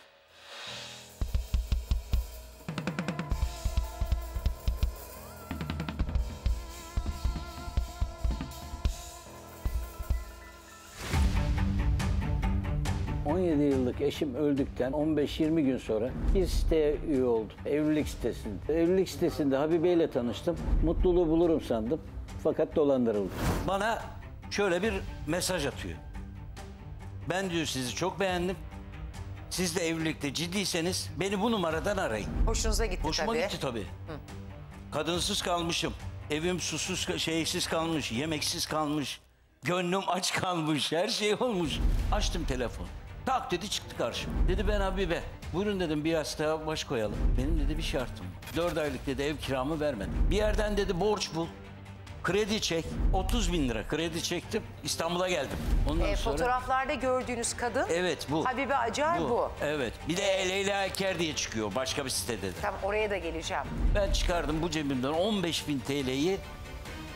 Yıllık eşim öldükten 15-20 gün sonra bir siteye üye oldum. Evlilik sitesinde. Evlilik sitesinde Habibe ile tanıştım. Mutluluğu bulurum sandım. Fakat dolandırıldım. Bana şöyle bir mesaj atıyor. Ben diyor sizi çok beğendim. Siz de evlilikte ciddiyseniz beni bu numaradan arayın. Hoşunuza gitti Hoşuma tabii. gitti tabii. Kadınsız kalmışım. Evim susuz, şeysiz kalmış, yemeksiz kalmış. Gönlüm aç kalmış, her şey olmuş. Açtım telefon. Tak dedi çıktı karşıma. Dedi ben Habibe. Buyurun dedim bir yastığa baş koyalım. Benim dedi bir şartım. 4 aylık dedi ev kiramı vermedim. Bir yerden dedi borç bul. Kredi çek. 30 bin lira kredi çektim. İstanbul'a geldim. Ondan sonra... Fotoğraflarda gördüğünüz kadın Evet bu. Habibe Acar bu. Evet. Bir de Leyla Eker diye çıkıyor başka bir sitede de. Tamam oraya da geleceğim. Ben çıkardım bu cebimden 15 bin TL'yi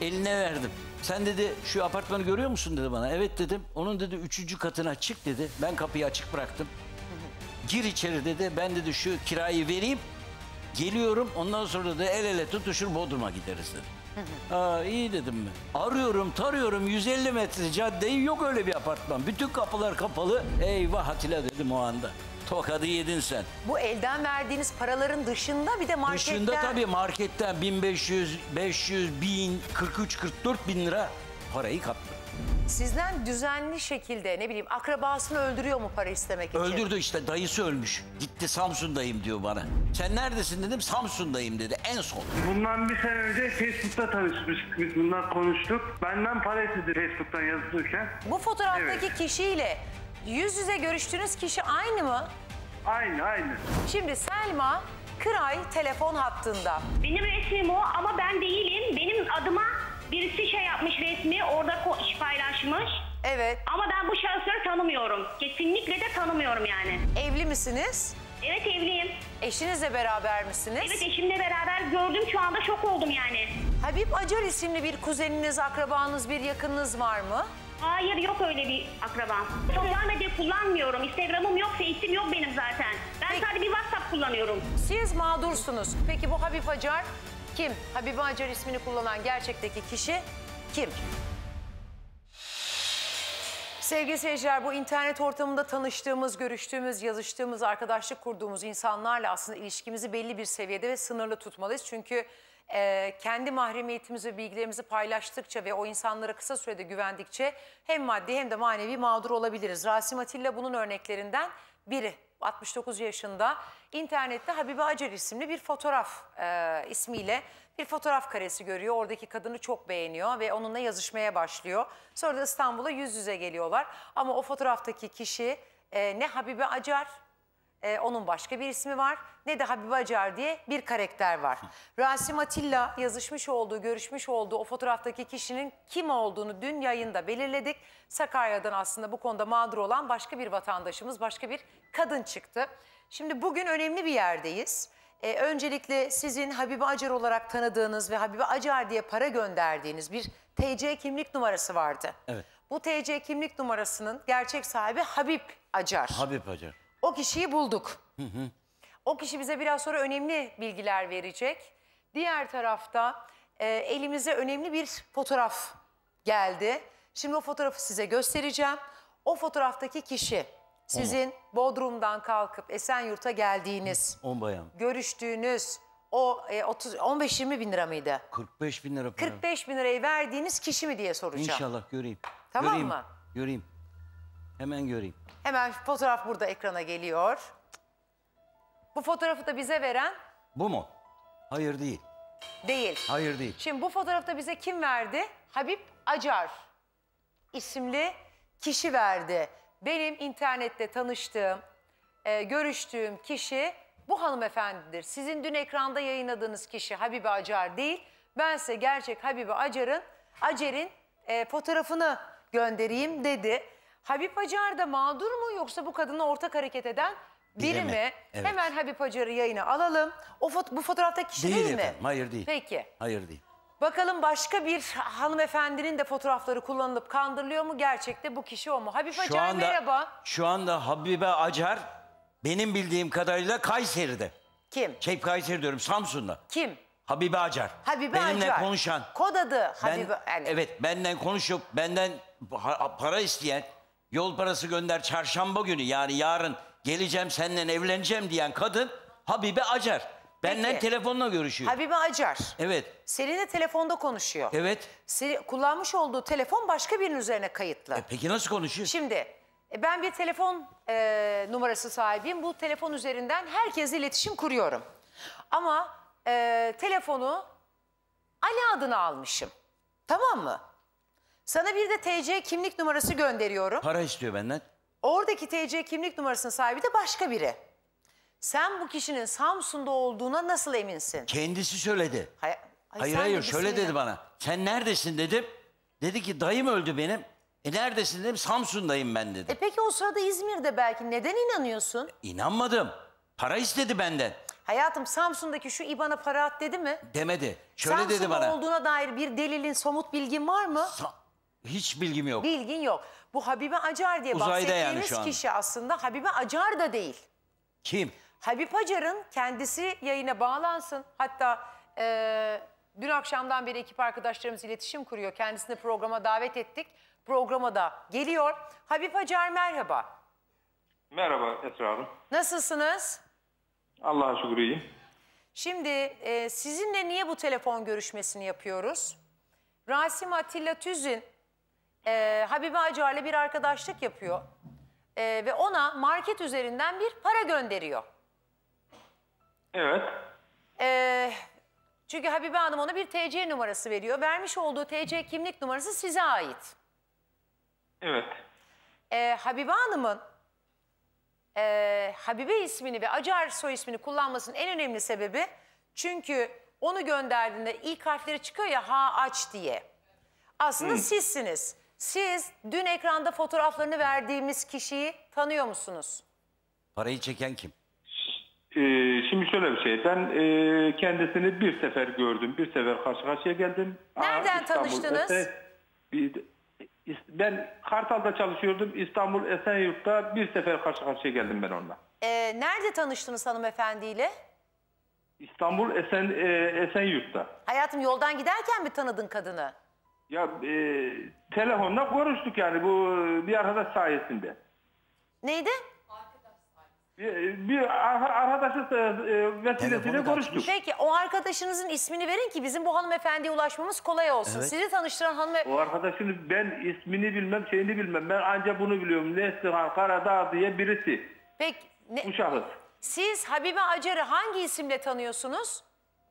Eline verdim. Sen dedi şu apartmanı görüyor musun dedi bana. Evet dedim. Onun dedi 3. katına çık dedi. Ben kapıyı açık bıraktım. Gir içeri dedi. Ben dedi şu kirayı vereyim. Geliyorum. Ondan sonra da el ele tutuşur Bodrum'a gideriz dedi. Aa, iyi dedim ben. Arıyorum, tarıyorum 150 metre caddeyi, yok öyle bir apartman. Bütün kapılar kapalı. Eyvah Atilla dedim o anda. Tokadı yedin sen. Bu elden verdiğiniz paraların dışında bir de marketten... Dışında tabii marketten 1500, 500, 1000, 43, 44 bin lira parayı kaptı. Sizden düzenli şekilde ne bileyim akrabasını öldürüyor mu para istemek için? Öldürdü işte, dayısı ölmüş. Gitti Samsun'dayım diyor bana. Sen neredesin dedim, Samsun'dayım dedi en son. Bundan bir sene önce Facebook'ta tanışmıştık, biz bundan konuştuk. Benden para istedi Facebook'tan yazılırken. Bu fotoğraftaki kişiyle yüz yüze görüştüğünüz kişi aynı mı? Aynı. Şimdi Selma Kıray telefon hattında. Benim resmim o ama ben değilim. Benim adıma birisi şey yapmış, resmi orada paylaşmış. Evet. Ama ben bu şahısları tanımıyorum. Kesinlikle de tanımıyorum yani. Evli misiniz? Evet, evliyim. Eşinizle beraber misiniz? Evet, eşimle beraber gördüm, şu anda şok oldum yani. Habib Acar isimli bir kuzeniniz, akrabanız, bir yakınınız var mı? Hayır, yok öyle bir akrabam. Sosyal medya kullanmıyorum. Instagram'ım yok, Face'im yok benim zaten. Ben sadece bir WhatsApp kullanıyorum. Siz mağdursunuz. Peki bu Habib Acar kim? Habib Acar ismini kullanan gerçekteki kişi kim? Sevgili seyirciler, bu internet ortamında tanıştığımız, görüştüğümüz, yazıştığımız, arkadaşlık kurduğumuz insanlarla aslında ilişkimizi belli bir seviyede ve sınırlı tutmalıyız. Çünkü kendi mahremiyetimizi ve bilgilerimizi paylaştıkça ve o insanlara kısa sürede güvendikçe hem maddi hem de manevi mağdur olabiliriz. Rasim Atilla bunun örneklerinden biri. 69 yaşında internette Habibe Acar isimli bir fotoğraf ismiyle bir fotoğraf karesi görüyor. Oradaki kadını çok beğeniyor ve onunla yazışmaya başlıyor. Sonra da İstanbul'a yüz yüze geliyorlar. Ama o fotoğraftaki kişi ne Habibe Acar, onun başka bir ismi var, ne de Habibe Acar diye bir karakter var. Rasim Atilla yazışmış olduğu, görüşmüş olduğu o fotoğraftaki kişinin kim olduğunu dün yayında belirledik. Sakarya'dan aslında bu konuda mağdur olan başka bir vatandaşımız, başka bir kadın çıktı. Şimdi bugün önemli bir yerdeyiz. Öncelikle sizin Habibe Acar olarak tanıdığınız ve Habibe Acar diye para gönderdiğiniz bir TC kimlik numarası vardı. Evet. Bu TC kimlik numarasının gerçek sahibi Habib Acar. Habib Acar. O kişiyi bulduk. O kişi bize biraz sonra önemli bilgiler verecek. Diğer tarafta elimize önemli bir fotoğraf geldi. Şimdi o fotoğrafı size göstereceğim. O fotoğraftaki kişi sizin Bodrum'dan kalkıp Esenyurt'a geldiğiniz, görüştüğünüz o 15-20 bin lira mıydı? 45 bin lira para. 45 bin lirayı verdiğiniz kişi mi diye soracağım. İnşallah göreyim. Tamam göreyim, mı? Göreyim. Hemen göreyim. Hemen fotoğraf burada ekrana geliyor. Bu fotoğrafı da bize veren... Bu mu? Hayır değil. Değil. Hayır değil. Şimdi bu fotoğrafta bize kim verdi? Habib Acar isimli kişi verdi. Benim internette tanıştığım, görüştüğüm kişi bu hanımefendidir. Sizin dün ekranda yayınladığınız kişi Habibe Acar değil. Ben size gerçek Habibe Acar'ın fotoğrafını göndereyim dedi. Habib Acar da mağdur mu yoksa bu kadınla ortak hareket eden biri mi? Evet. Hemen Habib Acar'ı yayına alalım. Bu fotoğraftaki kişi değil mi? Efendim, hayır değil. Peki. Hayır değil. Bakalım başka bir hanımefendinin de fotoğrafları kullanılıp kandırılıyor mu? Gerçekte bu kişi o mu? Habib Acar merhaba. Şu anda Habibe Acar benim bildiğim kadarıyla Kayseri'de. Kim? Kayseri diyorum, Samsun'da. Kim? Habibe Acar. Habibe Benimle Acar. konuşan. Kod adı Habibe. Evet, benden konuşup benden para isteyen, yol parası gönder çarşamba günü yani yarın geleceğim seninle evleneceğim diyen kadın Habibe Acar. Benden telefonla görüşüyor. Habibe Acar. Evet. Seninle telefonda konuşuyor. Evet. Kullanmış olduğu telefon başka birinin üzerine kayıtlı. Peki nasıl konuşuyor? Şimdi ben bir telefon numarası sahibiyim. Bu telefon üzerinden herkesle iletişim kuruyorum. Ama telefonu Ali adına almışım. Tamam mı? Sana bir de TC kimlik numarası gönderiyorum. Para istiyor benden. Oradaki TC kimlik numarasının sahibi de başka biri. Sen bu kişinin Samsun'da olduğuna nasıl eminsin? Kendisi söyledi. Hayır, şöyle dedi bana. Sen neredesin dedim. Dedi ki dayım öldü benim. Neredesin dedim, Samsun'dayım ben dedi. Peki o sırada İzmir'de belki, neden inanıyorsun? İnanmadım. Para istedi benden. Hayatım Samsun'daki şu İBAN'a para at dedi mi? Demedi. Şöyle Samsun'da dedi bana. olduğuna dair bir delilin, somut bilgin var mı? Hiç bilgim yok. Bilgin yok. Bu Habibe Acar diye Uzayda yani bahsettiğimiz şu an. kişi aslında Habibe Acar da değil. Kim? Habib Acar'ın kendisi yayına bağlansın. Hatta dün akşamdan beri ekip arkadaşlarımız iletişim kuruyor. Kendisini programa davet ettik. Programa da geliyor. Habib Acar merhaba. Merhaba Esra Hanım. Nasılsınız? Allah'a şükür iyiyim. Şimdi sizinle niye bu telefon görüşmesini yapıyoruz? Rasim Atilla Tüzün Habibe Acar'la bir arkadaşlık yapıyor. Ve ona market üzerinden bir para gönderiyor. Evet. Çünkü Habibe Hanım ona bir TC numarası veriyor. Vermiş olduğu TC kimlik numarası size ait. Evet. Habibe Hanım'ın Habibe ismini ve Acar soy ismini kullanmasının en önemli sebebi, çünkü onu gönderdiğinde ilk harfleri çıkıyor ya, ha aç diye. Aslında sizsiniz. Siz dün ekranda fotoğraflarını verdiğimiz kişiyi tanıyor musunuz? Parayı çeken kim? Şimdi şöyle bir şey. Ben kendisini bir sefer gördüm. Bir sefer karşı karşıya geldim. Nereden tanıştınız? Ben Kartal'da çalışıyordum. İstanbul Esenyurt'ta bir sefer karşı karşıya geldim ben onunla. Nerede tanıştınız hanımefendiyle? İstanbul Esenyurt'ta. Hayatım yoldan giderken mi tanıdın kadını? Ya telefonla konuştuk yani, bu bir arkadaş sayesinde. Neydi? Bir arkadaşı vesilesiyle konuştuk. Peki o arkadaşınızın ismini verin ki bizim bu hanımefendiye ulaşmamız kolay olsun. Evet. Sizi tanıştıran hanımefendi... O arkadaşını ben ismini bilmem, şeyini bilmem. Ben ancak bunu biliyorum. Neslihan Karadağ diye birisi. Peki bu şahıs. Siz Habibe Acar'ı hangi isimle tanıyorsunuz?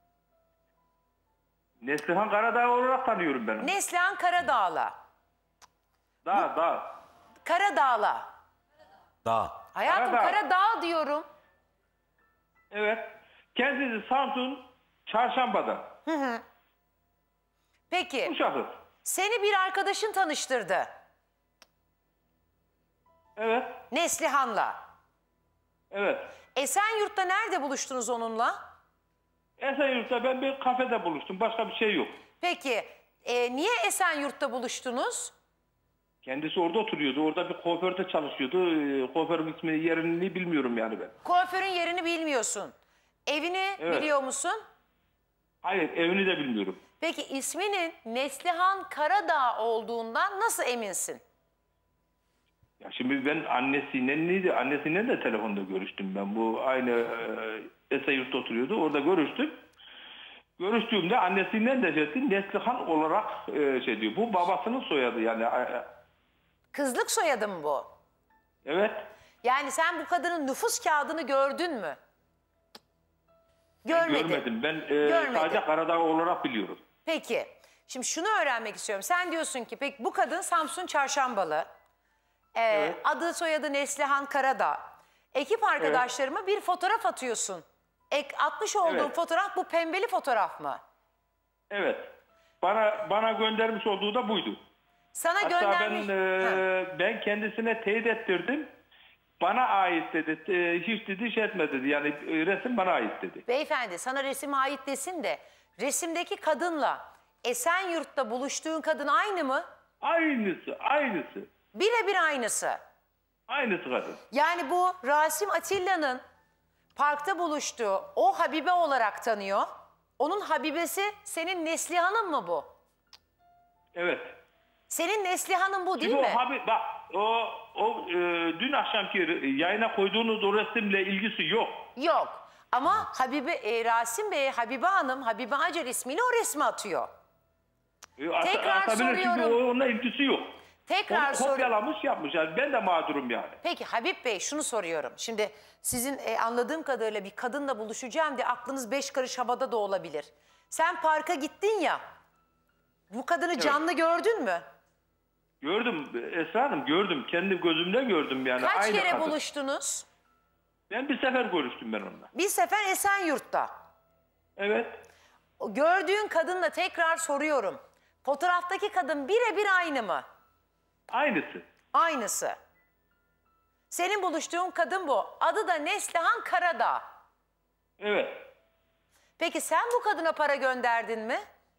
Neslihan Karadağ olarak tanıyorum ben onu. Neslihan Karadağ'la. Dağ. Karadağ'la. Dağ. Hayatım Karadağ diyorum. Evet. Kendisi Samsun Çarşamba'da. Hı. Peki. Bu şahıs. Seni bir arkadaşın tanıştırdı. Evet. Neslihan'la. Evet. Esenyurt'ta nerede buluştunuz onunla? Esenyurt'ta ben bir kafede buluştum. Başka bir şey yok. Peki niye Esenyurt'ta buluştunuz? Kendisi orada oturuyordu. Orada bir kuaförde çalışıyordu. Kuaförün ismini, yerini bilmiyorum yani ben. Kuaförün yerini bilmiyorsun. Evini biliyor musun? Hayır, evini de bilmiyorum. Peki isminin Neslihan Karadağ olduğundan nasıl eminsin? Ya şimdi ben annesiyle de telefonda görüştüm ben. Bu aynı Esenyurt'ta oturuyordu. Orada görüştüm. Görüştüğümde annesinden de Neslihan olarak şey diyor. Bu babasının soyadı yani. Kızlık soyadı mı bu? Evet. Yani sen bu kadının nüfus kağıdını gördün mü? Görmedin. Görmedim. Ben Görmedin. sadece Karadağ olarak biliyorum. Peki. Şimdi şunu öğrenmek istiyorum. Sen diyorsun ki peki bu kadın Samsun Çarşambalı. Adı soyadı Neslihan Karadağ. Ekip arkadaşlarıma bir fotoğraf atıyorsun. Atmış olduğun fotoğraf bu pembeli fotoğraf mı? Evet. Bana göndermiş olduğu da buydu. Sana hatta göndermiş... ben kendisine teyit ettirdim. Bana ait dedi. Hiç dedi şey etme dedi. Yani resim bana ait dedi. Beyefendi sana resim ait desin de resimdeki kadınla Esenyurt'ta buluştuğun kadın aynı mı? Aynısı. Birebir aynısı. Aynısı kadın. Yani bu Rasim Atilla'nın parkta buluştuğu o Habibe olarak tanıyor. Onun Habibesi senin Neslihan'ın mı bu? Evet. Senin Neslihan'ın bu değil çünkü mi? Bak o dün akşamki yayına koyduğunuz o resimle ilgisi yok. Yok. Ama Rasim Bey, Habibe Hanım, Habibe Acar ismiyle o resmi atıyor. Tekrar soruyorum. Onunla ilgisi yok. Tekrar kopyalamış yapmış yani. Ben de mağdurum yani. Peki Habib Bey şunu soruyorum. Şimdi sizin anladığım kadarıyla bir kadınla buluşacağım diye aklınız 5 karış havada da olabilir. Sen parka gittin ya. Bu kadını canlı gördün mü? Gördüm Esra Hanım, gördüm. Kendi gözümle gördüm yani. Kaç aynı kere kadın. buluştunuz? Ben bir sefer görüştüm ben onunla. Bir sefer Esenyurt'ta. Evet. O gördüğün kadınla tekrar soruyorum. Fotoğraftaki kadın birebir aynı mı? Aynısı. Aynısı. Senin buluştuğun kadın bu. Adı da Neslihan Karadağ. Evet. Peki sen bu kadına para gönderdin mi?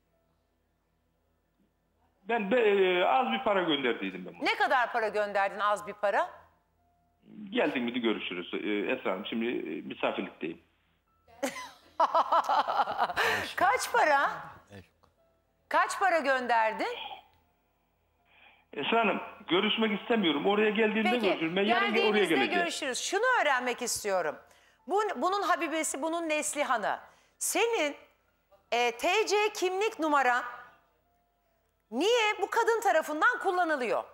Ben az bir para gönderdiydim ben. Ne kadar para gönderdin, az bir para? Geldin mi de görüşürüz. Esra Hanım, şimdi misafirlikteyim. Kaç para? Kaç para gönderdin? Esra Hanım, görüşmek istemiyorum. Oraya geldiğinde görüşürüz. Ben yarın oraya geldiğimizde geleceğim. görüşürüz. Şunu öğrenmek istiyorum. Bunun Habibesi, bunun Neslihan'ı. Senin TC kimlik numaran niye bu kadın tarafından kullanılıyor?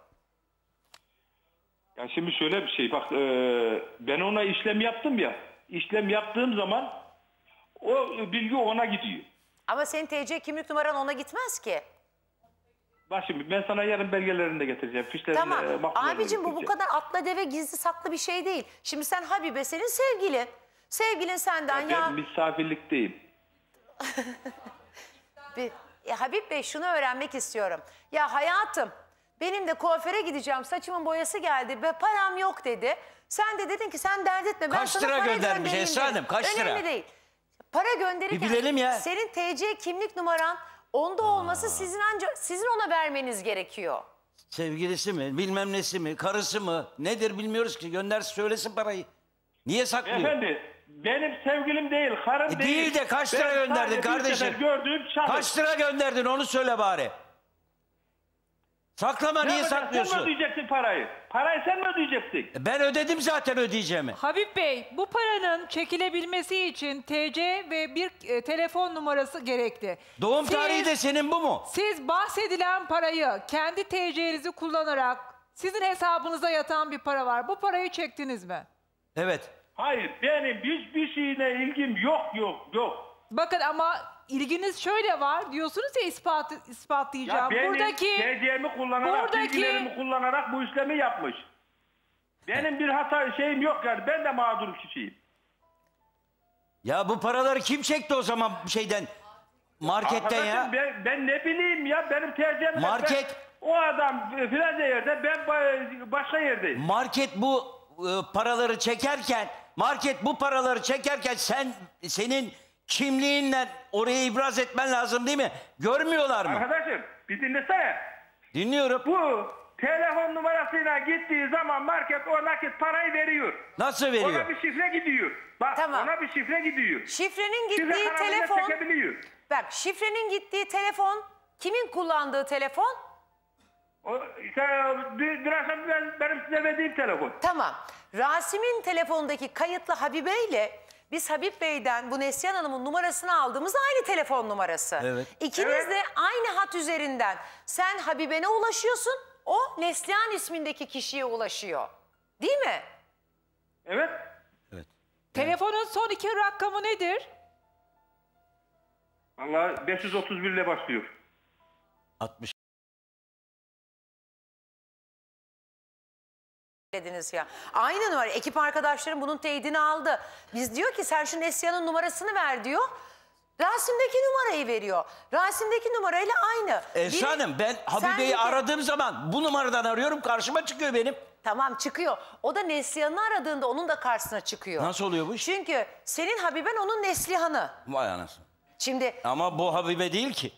Ya şimdi şöyle bir şey, bak ben ona işlem yaptım ya. İşlem yaptığım zaman o bilgi ona gidiyor. Ama senin TC kimlik numaran ona gitmez ki. Bak şimdi ben sana yarın belgelerini de getireceğim. Fişlerini, Tamam. makbullerini Abicim bu getireceğim. kadar atla deve gizli saklı bir şey değil. Şimdi sen Habibe senin sevgilin. Sevgilin senden Ben misafirlikteyim. Habib Bey şunu öğrenmek istiyorum. Ya hayatım benim de kuaföre gideceğim, saçımın boyası geldi ve param yok dedi. Sen de dedin ki sen dert etme. Ben Kaç sana lira para göndermiş göndereyim Esra dedim. Hanım, kaç lira? Önemli değil. Para gönderirken Bir bilelim ya. senin TC kimlik numaran onda olması sizin ona vermeniz gerekiyor. Sevgilisi mi, bilmem nesi mi, karısı mı, nedir bilmiyoruz ki. Göndersin, söylesin parayı. Niye saklıyor? Efendi, benim sevgilim değil, karım değil. Değil de kaç lira Ben gönderdin sadece bir kardeşim? sefer gördüğüm şahıs. Kaç lira gönderdin onu söyle bari. Saklama, niye saklıyorsun? Sen mi ödeyeceksin parayı? Parayı sen mi ödeyeceksin? Ben ödedim zaten ödeyeceğimi. Habib Bey, bu paranın çekilebilmesi için TC ve bir telefon numarası gerekli. Doğum tarihi de senin bu mu? Siz bahsedilen parayı kendi TC'nizi kullanarak sizin hesabınıza yatan bir para var. Bu parayı çektiniz mi? Evet. Hayır, benim hiçbir şeyle ilgim yok. Bakın ama ilginiz şöyle var. Diyorsunuz ya ispatlayacağım. Ya benim buradaki TC'mi kullanarak, bilgilerimi kullanarak bu işlemi yapmış. Benim bir hata şeyim yok yani. Ben de mağdur kişiyim. Ya bu paraları kim çekti o zaman şeyden, marketten ya? Arkadaşım, ben ne bileyim ya, benim TC'm... Market... O adam filanca yerde, ben başka yerdeyim. Market bu paraları çekerken, senin kimliğinle oraya ibraz etmen lazım değil mi? Görmüyorlar mı? Arkadaşım bir dinlesene. Dinliyorum. Bu telefon numarasıyla gittiği zaman market o nakit parayı veriyor. Nasıl veriyor? Ona bir şifre gidiyor. Bak ona bir şifre gidiyor. Şifrenin Şifre gittiği kanalıyla telefon... çekebiliyor. Bak şifrenin gittiği telefon kimin kullandığı telefon? Dün akşam benim size verdiğim telefon. Tamam. Rasim'in telefondaki kayıtlı Habibe ile biz Habib Bey'den bu Neslihan Hanım'ın numarasını aldığımız aynı telefon numarası. Evet. İkiniz de aynı hat üzerinden. Sen Habibe'ne ulaşıyorsun, o Neslihan ismindeki kişiye ulaşıyor. Değil mi? Evet. telefonun son 2 rakamı nedir? Vallahi 531 ile başlıyor. 60. Dediniz ya. Aynen öyle. Ekip arkadaşlarım bunun teyidini aldı. Biz diyor ki sen şu Neslihan'ın numarasını ver diyor. Rasim'deki numarayı veriyor. Rasim'deki numarayla aynı. Esra Hanım, ben Habibe'yi aradığım zaman bu numaradan arıyorum, karşıma çıkıyor benim. Tamam çıkıyor. O da Neslihan'ı aradığında onun da karşısına çıkıyor. Nasıl oluyor bu iş? Çünkü senin Habiben onun Neslihan'ı. Vay anasını. Şimdi Ama bu Habibe değil ki.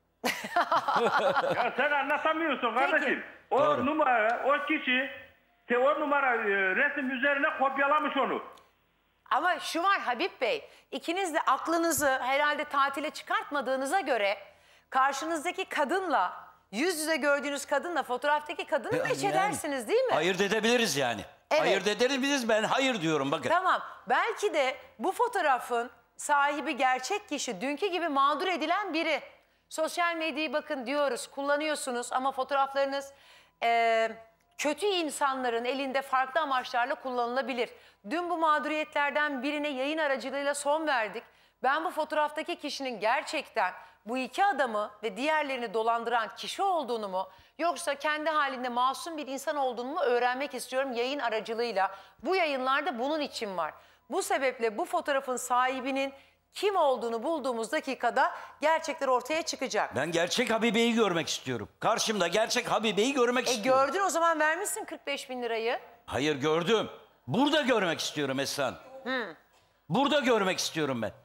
Ya sen anlatamıyorsun kardeşim. O Doğru. numara, o kişi o numara resim üzerine kopyalamış onu. ama şu var Habib Bey, ikiniz de aklınızı herhalde tatile çıkartmadığınıza göre karşınızdaki kadınla, yüz yüze gördüğünüz kadınla fotoğraftaki kadını meç edersiniz değil mi? Ayırt edebiliriz yani. Evet. Ayırt ederiz, ben hayır diyorum bakın. Tamam. Belki de bu fotoğrafın sahibi gerçek kişi, dünkü gibi mağdur edilen biri. Sosyal medyayı bakın diyoruz, kullanıyorsunuz ama fotoğraflarınız kötü insanların elinde farklı amaçlarla kullanılabilir. Dün bu mağduriyetlerden birine yayın aracılığıyla son verdik. Ben bu fotoğraftaki kişinin gerçekten bu iki adamı ve diğerlerini dolandıran kişi olduğunu mu, yoksa kendi halinde masum bir insan olduğunu mu öğrenmek istiyorum yayın aracılığıyla. Bu yayınlarda bunun için var. Bu sebeple bu fotoğrafın sahibinin kim olduğunu bulduğumuz dakikada gerçekler ortaya çıkacak. Ben gerçek Habibe'yi görmek istiyorum. Karşımda gerçek Habibe'yi görmek istiyorum. Gördün, o zaman vermişsin 45.000 lirayı. Hayır, gördüm. Burada görmek istiyorum Esra Hanım. Burada görmek istiyorum ben.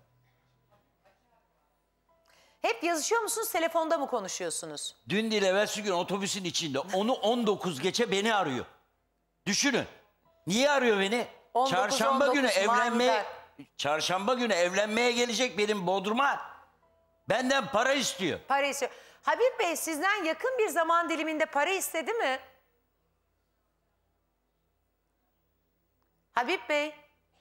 Hep yazışıyor musunuz, telefonda mı konuşuyorsunuz? Dün değil evvelsi gün otobüsün içinde. Onu 19 geçe beni arıyor. Düşünün. Niye arıyor beni? 19, Çarşamba günü 19 evlenmeye... manidar. Çarşamba günü evlenmeye gelecek benim Bodrum'a. Benden para istiyor. Para istiyor. Habib Bey sizden yakın bir zaman diliminde para istedi mi? Habib Bey.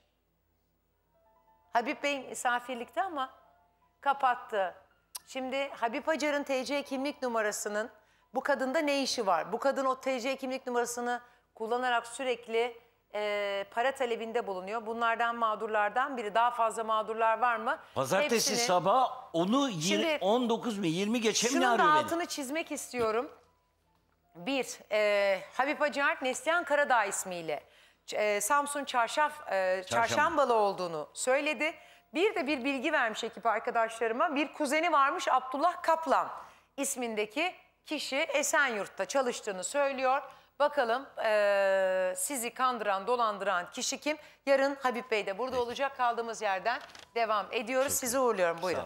Habib Bey misafirlikte ama kapattı. Şimdi Habib Hacer'ın TC kimlik numarasının bu kadında ne işi var? Bu kadın o TC kimlik numarasını kullanarak sürekli para talebinde bulunuyor. Bunlardan mağdurlardan biri. Daha fazla mağdurlar var mı? Pazartesi Hepsini... sabah onu Şimdi, 19 mu 20 geçe mi arıyor arıyor beni? beni? Şunun altını çizmek istiyorum. Bir, Habib Hacer Neslihan Karadağ ismiyle Samsun Çarşambalı olduğunu söyledi. Bir de bir bilgi vermiş ekip arkadaşlarıma. Bir kuzeni varmış Abdullah Kaplan ismindeki kişi Esenyurt'ta çalıştığını söylüyor. Bakalım sizi kandıran, dolandıran kişi kim? Yarın Habib Bey de burada olacak. Kaldığımız yerden devam ediyoruz. Sizi uğurluyorum. Buyurun.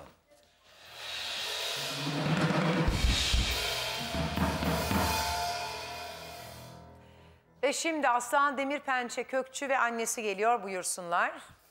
Ve şimdi Aslan Demirpençe Kökçü ve annesi geliyor. Buyursunlar.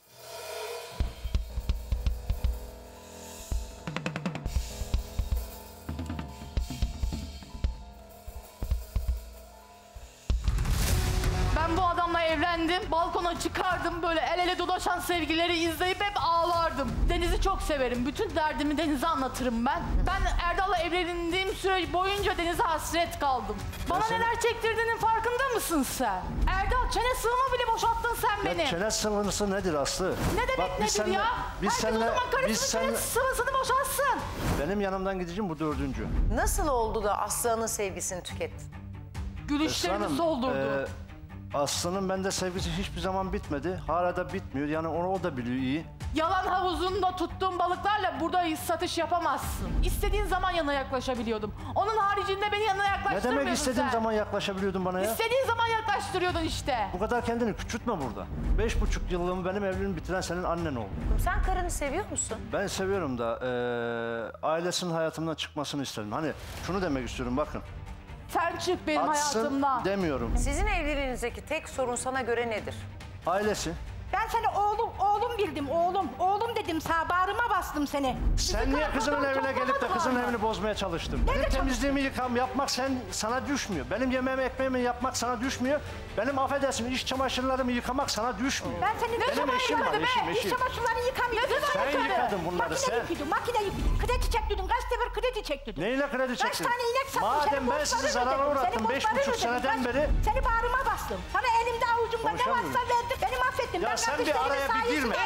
Ben bu adamla evlendim. Balkona çıkardım. Böyle el ele dolaşan sevgilileri izleyip hep ağlardım. Deniz'i çok severim. Bütün derdimi Deniz'e anlatırım ben. Ben Erdal'la evlendiğim süre boyunca Deniz'e hasret kaldım. Bana neler çektirdiğinin farkında mısın sen? Erdal çene sıvımı bile boşalttın sen beni. Çene sıvısı nedir Aslı? Ne demek nedir ya? Herkes o zaman karısının çene sıvısını boşaltsın. Benim yanımdan gideceğim bu 4. Nasıl oldu da Aslı'nın sevgisini tükettin? Gülüşlerimi soldurdu. Aslı'nın bende sevgisi hiçbir zaman bitmedi. Hala da bitmiyor. Yani onu o da biliyor iyi. Yalan havuzunda tuttuğum balıklarla burada satış yapamazsın. İstediğin zaman yanına yaklaşabiliyordum. Onun haricinde beni yanına Ne yaklaştırmıyordun demek istediğim sen. zaman yaklaşabiliyordun bana ya? İstediğin zaman yaklaştırıyordun işte. Bu kadar kendini küçültme burada. 5,5 yıllığımı benim evliliğimi bitiren senin annen oldu. Sen karını seviyor musun? Ben seviyorum da ailesinin hayatımdan çıkmasını isterim. Hani şunu demek istiyorum bakın. Sen çık benim Atsın hayatımdan. demiyorum. Sizin evliliğinizdeki tek sorun sana göre nedir? Ailesi. Ben seni oğlum bildim, oğlum. Oğlum dedim, sağ bağrıma bastım seni. Sen niye kızının evine gelip de kızının evini bozmaya çalıştın? Nerede Benim temizliğimi yapmak sana düşmüyor. Benim yemeğimi ekmeğimi yapmak sana düşmüyor. Benim affedersin iç çamaşırlarımı yıkamak sana düşmüyor. Ben seni ne zaman yıkadım eşim. İç çamaşırlarını yıkamıyordum. Sen yıkadın bunları Makine yıkıyordum, makine yıkıyordum. Kredi çektirdim, kaç sefer kredi çektirdim. Neyle kredi çektin? Kaç tane inek sattım, Madem ben sizi zarara uğrattım 5,5 seneden beri. Seni bağrıma bastım. Sana elimde avucumda ne varsa verdim, beni mahvettin. Ya sen bir araya bir girme.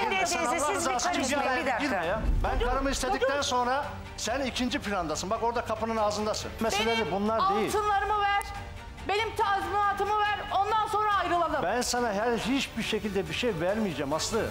Girme ya. Ben karımı istedikten sonra sen ikinci plandasın. Bak orada kapının ağzındasın. Mesele bunlar değil. Altınlarımı ver. Benim tazminatımı ver. Ondan sonra ayrılalım. Ben sana hiçbir şekilde bir şey vermeyeceğim Aslı.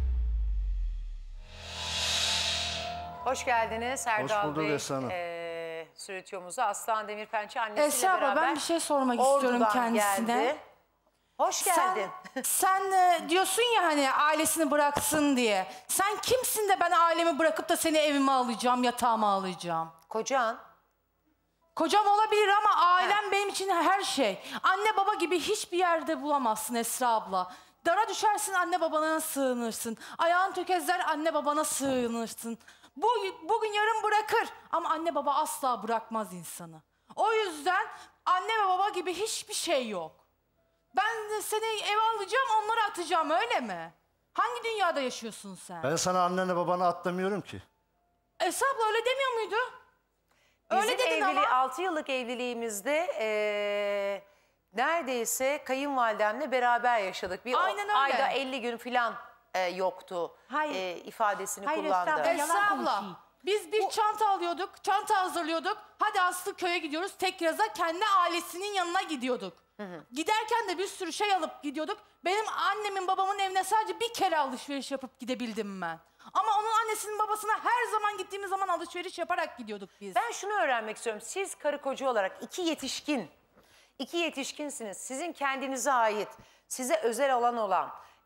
Hoş geldiniz Erdal Hoş bulduk Bey. Esra Hanım. Stüdyomuza Aslan Demirpençe annesiyle Esra abla beraber ben bir şey sormak istiyorum Ordu'dan kendisine. geldi. Hoş geldin. Sen diyorsun ya hani ailesini bıraksın diye. Sen kimsin de ben ailemi bırakıp da seni evime alacağım, yatağıma alacağım? Kocan. Kocam olabilir ama ailem benim için her şey. Anne baba gibi hiçbir yerde bulamazsın Esra abla. Dara düşersin anne babana sığınırsın. Ayağın tökezler anne babana sığınırsın. Bugün yarın bırakır ama anne baba asla bırakmaz insanı. O yüzden anne ve baba gibi hiçbir şey yok. Ben de seni eve alacağım, onları atacağım öyle mi? Hangi dünyada yaşıyorsun sen? Ben sana annenle babanı atlamıyorum ki. Esra abla öyle demiyor muydu? Bizim dedin ama. 6 yıllık evliliğimizde neredeyse kayınvalidemle beraber yaşadık. Bir Aynen öyle. ayda 50 gün falan yoktu ifadesini kullandı. Esra abla biz bir çanta alıyorduk, çanta hazırlıyorduk. Hadi Aslı köye gidiyoruz. Tekraz'a kendi ailesinin yanına gidiyorduk. Giderken de bir sürü şey alıp gidiyorduk. Benim annemin babamın evine sadece bir kere alışveriş yapıp gidebildim ben. Ama onun annesinin babasına her zaman gittiğimiz zaman alışveriş yaparak gidiyorduk biz. Ben şunu öğrenmek istiyorum. Siz karı koca olarak iki yetişkinsiniz. Sizin kendinize ait, size özel alan olan,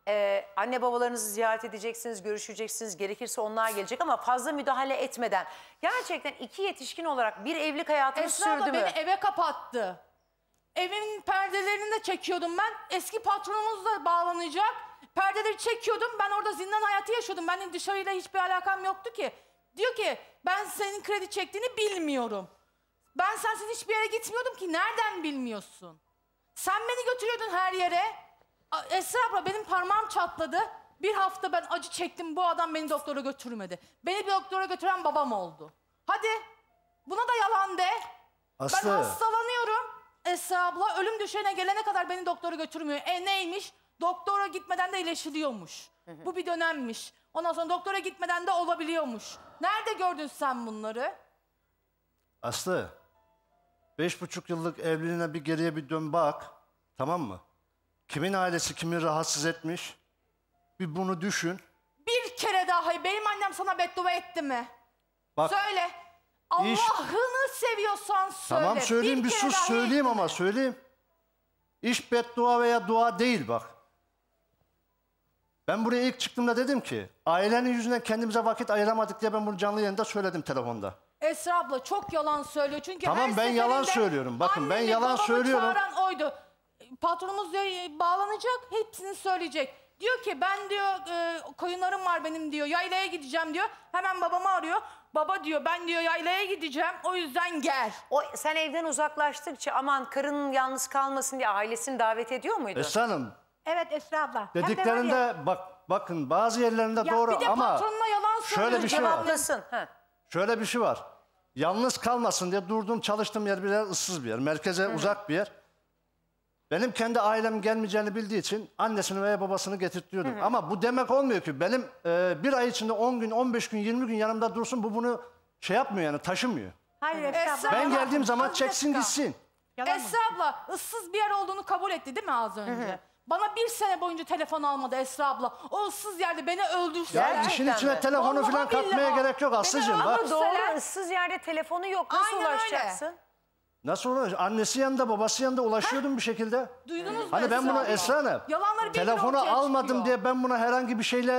Anne babalarınızı ziyaret edeceksiniz, görüşeceksiniz. Gerekirse onlar gelecek ama fazla müdahale etmeden. Gerçekten iki yetişkin olarak bir evlilik hayatınız Esra abla sürdü mü? beni eve kapattı. Evimin perdelerini de çekiyordum ben. Eski patronumuz da bağlanacak. Perdeleri çekiyordum. Ben orada zindan hayatı yaşıyordum. Benim dışarıyla hiçbir alakam yoktu ki. Diyor ki ben senin kredi çektiğini bilmiyorum. Ben sensiz hiçbir yere gitmiyordum ki. Nereden bilmiyorsun? Sen beni götürüyordun her yere. Esra abla benim parmağım çatladı. Bir hafta ben acı çektim. Bu adam beni doktora götürmedi. Beni bir doktora götüren babam oldu. Hadi buna da yalan de. Aslı. Ben hastalanıyorum. Esra abla ölüm döşeğine gelene kadar beni doktora götürmüyor. Neymiş? Doktora gitmeden de iyileşiliyormuş. Bu bir dönemmiş. Ondan sonra doktora gitmeden de olabiliyormuş. Nerede gördün sen bunları? Aslı, 5,5 yıllık evliliğine bir geriye bir dön bak. Tamam mı? Kimin ailesi kimi rahatsız etmiş? Bir bunu düşün. Bir kere daha benim annem sana beddua etti mi? Bak, söyle. Allah'ını seviyorsan söyle. Tamam söyleyeyim bir kere sus dahi söyleyeyim etti mi? ama söyleyeyim. İş beddua veya dua değil bak. Ben buraya ilk çıktığımda dedim ki ailenin yüzünden kendimize vakit ayıramadık diye ben bunu canlı yayında söyledim telefonda. Esra abla çok yalan söylüyor çünkü Tamam, her ben yalan seferinde söylüyorum. Bakın, ben annemi, yalan babamı söylüyorum. çağıran oydu. Patronumuz diyor bağlanacak hepsini söyleyecek. Diyor ki ben diyor koyunlarım var benim diyor yaylaya gideceğim diyor. Hemen babamı arıyor. Baba diyor ben diyor yaylaya gideceğim o yüzden gel. Sen evden uzaklaştıkça aman karının yalnız kalmasın diye ailesini davet ediyor muydu? Esra Hanım Evet Esra abla. dediklerinde bakın bazı yerlerinde Ya doğru bir de ama patronuna yalan şöyle bir şey var. Cevaplasın. Şöyle bir şey var. Yalnız kalmasın diye durduğum çalıştığım yer bir yer ıssız bir yer. Merkeze uzak bir yer. Benim kendi ailem gelmeyeceğini bildiği için annesini veya babasını getirtiyordum. Ama bu demek olmuyor ki benim bir ay içinde 10 gün, 15 gün, 20 gün yanımda dursun bu bunu şey yapmıyor yani taşımıyor. Hayır Esra abla. Ben geldiğim zaman çeksin gitsin. Esra abla ıssız bir yer olduğunu kabul etti değil mi az önce? Bana 1 sene boyunca telefon almadı Esra abla. O ıssız yerde beni öldürseler. Ya işin içine telefonu falan katmaya gerek yok Aslı'cığım bak. Ama doğru ıssız yerde telefonu yok. Nasıl Aynen ulaşacaksın? öyle. Nasıl ulaşıyor? Annesi yanında, babası yanında ulaşıyordum bir şekilde. Duydunuz mu Hani ben Esra bunu abla? Esra Hanım, Yalanları bir gün telefonu ortaya almadım çıkıyor. diye ben buna herhangi bir şeyle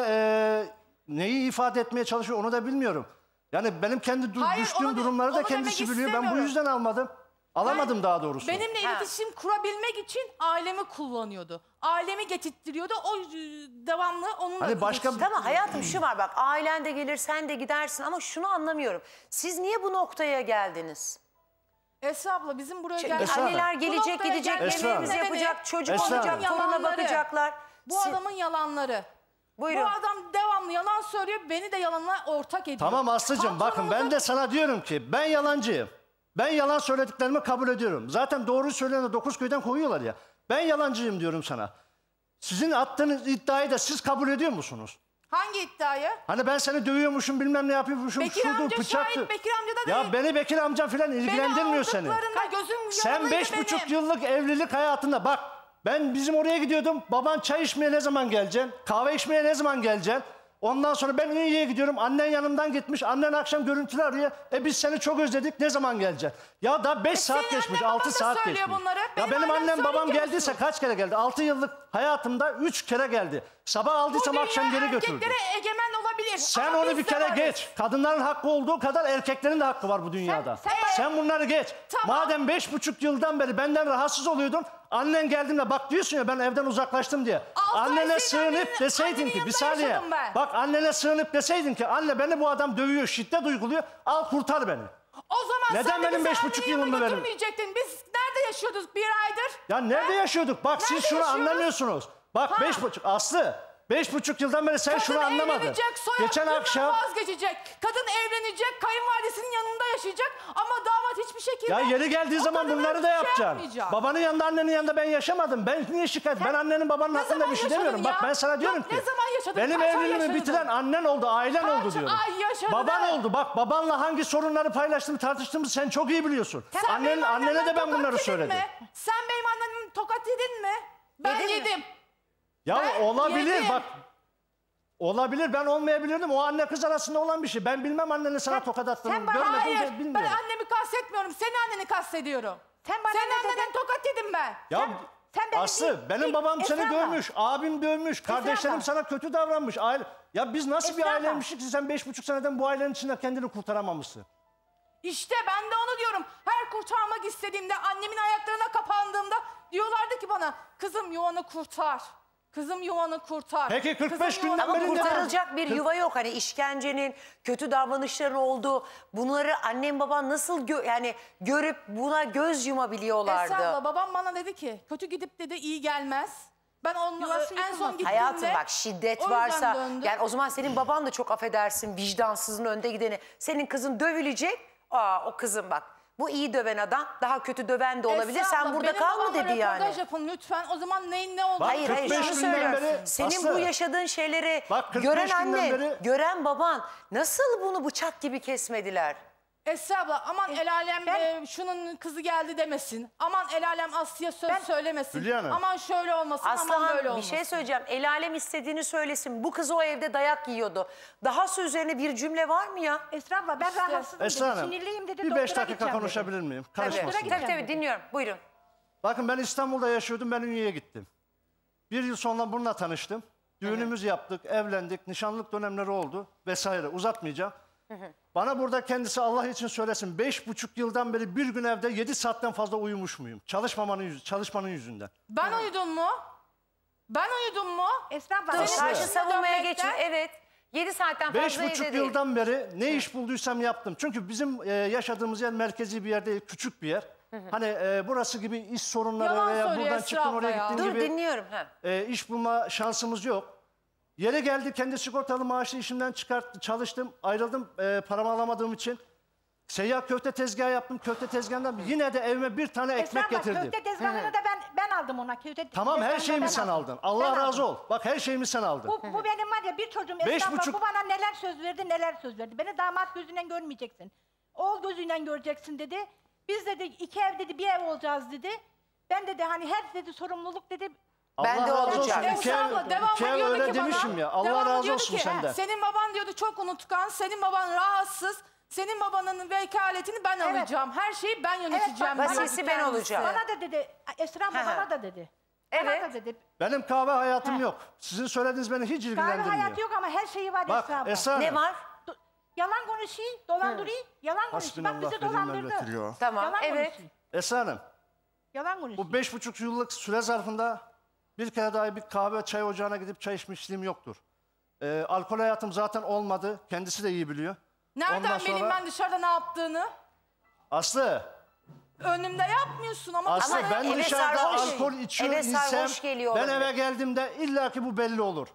neyi ifade etmeye çalışıyor onu da bilmiyorum. Yani benim kendi Hayır, düştüğüm onu durumları da demek kendisi biliyor. Ben bu istemiyorum. yüzden almadım. Alamadım daha doğrusu. Benimle iletişim kurabilmek için ailemi kullanıyordu. Ailemi getirttiriyordu. O devamlı onunla Hani başka- iletişim Tamam hayatım şu var bak ailen de gelir sen de gidersin ama şunu anlamıyorum. Siz niye bu noktaya geldiniz? Esra abla bizim buraya Çünkü geldik. anneler Bu gelecek noktaya gidecek gelmemizin yemeğimizi nedeni yapacak çocuk Esra olacak Hanım. toruna yalanları. bakacaklar. Bu adamın yalanları. Buyurun. Bu adam devamlı yalan söylüyor. Beni de yalanla ortak ediyor. Tamam Aslı'cığım bakın ben de sana diyorum ki ben yalancıyım. Ben yalan söylediklerimi kabul ediyorum. Zaten doğruyu söyleyen de 9 köyden koyuyorlar ya. Ben yalancıyım diyorum sana. Sizin attığınız iddiayı da siz kabul ediyor musunuz? Hangi iddiayı? Hani ben seni dövüyormuşum bilmem ne yapıyormuşum. Bekir şudur, amca bıçaktı. şahit, Bekir amca da Ya değil. beni Bekir amcam falan ilgilendirmiyor seni. Beni aldıklarında gözüm Sen yanılıydı 5,5 benim. yıllık evlilik hayatında bak ben bizim oraya gidiyordum. Baban çay içmeye ne zaman geleceksin? Kahve içmeye ne zaman geleceksin? Ondan sonra ben Ünye'ye gidiyorum. Annen yanımdan gitmiş. Annen akşam görüntülü arıyor. Biz seni çok özledik. Ne zaman geleceksin? Ya da 5 saat geçmiş. 6 saat geçmiş. bunları. Ya benim annem babam geldiyse kaç kere geldi? 6 yıllık hayatımda 3 kere geldi. Sabah aldıysam akşam geri götürdü. Erkeklere egemen olabilir. Sen ama onu biz bir de kere varız. geç. Kadınların hakkı olduğu kadar erkeklerin de hakkı var bu dünyada. Sen bunları geç. Madem 5,5 yıldan beri benden rahatsız oluyordun. Annen geldiğinde bak diyorsun ya ben evden uzaklaştım diye. Annene sığınıp deseydin ki bir saniye. yaşadım ben. Bak annene sığınıp deseydin ki anne beni bu adam dövüyor, şiddet uyguluyor. Al kurtar beni. O zaman Neden sen de benim bizi 5,5 annenin yılımı yanına verin? götürmeyecektin. Biz nerede yaşıyorduk bir aydır? Ya nerede yaşıyorduk? Bak siz Nerede şunu yaşıyoruz? anlamıyorsunuz. Bak 5,5 Aslı 5,5 yıldan beri sen şunu anlamadın. Evlenecek, Geçen akşam vazgeçecek. Kadın evlenecek, kayınvalidesinin yanında yaşayacak ama damat hiçbir şekilde... ya yeri geldiği o zaman kadına bunları da şey yapacaksın. yapmayacak. Babanın yanında annenin yanında ben yaşamadım. Ben niye şikayet? Ben annenin babanın hakkında zaman bir şey yaşadın demiyorum. ya? Bak ben sana diyorum Yok, ki. ne zaman yaşadın? Benim Kaç ay evliliğimi yaşadın? bitiren annen oldu, ailen oldu Kaç diyorum. ay yaşadın? Baban oldu. Bak babanla hangi sorunları paylaştığımı tartıştığımızı sen çok iyi biliyorsun. Sen benim Annene annemden de ben tokat bunları yedin söyledim. mi? Sen benim annemin tokat yedin mi? Ben Yedin mi? yedim. Ya Ben olabilir yedim. bak. Olabilir ben olmayabilirdim. O anne kız arasında olan bir şey. Ben bilmem annenin sana tokat attığını. Görmedim Hayır, de bilmiyorum. ben annemi kastetmiyorum. Senin anneni kastediyorum. Sen bana Senin ne anneden dedin? tokat yedim ben. Ya Sen benim Aslı benim babam seni Esra abla. dövmüş, abim dövmüş, kardeşlerim abla. sana kötü davranmış. Aile... Ya biz nasıl bir Esra abla. aileymişik ki sen 5,5 seneden bu ailenin içinden kendini kurtaramamışsın? İşte ben de onu diyorum. Her kurtarmak istediğimde, annemin ayaklarına kapandığımda diyorlardı ki bana, kızım yuvanı kurtar. Kızım yuvanı kurtar. Peki 45 Kızım günden yuvanı beri kurtar. Kurtarılacak bir yuva yok. Hani işkencenin, kötü davranışların olduğu, bunları annem baban nasıl yani görüp buna göz yumabiliyorlardı? Esra abla, babam bana dedi ki kötü gidip dedi iyi gelmez. Ben onunla en son gittiğimde... Hayatım bak şiddet o yüzden varsa döndüm. yani o zaman senin baban da çok affedersin vicdansızın önde gideni. Senin kızın dövülecek. O kızım bak bu iyi döven adam daha kötü döven de olabilir. Esra Sen abla, burada kal mı dedi benim yani? babamla röportaj yapın lütfen. O zaman neyin ne olduğunu... Hayır hayır şunu söylüyorum. Senin bu yaşadığın şeyleri gören anne, gören baban nasıl bunu bıçak gibi kesmediler? Esra abla aman el alem şunun kızı geldi demesin. Aman el alem Aslı'ya söz söylemesin. Hülya Hanım. Aman şöyle olmasın, Aslı aman böyle Hanım bir olmasın. şey söyleyeceğim. El alem istediğini söylesin. Bu kız o evde dayak yiyordu. Dahası üzerine bir cümle var mı ya? Esra abla ben rahatsızım Esra dedi. Hanım, Sinirliyim dedi. bir 5 doktora dakika gideceğim konuşabilir miyim? Tabii Karışmasın. tabii dinliyorum. Buyurun. Bakın ben İstanbul'da yaşıyordum, ben Ünye'ye gittim. 1 yıl sonra bununla tanıştım. Düğünümüzü yaptık, evlendik, nişanlık dönemleri oldu vesaire. Uzatmayacağım. Bana burada kendisi Allah için söylesin. 5,5 yıldan beri bir gün evde 7 saatten fazla uyumuş muyum? Çalışmanın yüzünden. Ben uyudum mu? Ben uyudum mu? Esra abla. Dur, karşı savunmaya dönmekten- geçin. Evet. 7 saatten fazla 5,5 evde değil. yıldan beri ne iş bulduysam yaptım. Çünkü bizim yaşadığımız yer merkezi bir yer değil, küçük bir yer. Hani burası gibi iş sorunları Yalan veya söylüyor buradan Esra çıktın abla oraya ya. gittiğin Dur gibi dinliyorum. iş bulma şansımız yok. Yeri geldi kendi sigortalı maaşlı işimden çıkarttı, çalıştım, ayrıldım paramı alamadığım için. Seyyar köfte tezgahı yaptım, köfte tezgahından yine de evime bir tane ekmek Esra abla getirdim. köfte tezgahını da ben aldım ona. Tamam her tezgahını şeyimi ben sen aldım. aldın. Allah Ben razı aldım. ol. Bak her şeyimi sen aldın. Bu benim var ya bir çocuğum Esra 5,5 abla bu bana neler söz verdi neler söz verdi. Beni damat gözünden görmeyeceksin. Oğul gözünden göreceksin dedi. Biz dedi 2 ev dedi bir ev olacağız dedi. Ben dedi hani her dedi sorumluluk dedi. Allah razı olsun. Esra abla devamlı diyordu öyle ki demişim bana, ya. Allah devamlı razı diyordu olsun ki, senden. Senin baban diyordu çok unutkan, senin baban rahatsız, senin babanın vekaletini ben alacağım. Her şeyi ben yöneteceğim diyordu vasisi ben kendisi. olacağım. Bana da dedi Esra abla bana da dedi. Evet. Bana da dedi. Benim kahve hayatım yok. Sizin söylediğiniz beni hiç Kahve ilgilendirmiyor. hayatı yok ama her şeyi var Bak, Esra abla. Esra Hanım. Ne var? Yalan konuşuyor, dolandırıyor, yalan konuşuyor. Bak bizi dolandırdı. Tamam Yalan evet. konuşuyor. Esra Hanım. Yalan konuşuyor. Bu 5,5 yıllık süre zarfında bir kere dahi bir kahve çay ocağına gidip çay içmişliğim yoktur. Alkol hayatım zaten olmadı. Kendisi de iyi biliyor. Nereden Ondan bileyim sonra- ben dışarıda ne yaptığını? Aslı. Önümde yapmıyorsun ama... Aslı bana ben eve dışarıda sarhoş- alkol içiyor eve isem sarhoş geliyor ben olabilir. eve geldiğimde illaki bu belli olur.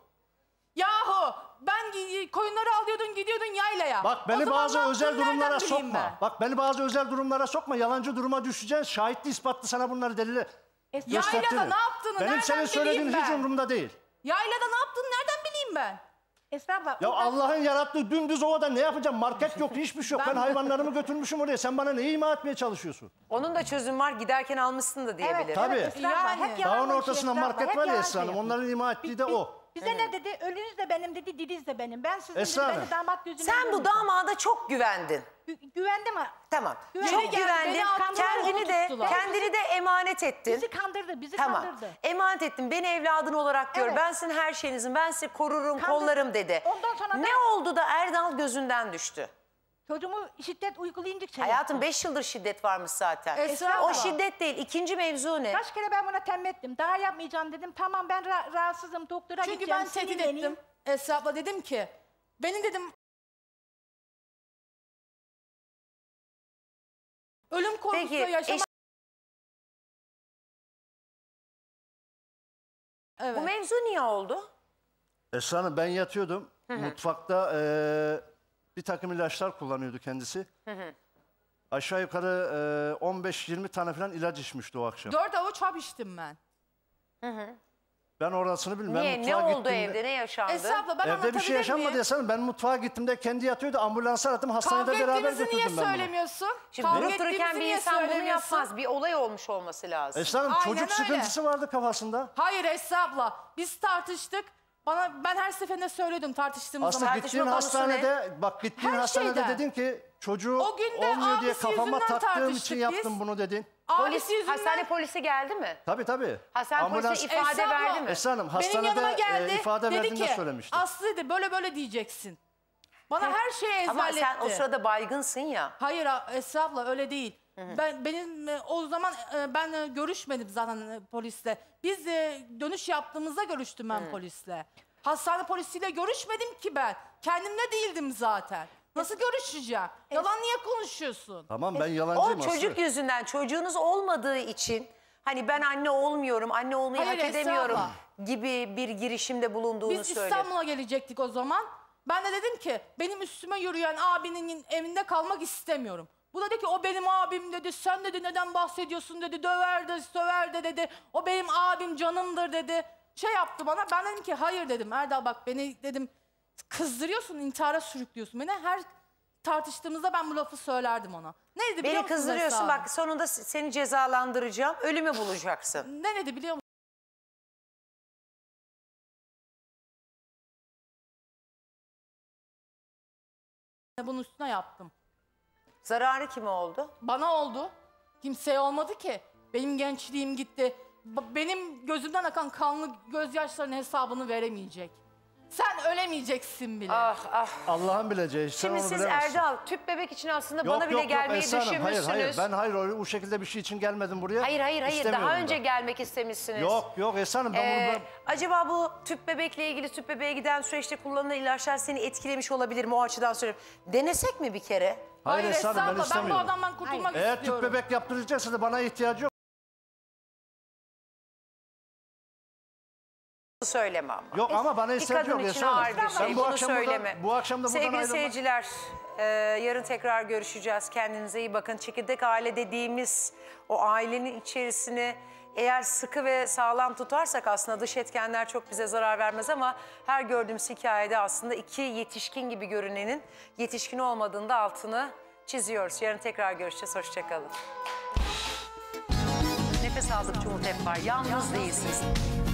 Yahu ben koyunları alıyordun gidiyordun yaylaya. Bak O beni zaman bazı ne özel yaptığını durumlara nereden bileyim sokma. ben? Bak beni bazı özel durumlara sokma. Yalancı duruma düşeceksin. Şahitli ispatlı sana bunları delile Yaylada ne yaptığını Benim nereden senin söylediğin bileyim hiç ben? umurumda değil. Yaylada ne yaptığını nereden bileyim ben? Esra abla. Ya Allah'ın yarattığı dümdüz ovada ne yapacağım? Market yok, hiçbir şey yok. Ben hayvanlarımı götürmüşüm oraya. Sen bana neyi ima etmeye çalışıyorsun? Onun da çözüm var. Giderken almışsın da diyebilir. Tabii. Esra abla, hep yalan Dağın konuşuyor ortasında Esra abla, market hep var ya yalan Esra Hanım. söylüyor. Onların ima ettiği de o. Bize ne dedi? Ölünüz de benim dedi, diriz de benim. Ben sizin Esra dedi, Hanım. beni damat gözünden Sen bu görmeyeceğim. damada çok güvendin. Güvendim ha. Tamam. Güvendim. Çok Yeri geldi, güvendin. beni kandırdı, Kendini onu de tuttular. kendini de emanet ettin. Bizi kandırdı, bizi Tamam. kandırdı. Emanet ettim. Beni evladın olarak gör. Evet. Ben sizin her şeyinizim. Ben sizi korurum, Kandırdı. kollarım dedi. Ondan sonra da- Ne oldu da Erdal gözünden düştü? Çocuğumu şiddet uygulayınca şey Hayatım yaptı. 5 yıldır şiddet varmış zaten. Esra O abla. şiddet değil. İkinci mevzu ne? Kaç kere ben buna tembih ettim. Daha yapmayacağım dedim. Tamam ben rahatsızım, doktora Çünkü gideceğim. ben tehdit sinirleneyim. ettim. Esra abla dedim ki benim dedim ölüm korkusu Peki, yaşamak. Bu mevzu niye oldu? Esra Hanım ben yatıyordum. Mutfakta bir takım ilaçlar kullanıyordu kendisi. Aşağı yukarı 15-20 tane falan ilaç içmişti o akşam. 4 avuç hap içtim ben. Ben orasını bilmiyorum. Niye? Ben Ne mutfağa oldu gittiğimde- evde? Ne yaşandı? Esra abla ben Evde bir anlatabilir şey yaşanmadı miyim? Esra Hanım. Ben mutfağa gittiğimde kendi yatıyordu. Ambulans aradım. Hastanede Kavga beraber ettiğimizi niye götürdüm ben bunu. söylemiyorsun? Şimdi Kavga durup dururken ettiğimizi bir niye insan bunu söylemiyorsun? yapmaz. Bir olay olmuş olması lazım. Esra Hanım Aynen çocuk öyle. sıkıntısı vardı kafasında. Hayır Esra abla biz tartıştık. Ben her seferinde söylüyordum tartıştığımız Aslında zaman. gittiğin hastanede bak gittiğin Her hastanede şeyden. dedin ki çocuğu O gün de olmuyor diye abisi kafama yüzünden taktığım için tartıştık yaptım biz. bunu dedin. Polis, hastane polisi geldi mi? Tabii. Hastane polisi ifade verdi mi? Esra Hanım Benim hastanede yanıma geldi. ifade Dedi verdiğinde ki söylemişti. Aslı dedi böyle diyeceksin. Bana her şeyi ezberletti. Ama sen o sırada baygınsın ya. Hayır Esra abla öyle değil. Benim o zaman ben görüşmedim zaten polisle. Biz dönüş yaptığımızda görüştüm ben polisle. Hastane polisiyle görüşmedim ki ben. Kendimde değildim zaten. Nasıl görüşeceğim? Yalan niye konuşuyorsun? Tamam ben yalancıyım O çocuk Aslı. yüzünden, çocuğunuz olmadığı için hani ben anne olmuyorum, anne olmayı Hayır, hak Esra edemiyorum abla. gibi bir girişimde bulunduğunu Biz söyledi. İstanbul'a gelecektik o zaman. Ben de dedim ki benim üstüme yürüyen abinin evinde kalmak istemiyorum. Bu da dedi ki o benim abim dedi. Sen dedi neden bahsediyorsun dedi. Döver de söver de dedi. O benim abim canımdır dedi. Şey yaptı bana. Ben dedim ki hayır dedim. Erdal bak beni dedim kızdırıyorsun, intihara sürüklüyorsun beni. Her tartıştığımızda ben bu lafı söylerdim ona. Ne dedi biliyor Beni musun kızdırıyorsun Esra? bak sonunda seni cezalandıracağım, ölümü bulacaksın. Ne dedi biliyor musun? Bunun üstüne yaptım. Zararı kime oldu? Bana oldu. Kimseye olmadı ki. Benim gençliğim gitti. Benim gözümden akan kanlı gözyaşlarının hesabını veremeyecek. Sen ölemeyeceksin bile. Allah'ın bileceği. Sen Şimdi onu siz bilemezsin. Erdal tüp bebek için aslında bana bile gelmeyi Esra Hanım, düşünmüşsünüz. hayır. Ben o şekilde bir şey için gelmedim buraya. Hayır. İstemiyorum Daha da. önce gelmek istemişsiniz. Yok Esra Hanım ben bunu... Acaba bu tüp bebekle ilgili tüp bebeğe giden süreçte kullanılan ilaçlar seni etkilemiş olabilir mi o açıdan söylüyorum. Denesek mi bir kere? Hayır Esra Hanım ben ben bu istemiyorum. adamdan kurtulmak Eğer istiyorum. tüp bebek yaptıracaksa da bana ihtiyacı yok. Söyleme ama. Yok ama bana ihtiyacı yok Bir kadın için Esra Hanım. ağır bir şey. Ben Bunu akşam söyleme. bu akşam da buradan Sevgili ayrılmam. seyirciler, yarın tekrar görüşeceğiz. Kendinize iyi bakın. Çekirdek aile dediğimiz o ailenin içerisini eğer sıkı ve sağlam tutarsak aslında dış etkenler çok bize zarar vermez ama her gördüğümüz hikayede aslında iki yetişkin gibi görünenin yetişkin olmadığında altını çiziyoruz. Yarın tekrar görüşeceğiz. Hoşça kalın. Nefes aldıkça umut hep var. Yalnız değilsiniz.